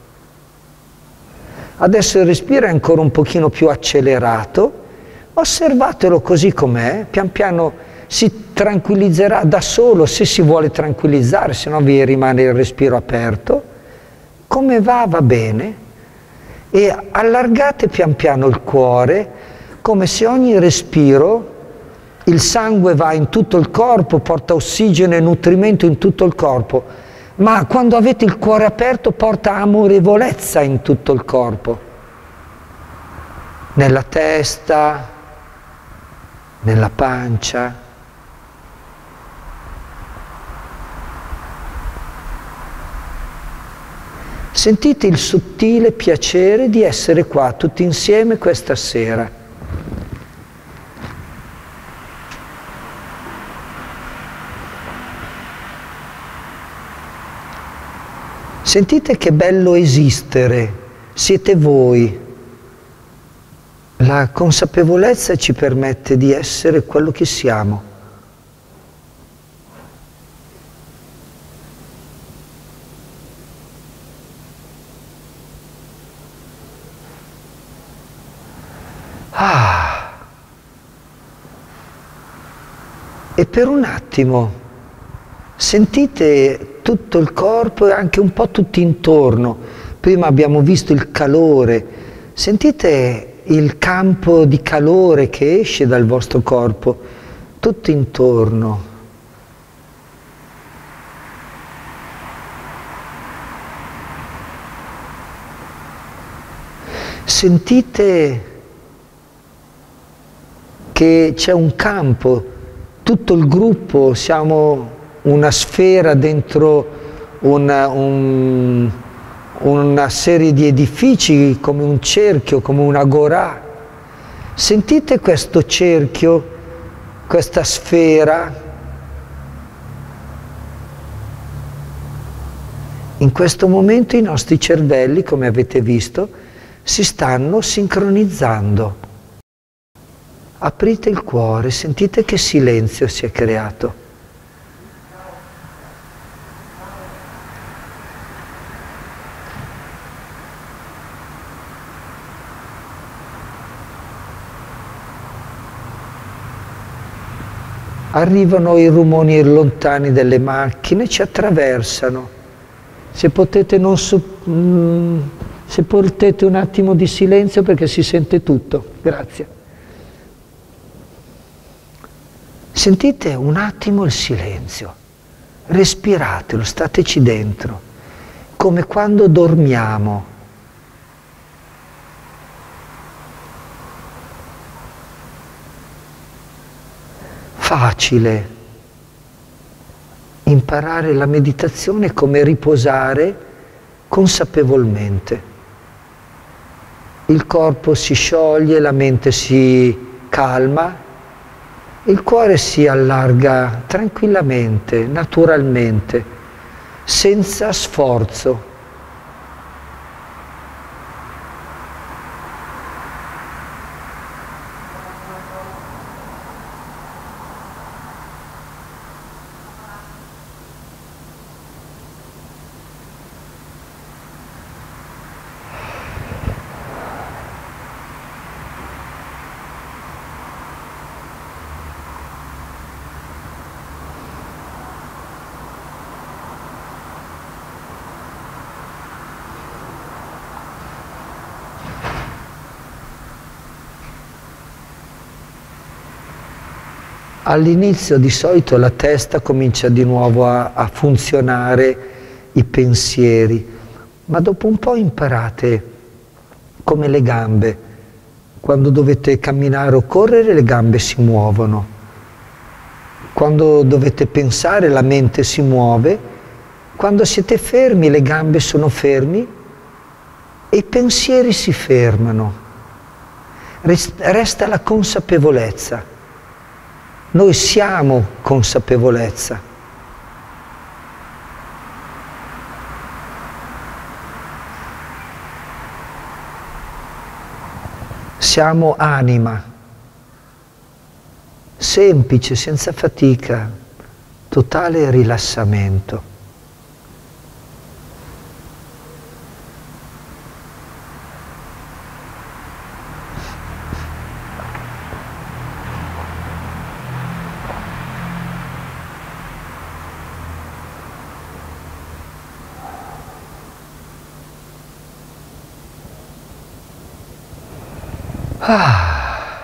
Adesso il respiro è ancora un pochino più accelerato. Osservatelo così com'è, pian piano si tranquillizzerà da solo se si vuole tranquillizzare, se no vi rimane il respiro aperto. Come va? Va bene. E allargate pian piano il cuore, come se ogni respiro, il sangue va in tutto il corpo, porta ossigeno e nutrimento in tutto il corpo, ma quando avete il cuore aperto porta amorevolezza in tutto il corpo, nella testa, nella pancia. Sentite il sottile piacere di essere qua tutti insieme questa sera. Sentite che bello esistere, siete voi. La consapevolezza ci permette di essere quello che siamo. Ah. E per un attimo sentite tutto il corpo e anche un po' tutti intorno. Prima abbiamo visto il calore, sentite il campo di calore che esce dal vostro corpo, tutto intorno. Sentite che c'è un campo, tutto il gruppo, siamo una sfera dentro una, un, una serie di edifici, come un cerchio, come un'agorà. Sentite questo cerchio, questa sfera. In questo momento i nostri cervelli, come avete visto, si stanno sincronizzando. Aprite il cuore, sentite che silenzio si è creato. arrivano i rumori lontani delle macchine, ci attraversano. Se potete, non so, mm, se potete un attimo di silenzio perché si sente tutto. Grazie. Sentite un attimo il silenzio, respiratelo, stateci dentro, come quando dormiamo. Facile imparare la meditazione come riposare consapevolmente. Il corpo si scioglie, la mente si calma, il cuore si allarga tranquillamente, naturalmente, senza sforzo. All'inizio di solito la testa comincia di nuovo a, a funzionare, i pensieri, ma dopo un po' imparate come le gambe. Quando dovete camminare o correre le gambe si muovono. Quando dovete pensare la mente si muove. Quando siete fermi le gambe sono fermi e i pensieri si fermano. Resta la consapevolezza. Noi siamo consapevolezza. Siamo anima, semplice, senza fatica, totale rilassamento. Ah.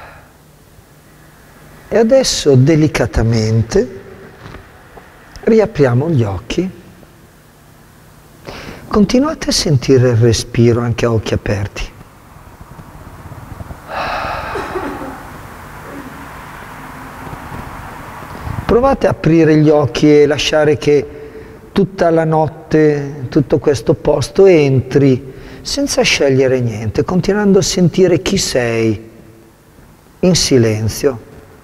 E adesso delicatamente riapriamo gli occhi. Continuate a sentire il respiro anche a occhi aperti. Provate a aprire gli occhi e lasciare che tutta la notte, tutto questo posto entri senza scegliere niente, continuando a sentire chi sei, in silenzio.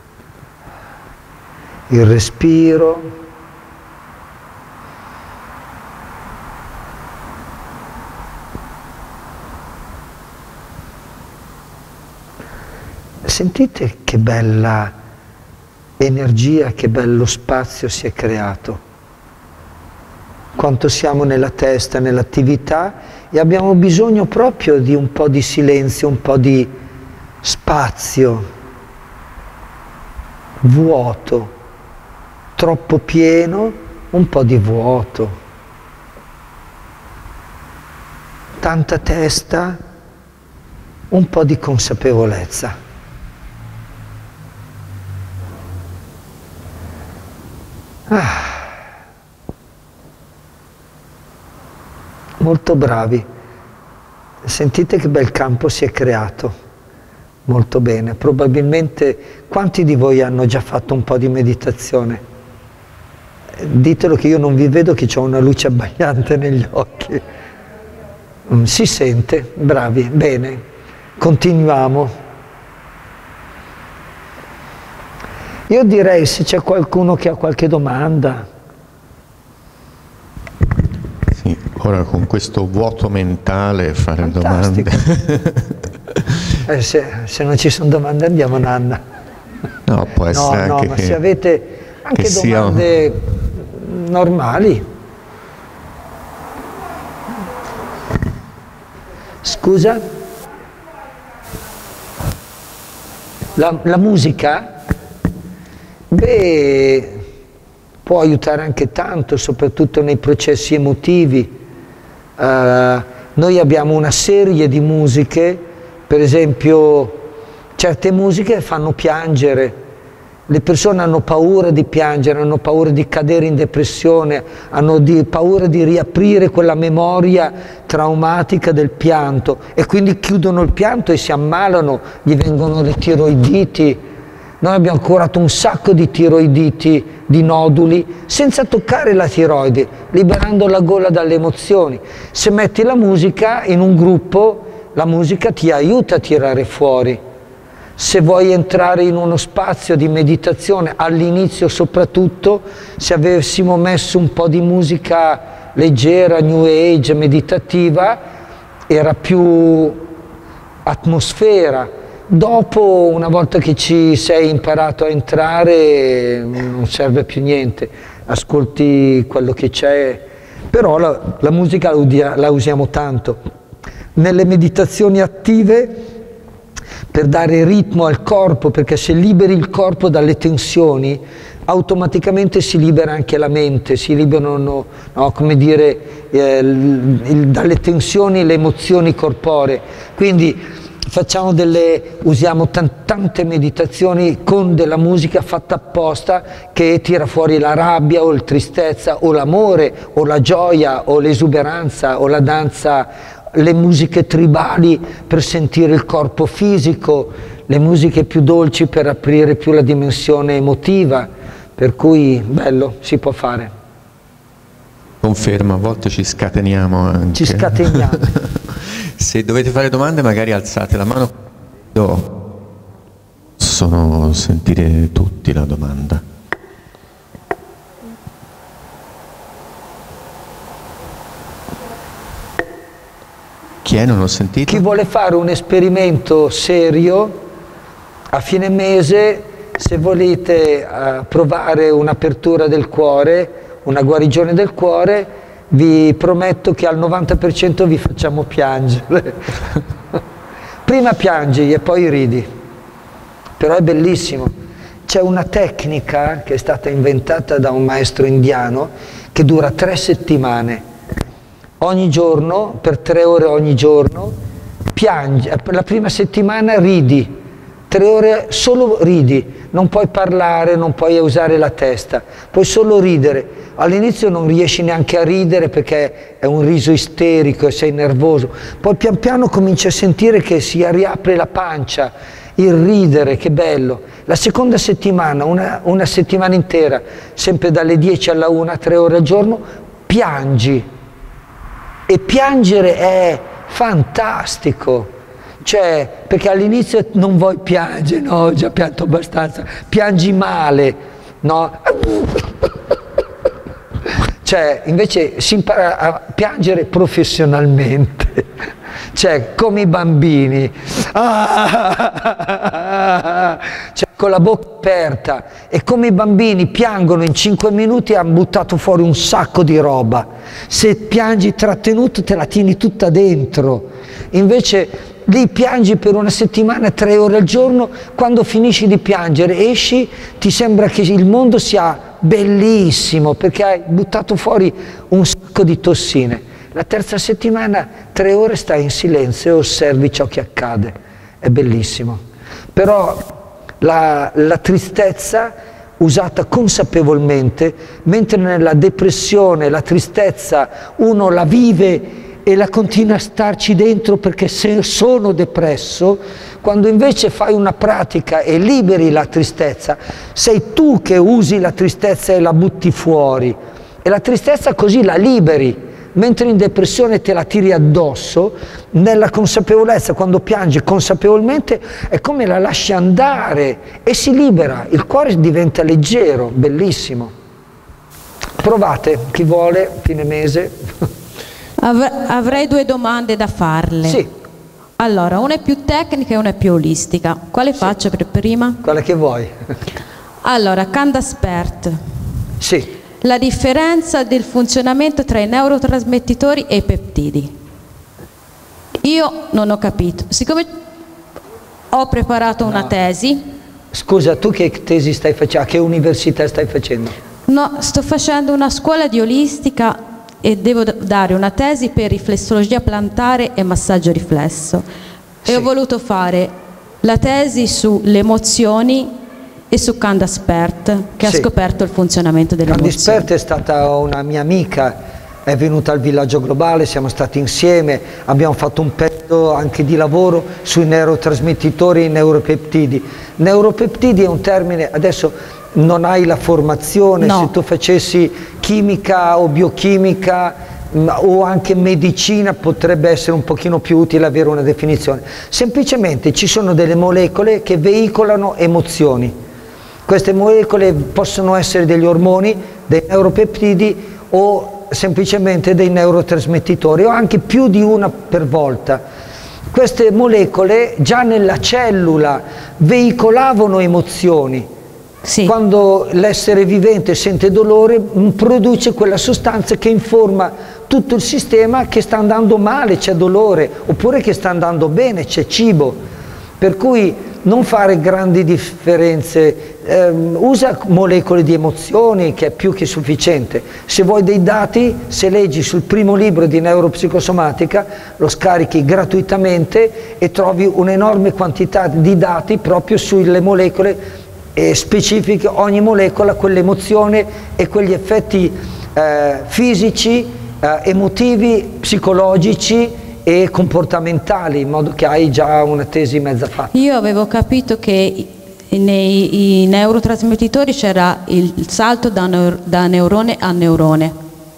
Il respiro. Sentite che bella energia, che bello spazio si è creato. Quanto siamo nella testa, nell'attività, e abbiamo bisogno proprio di un po' di silenzio, un po' di spazio, vuoto, troppo pieno, un po' di vuoto, tanta testa, un po' di consapevolezza. Ah. Molto bravi, sentite che bel campo si è creato, molto bene. Probabilmente quanti di voi hanno già fatto un po' di meditazione? Ditelo che io non vi vedo, che ho una luce abbagliante negli occhi. Mm, si sente, bravi, bene, continuiamo. Io direi, se c'è qualcuno che ha qualche domanda. Ora con questo vuoto mentale fare Fantastico. domande. eh, se, se non ci sono domande andiamo a Nanna. No, può essere no, anche no, ma che, se avete anche domande sia... normali. Scusa? La, la musica? Beh, può aiutare anche tanto, soprattutto nei processi emotivi. Uh, noi abbiamo una serie di musiche, per esempio certe musiche fanno piangere. Le persone hanno paura di piangere, hanno paura di cadere in depressione, hanno di, paura di riaprire quella memoria traumatica del pianto e quindi chiudono il pianto e si ammalano, gli vengono le tiroiditi. Noi abbiamo curato un sacco di tiroiditi, di noduli, senza toccare la tiroide, liberando la gola dalle emozioni. Se metti la musica in un gruppo, la musica ti aiuta a tirare fuori. Se vuoi entrare in uno spazio di meditazione, all'inizio soprattutto, se avessimo messo un po' di musica leggera, new age, meditativa, era più atmosfera. Dopo, una volta che ci sei imparato a entrare, non serve più niente, ascolti quello che c'è, però la, la musica la, la usiamo tanto. Nelle meditazioni attive, per dare ritmo al corpo, perché se liberi il corpo dalle tensioni, automaticamente si libera anche la mente, si liberano, no, come dire, eh, il, il, dalle tensioni le emozioni corporee. Quindi facciamo delle, usiamo tante meditazioni con della musica fatta apposta che tira fuori la rabbia o la tristezza o l'amore o la gioia o l'esuberanza o la danza, le musiche tribali per sentire il corpo fisico, le musiche più dolci per aprire più la dimensione emotiva, per cui bello, si può fare. Confermo, a volte ci scateniamo anche. Ci scateniamo. Se dovete fare domande magari alzate la mano, io possono sentire tutti la domanda. Chi è? Non ho sentito. Chi vuole fare un esperimento serio, a fine mese, se volete uh, provare un'apertura del cuore, una guarigione del cuore, vi prometto che al novanta per cento vi facciamo piangere. Prima piangi e poi ridi, però è bellissimo. C'è una tecnica che è stata inventata da un maestro indiano che dura tre settimane. Ogni giorno, per tre ore ogni giorno, piangi. La prima settimana ridi, tre ore solo ridi, non puoi parlare, non puoi usare la testa, puoi solo ridere. All'inizio non riesci neanche a ridere perché è un riso isterico e sei nervoso, poi pian piano cominci a sentire che si riapre la pancia, il ridere, che bello. La seconda settimana, una, una settimana intera, sempre dalle dieci alla una, tre ore al giorno, piangi. E piangere è fantastico, cioè, perché all'inizio non vuoi piangere, no, ho già pianto abbastanza, piangi male, no? Cioè, invece si impara a piangere professionalmente, cioè, come i bambini, ah, cioè, con la bocca aperta, e come i bambini piangono in cinque minuti hanno buttato fuori un sacco di roba. Se piangi trattenuto te la tieni tutta dentro, invece lì piangi per una settimana, tre ore al giorno, quando finisci di piangere esci, ti sembra che il mondo sia bellissimo perché hai buttato fuori un sacco di tossine. La terza settimana, tre ore stai in silenzio e osservi ciò che accade, è bellissimo. Però la, la tristezza usata consapevolmente, mentre nella depressione la tristezza uno la vive e la continua a starci dentro perché se sono depresso, quando invece fai una pratica e liberi la tristezza, sei tu che usi la tristezza e la butti fuori, e la tristezza così la liberi, mentre in depressione te la tiri addosso. Nella consapevolezza, quando piangi consapevolmente, è come la lasci andare e si libera, il cuore diventa leggero, bellissimo. Provate, chi vuole, fine mese. Avrei due domande da farle. Sì. Allora, una è più tecnica e una è più olistica. Quale sì. faccio per prima? Quella che vuoi. Allora, Candaspert. Sì. La differenza del funzionamento tra i neurotrasmettitori e i peptidi. Io non ho capito. Siccome ho preparato una no. tesi, Scusa, tu che tesi stai facendo? A che università stai facendo? No, sto facendo una scuola di olistica e devo dare una tesi per riflessologia plantare e massaggio riflesso. Sì. E ho voluto fare la tesi sulle emozioni e su Candace Pert, che sì. ha scoperto il funzionamento delle Candace emozioni. Pert è stata una mia amica, è venuta al Villaggio Globale, siamo stati insieme, abbiamo fatto un pezzo anche di lavoro sui neurotrasmettitori e i neuropeptidi. Neuropeptidi è un termine, adesso non hai la formazione, no. Se tu facessi chimica o biochimica o anche medicina potrebbe essere un pochino più utile avere una definizione. Semplicemente ci sono delle molecole che veicolano emozioni. Queste molecole possono essere degli ormoni, dei neuropeptidi o semplicemente dei neurotrasmettitori o anche più di una per volta. Queste molecole già nella cellula veicolavano emozioni. Sì. Quando l'essere vivente sente dolore produce quella sostanza che informa tutto il sistema che sta andando male, c'è dolore, oppure che sta andando bene, c'è cibo. Per cui non fare grandi differenze, eh, usa molecole di emozioni che è più che sufficiente. Se vuoi dei dati, se leggi sul primo libro di neuropsicosomatica, lo scarichi gratuitamente e trovi un'enorme quantità di dati proprio sulle molecole eh, specifiche, ogni molecola, quell'emozione e quegli effetti eh, fisici, eh, emotivi, psicologici e comportamentali, in modo che hai già una tesi mezza fatta. Io avevo capito che nei neurotrasmettitori c'era il salto da, neur da neurone a neurone.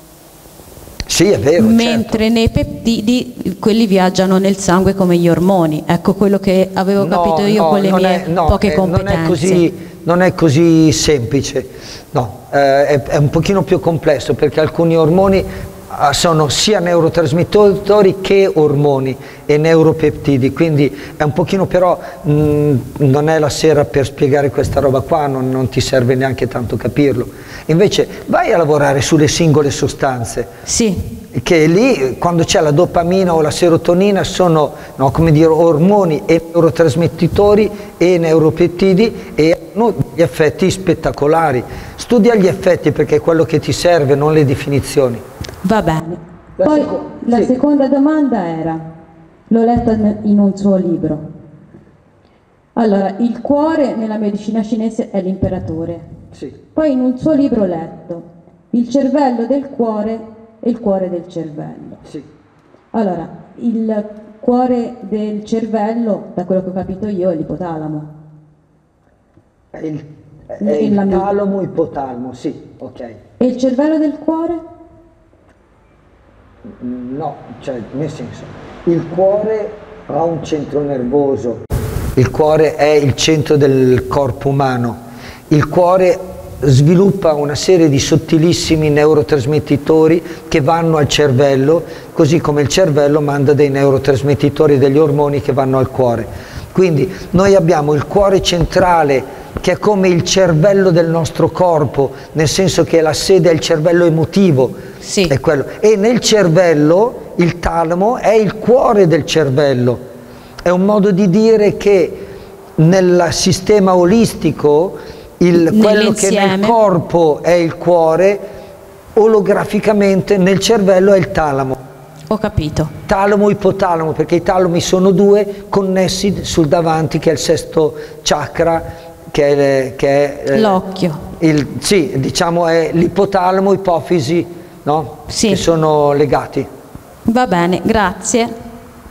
Sì, è vero. Mentre certo. nei peptidi quelli viaggiano nel sangue come gli ormoni. Ecco quello che avevo no, capito io no, con le mie è, no, poche eh, competenze. Non è così, non è così semplice, no, eh, è, è un pochino più complesso perché alcuni ormoni sono sia neurotrasmettitori che ormoni e neuropeptidi, quindi è un pochino, però mh, non è la sera per spiegare questa roba qua, non, non ti serve neanche tanto capirlo. Invece vai a lavorare sulle singole sostanze, sì. Che lì quando c'è la dopamina o la serotonina sono, no, come dire, ormoni e neurotrasmettitori e neuropeptidi e hanno gli effetti spettacolari. Studia gli effetti perché è quello che ti serve, non le definizioni. Va bene. Poi la sì. seconda domanda era, l'ho letta in un suo libro. Allora, il cuore nella medicina cinese è l'imperatore. Sì. Poi in un suo libro ho letto, il cervello del cuore e il cuore del cervello. Sì. Allora, il cuore del cervello, da quello che ho capito io, è l'ipotalamo. È il, è il talamo ipotalamo, sì, ok. E il cervello del cuore? No, cioè nel senso, il cuore ha un centro nervoso, il cuore è il centro del corpo umano, il cuore sviluppa una serie di sottilissimi neurotrasmettitori che vanno al cervello, così come il cervello manda dei neurotrasmettitori e degli ormoni che vanno al cuore. Quindi noi abbiamo il cuore centrale che è come il cervello del nostro corpo, nel senso che la sede è il cervello emotivo, sì. È quello. E nel cervello il talamo è il cuore del cervello, è un modo di dire che nel sistema olistico il, quello che nel corpo è il cuore, olograficamente nel cervello è il talamo. Ho capito. Talamo, ipotalamo, perché i talami sono due connessi sul davanti, che è il sesto chakra, che è, è l'occhio. Sì, diciamo è l'ipotalamo, ipofisi, no? Sì. Che sono legati. Va bene, grazie.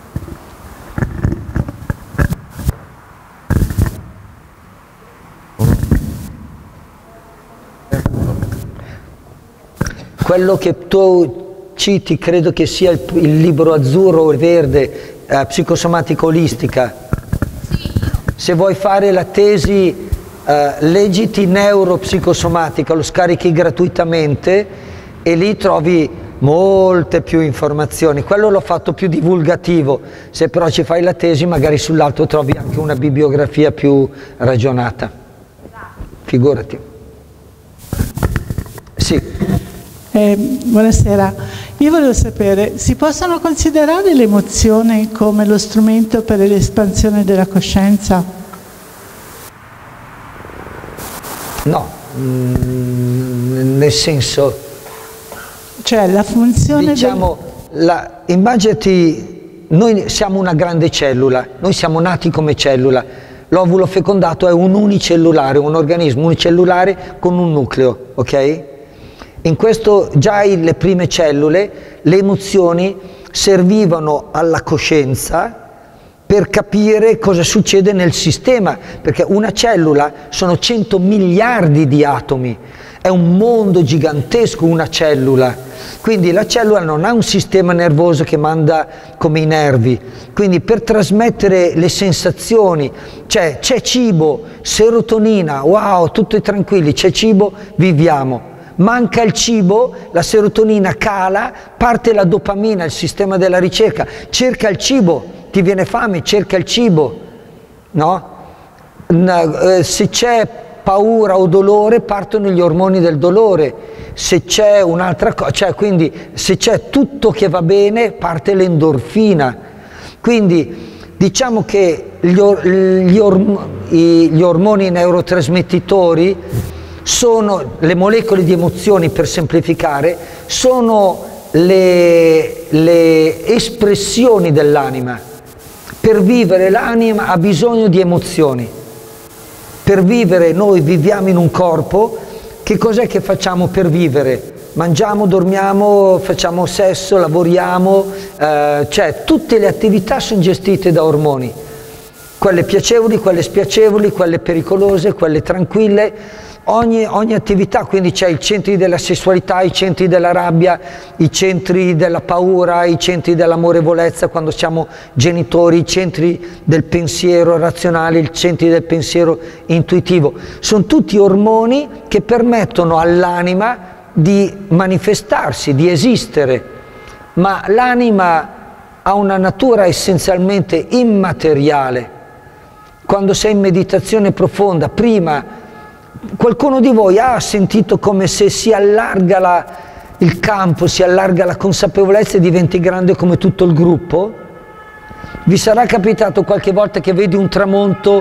Quello che tu citi credo che sia il, il libro azzurro o verde, eh, psicosomatica olistica. Se vuoi fare la tesi, eh, leggiti neuropsicosomatica, lo scarichi gratuitamente e lì trovi molte più informazioni. Quello l'ho fatto più divulgativo, se però ci fai la tesi magari sull'altro trovi anche una bibliografia più ragionata. Figurati. Sì. Eh, buonasera, io volevo sapere, si possono considerare le emozioni come lo strumento per l'espansione della coscienza? No, mm, nel senso... Cioè la funzione... Diciamo, del... la, immaginati, noi siamo una grande cellula, noi siamo nati come cellula, l'ovulo fecondato è un unicellulare, un organismo unicellulare con un nucleo, ok? In questo già le prime cellule, le emozioni servivano alla coscienza per capire cosa succede nel sistema, perché una cellula sono cento miliardi di atomi, è un mondo gigantesco una cellula, quindi la cellula non ha un sistema nervoso che manda come i nervi, quindi per trasmettere le sensazioni, cioè c'è cibo, serotonina, wow, tutti tranquilli, c'è cibo, viviamo. Manca il cibo, la serotonina cala, parte la dopamina, il sistema della ricerca, cerca il cibo, ti viene fame, cerca il cibo, no? Se c'è paura o dolore partono gli ormoni del dolore, se c'è un'altra cosa, cioè quindi se c'è tutto che va bene parte l'endorfina, quindi diciamo che gli, or gli, orm gli ormoni neurotrasmettitori sono le molecole di emozioni, per semplificare, sono le, le espressioni dell'anima. Per vivere l'anima ha bisogno di emozioni. Per vivere noi viviamo in un corpo, che cos'è che facciamo per vivere? Mangiamo, dormiamo, facciamo sesso, lavoriamo, eh, cioè tutte le attività sono gestite da ormoni. Quelle piacevoli, quelle spiacevoli, quelle pericolose, quelle tranquille. Ogni, ogni attività, quindi c'è i centri della sessualità, i centri della rabbia, i centri della paura, i centri dell'amorevolezza quando siamo genitori, i centri del pensiero razionale, i centri del pensiero intuitivo. Sono tutti ormoni che permettono all'anima di manifestarsi, di esistere, ma l'anima ha una natura essenzialmente immateriale. Quando sei in meditazione profonda, prima qualcuno di voi ha sentito come se si allarga la, il campo, si allarga la consapevolezza e diventi grande come tutto il gruppo? Vi sarà capitato qualche volta che vedi un tramonto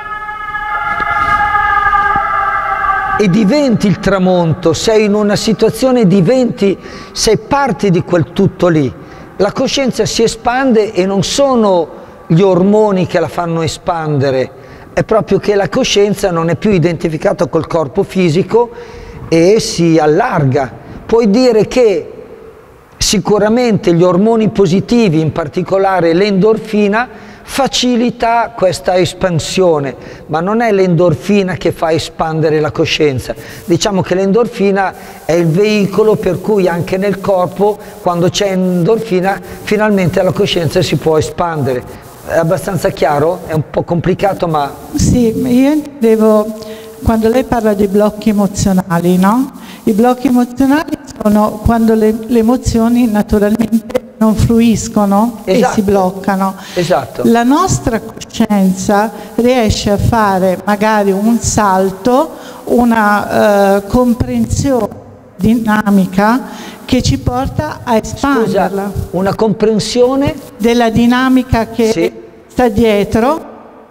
e diventi il tramonto, sei in una situazione, diventi, sei parte di quel tutto lì. La coscienza si espande e non sono gli ormoni che la fanno espandere, è proprio che la coscienza non è più identificata col corpo fisico e si allarga. Puoi dire che sicuramente gli ormoni positivi, in particolare l'endorfina, facilita questa espansione, ma non è l'endorfina che fa espandere la coscienza. Diciamo che l'endorfina è il veicolo per cui anche nel corpo, quando c'è endorfina, finalmente la coscienza si può espandere. È abbastanza chiaro? È un po' complicato, ma... Sì, io devo, quando lei parla di blocchi emozionali, no? I blocchi emozionali sono quando le, le emozioni naturalmente non fluiscono, esatto, e si bloccano. Esatto. La nostra coscienza riesce a fare magari un salto, una uh, comprensione dinamica che ci porta a espanderla. Scusa, una comprensione della dinamica che sì. sta dietro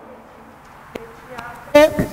e,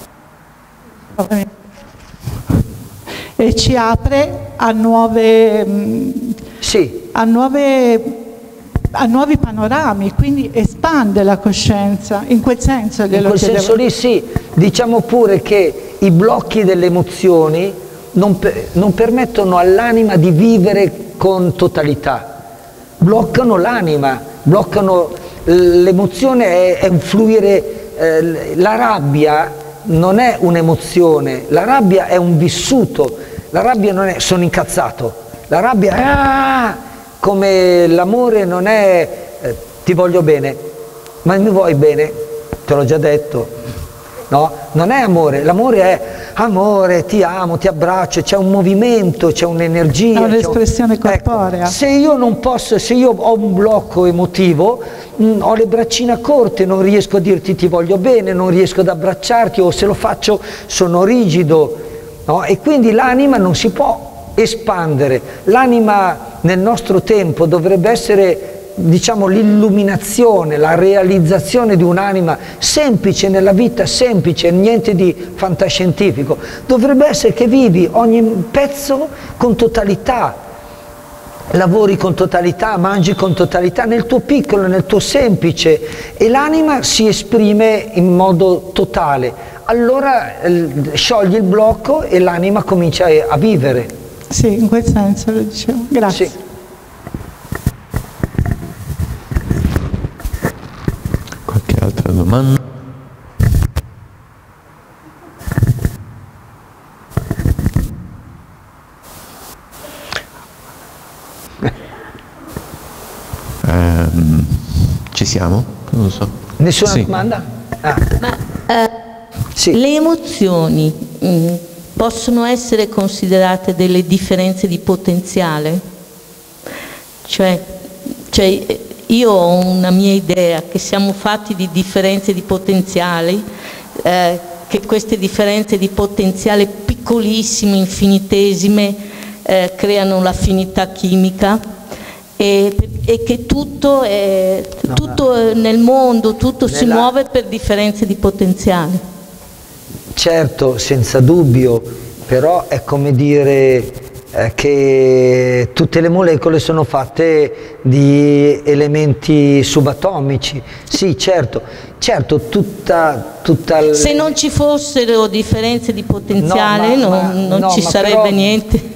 e ci apre a nuove, sì. a nuove a nuovi panorami, quindi espande la coscienza, in quel senso. In quel senso lì sì, diciamo pure che i blocchi delle emozioni Non, per, non permettono all'anima di vivere con totalità, bloccano l'anima, bloccano l'emozione, è, è un fluire, eh, la rabbia non è un'emozione, la rabbia è un vissuto, la rabbia non è sono incazzato, la rabbia è ah, come l'amore non è eh, ti voglio bene, ma mi vuoi bene? Te l'ho già detto. No, non è amore, l'amore è amore, ti amo, ti abbraccio, c'è un movimento, c'è un'energia. È un'espressione un... corporea. Ecco, se io non posso, se io ho un blocco emotivo, mh, ho le braccine corte, non riesco a dirti ti voglio bene, non riesco ad abbracciarti, o se lo faccio sono rigido, no? E quindi l'anima non si può espandere. L'anima nel nostro tempo dovrebbe essere diciamo, l'illuminazione, la realizzazione di un'anima semplice nella vita, semplice, niente di fantascientifico. Dovrebbe essere che vivi ogni pezzo con totalità, lavori con totalità, mangi con totalità, nel tuo piccolo, nel tuo semplice, e l'anima si esprime in modo totale. Allora eh, sciogli il blocco e l'anima comincia a, a vivere. Sì, in quel senso lo dicevo. Grazie. Sì. Qualche altra domanda? Um, ci siamo? Non lo so. Nessuna sì. domanda? Ah. Ma, eh, sì. Le emozioni mh, possono essere considerate delle differenze di potenziale? Cioè, cioè, io ho una mia idea che siamo fatti di differenze di potenziali, eh, che queste differenze di potenziale piccolissime, infinitesime, eh, creano l'affinità chimica. E, e che tutto, è, no, tutto è nel mondo, tutto nella... si muove per differenze di potenziale. Certo, senza dubbio, però è come dire eh, che tutte le molecole sono fatte di elementi subatomici. Sì, certo, certo, tutta... tutta l... Se non ci fossero differenze di potenziale no, ma, non, ma, non no, ci ma sarebbe però... niente.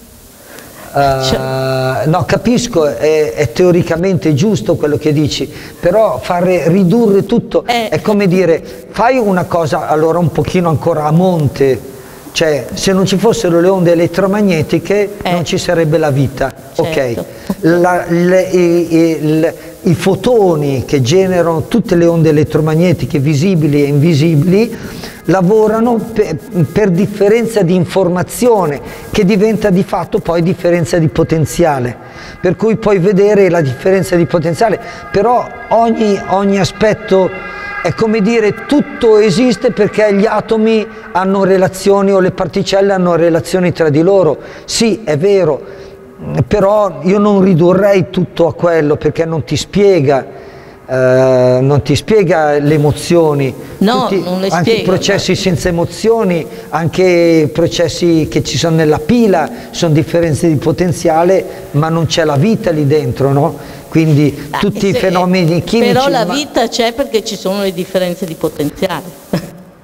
Uh, cioè. No, capisco, è, è teoricamente giusto quello che dici, però fare ridurre tutto eh. è come dire, fai una cosa allora un pochino ancora a monte, cioè se non ci fossero le onde elettromagnetiche eh. non ci sarebbe la vita, certo. Ok? La, le, i, i, i fotoni che generano tutte le onde elettromagnetiche visibili e invisibili lavorano per, per differenza di informazione che diventa di fatto poi differenza di potenziale, per cui puoi vedere la differenza di potenziale, però ogni, ogni aspetto è come dire tutto esiste perché gli atomi hanno relazioni o le particelle hanno relazioni tra di loro, sì è vero, però io non ridurrei tutto a quello perché non ti spiega. Uh, non ti spiega le emozioni, no, tutti, non le anche spiega, i processi ma... senza emozioni, anche i processi che ci sono nella pila sono differenze di potenziale, ma non c'è la vita lì dentro, no? Quindi ah, tutti se, i fenomeni chimici... Però la ma... vita c'è perché ci sono le differenze di potenziale.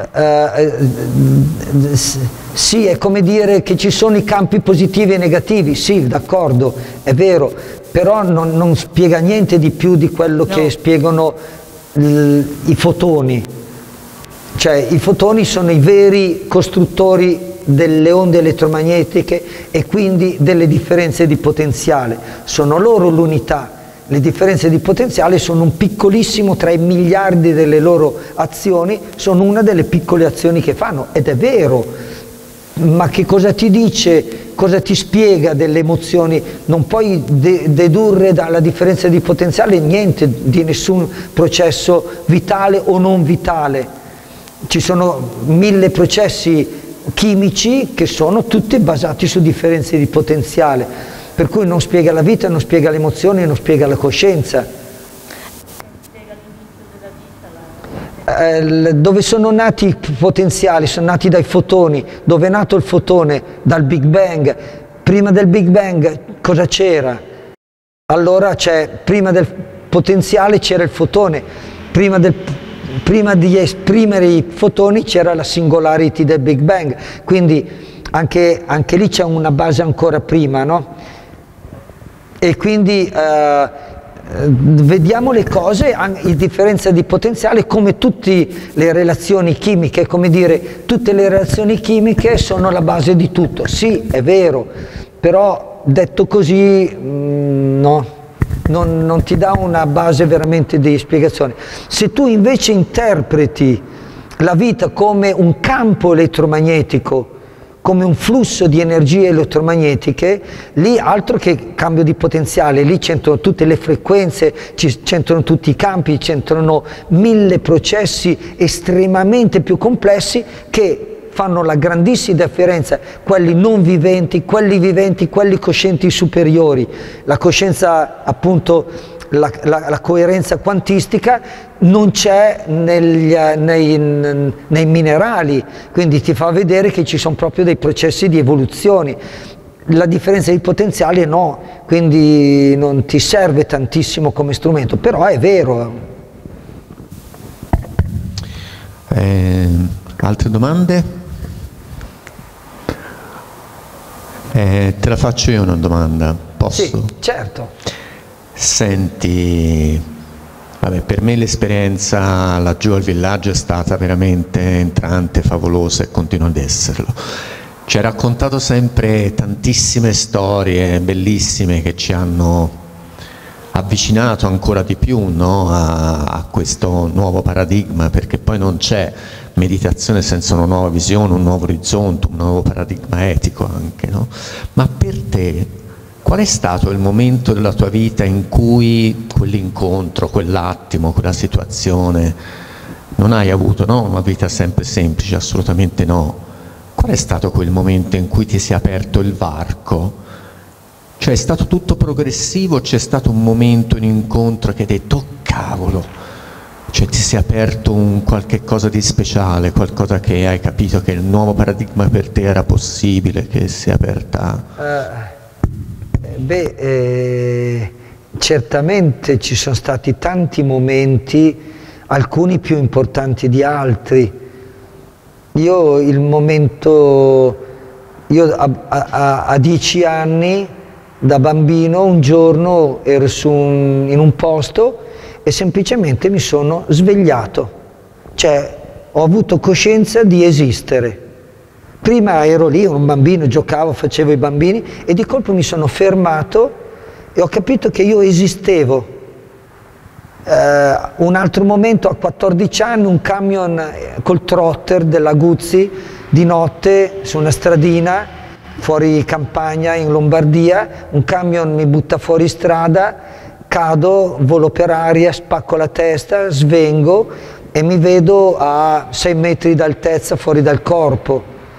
Uh, sì, è come dire che ci sono i campi positivi e negativi, sì, d'accordo, è vero, però non, non spiega niente di più di quello no. che spiegano l, i fotoni. Cioè i fotoni sono i veri costruttori delle onde elettromagnetiche e quindi delle differenze di potenziale, sono loro l'unità. Le differenze di potenziale sono un piccolissimo tra i miliardi delle loro azioni, sono una delle piccole azioni che fanno, ed è vero, ma che cosa ti dice, cosa ti spiega delle emozioni? Non puoi de dedurre dalla differenza di potenziale niente di nessun processo vitale o non vitale. Ci sono mille processi chimici che sono tutti basati su differenze di potenziale. Per cui non spiega la vita, non spiega le emozioni, non spiega la coscienza. Eh, dove sono nati i potenziali? Sono nati dai fotoni. Dove è nato il fotone? Dal Big Bang. Prima del Big Bang cosa c'era? Allora c'è, prima del potenziale c'era il fotone. Prima, del, prima di esprimere i fotoni c'era la singularity del Big Bang. Quindi anche, anche lì c'è una base ancora prima, no? E quindi eh, vediamo le cose in differenza di potenziale come tutte le relazioni chimiche, come dire, tutte le relazioni chimiche sono la base di tutto. Sì, è vero, però detto così mh, no, non, non ti dà una base veramente di spiegazione. Se tu invece interpreti la vita come un campo elettromagnetico, come un flusso di energie elettromagnetiche, lì altro che cambio di potenziale, lì c'entrano tutte le frequenze, c'entrano tutti i campi, c'entrano mille processi estremamente più complessi che fanno la grandissima differenza, quelli non viventi, quelli viventi, quelli coscienti superiori. La coscienza appunto la, la, la coerenza quantistica non c'è nei, nei minerali, quindi ti fa vedere che ci sono proprio dei processi di evoluzione. La differenza di potenziale no, quindi non ti serve tantissimo come strumento, però è vero. Eh, altre domande? Eh, te la faccio io una domanda, posso? Sì, certo. Senti, vabbè, per me l'esperienza laggiù al villaggio è stata veramente entrante, favolosa e continua ad esserlo. Ci ha raccontato sempre tantissime storie bellissime che ci hanno avvicinato ancora di più, no, a, a questo nuovo paradigma, perché poi non c'è meditazione senza una nuova visione, un nuovo orizzonte, un nuovo paradigma etico anche, no? Ma per te qual è stato il momento della tua vita in cui quell'incontro, quell'attimo, quella situazione, non hai avuto, no, una vita sempre semplice, assolutamente no. Qual è stato quel momento in cui ti si è aperto il varco? Cioè è stato tutto progressivo, c'è stato un momento, un incontro che hai detto, oh cavolo, cioè ti si è aperto un qualche cosa di speciale, qualcosa che hai capito che il nuovo paradigma per te era possibile, che si è aperta? Uh, beh, eh, certamente ci sono stati tanti momenti, alcuni più importanti di altri. Io il momento, io a, a, a dieci anni, da bambino, un giorno ero su un, in un posto e semplicemente mi sono svegliato, cioè ho avuto coscienza di esistere. Prima ero lì, un bambino, giocavo, facevo i bambini e di colpo mi sono fermato e ho capito che io esistevo. Uh, un altro momento, a quattordici anni, un camion col trotter della Guzzi di notte su una stradina fuori campagna in Lombardia, un camion mi butta fuori strada, cado, volo per aria, spacco la testa, svengo e mi vedo a sei metri d'altezza fuori dal corpo.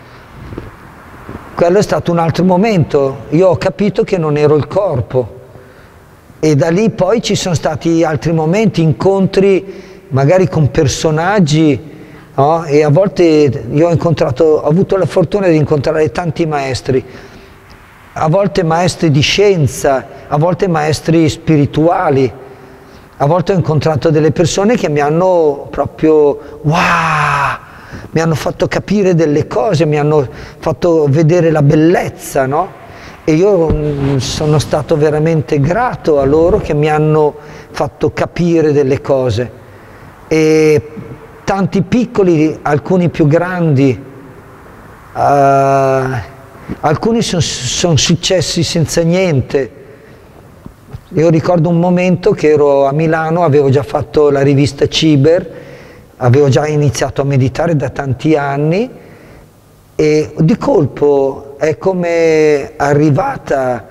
Quello è stato un altro momento, io ho capito che non ero il corpo. E da lì poi ci sono stati altri momenti, incontri magari con personaggi, no? E a volte io ho incontrato, ho avuto la fortuna di incontrare tanti maestri, a volte maestri di scienza, a volte maestri spirituali, a volte ho incontrato delle persone che mi hanno proprio, wow, mi hanno fatto capire delle cose, mi hanno fatto vedere la bellezza, no? E io sono stato veramente grato a loro che mi hanno fatto capire delle cose. E tanti piccoli, alcuni più grandi, uh, alcuni sono son successi senza niente. Io ricordo un momento che ero a Milano, avevo già fatto la rivista Ciber, avevo già iniziato a meditare da tanti anni e di colpo è come arrivata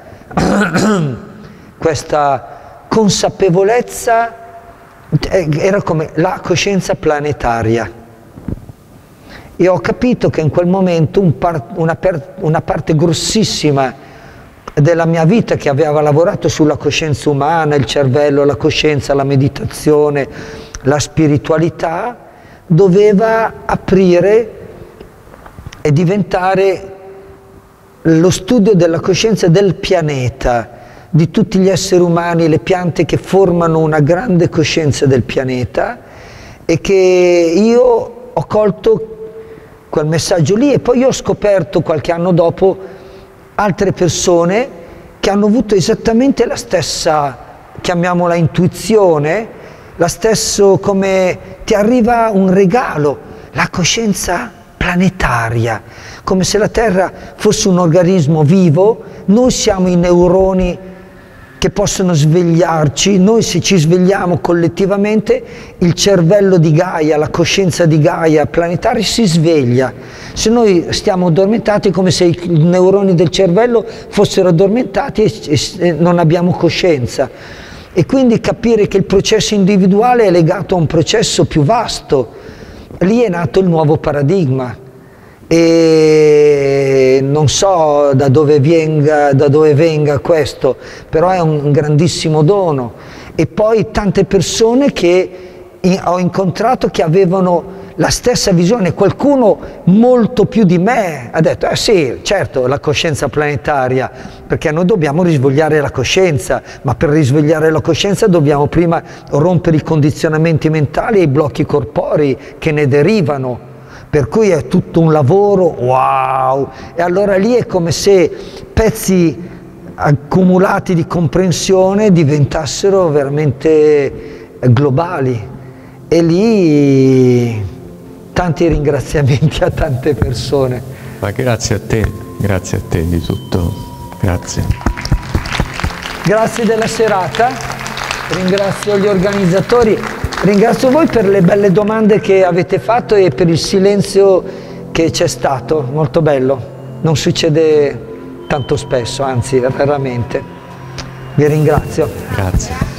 questa consapevolezza, era come la coscienza planetaria. E ho capito che in quel momento un par, una, per, una parte grossissima della mia vita che aveva lavorato sulla coscienza umana, il cervello, la coscienza, la meditazione, la spiritualità, doveva aprire e diventare lo studio della coscienza del pianeta, di tutti gli esseri umani, le piante che formano una grande coscienza del pianeta, e che io ho colto quel messaggio lì e poi io ho scoperto qualche anno dopo altre persone che hanno avuto esattamente la stessa, chiamiamola intuizione, la stesso, come ti arriva un regalo, la coscienza planetaria, come se la Terra fosse un organismo vivo, noi siamo i neuroni che possono svegliarci, noi se ci svegliamo collettivamente, il cervello di Gaia, la coscienza di Gaia planetaria si sveglia. Se noi stiamo addormentati è come se i neuroni del cervello fossero addormentati e, e non abbiamo coscienza. E quindi capire che il processo individuale è legato a un processo più vasto. Lì è nato il nuovo paradigma e non so da dove venga, da dove venga questo, però è un grandissimo dono e poi tante persone che in, ho incontrato che avevano la stessa visione. Qualcuno molto più di me ha detto, eh sì, certo, la coscienza planetaria, perché noi dobbiamo risvegliare la coscienza, ma per risvegliare la coscienza dobbiamo prima rompere i condizionamenti mentali e i blocchi corporei che ne derivano, per cui è tutto un lavoro, wow! E allora lì è come se pezzi accumulati di comprensione diventassero veramente globali, e lì tanti ringraziamenti a tante persone. Ma grazie a te, grazie a te di tutto, grazie. Grazie della serata, ringrazio gli organizzatori, ringrazio voi per le belle domande che avete fatto e per il silenzio che c'è stato, molto bello, non succede tanto spesso, anzi raramente. Vi ringrazio. Grazie.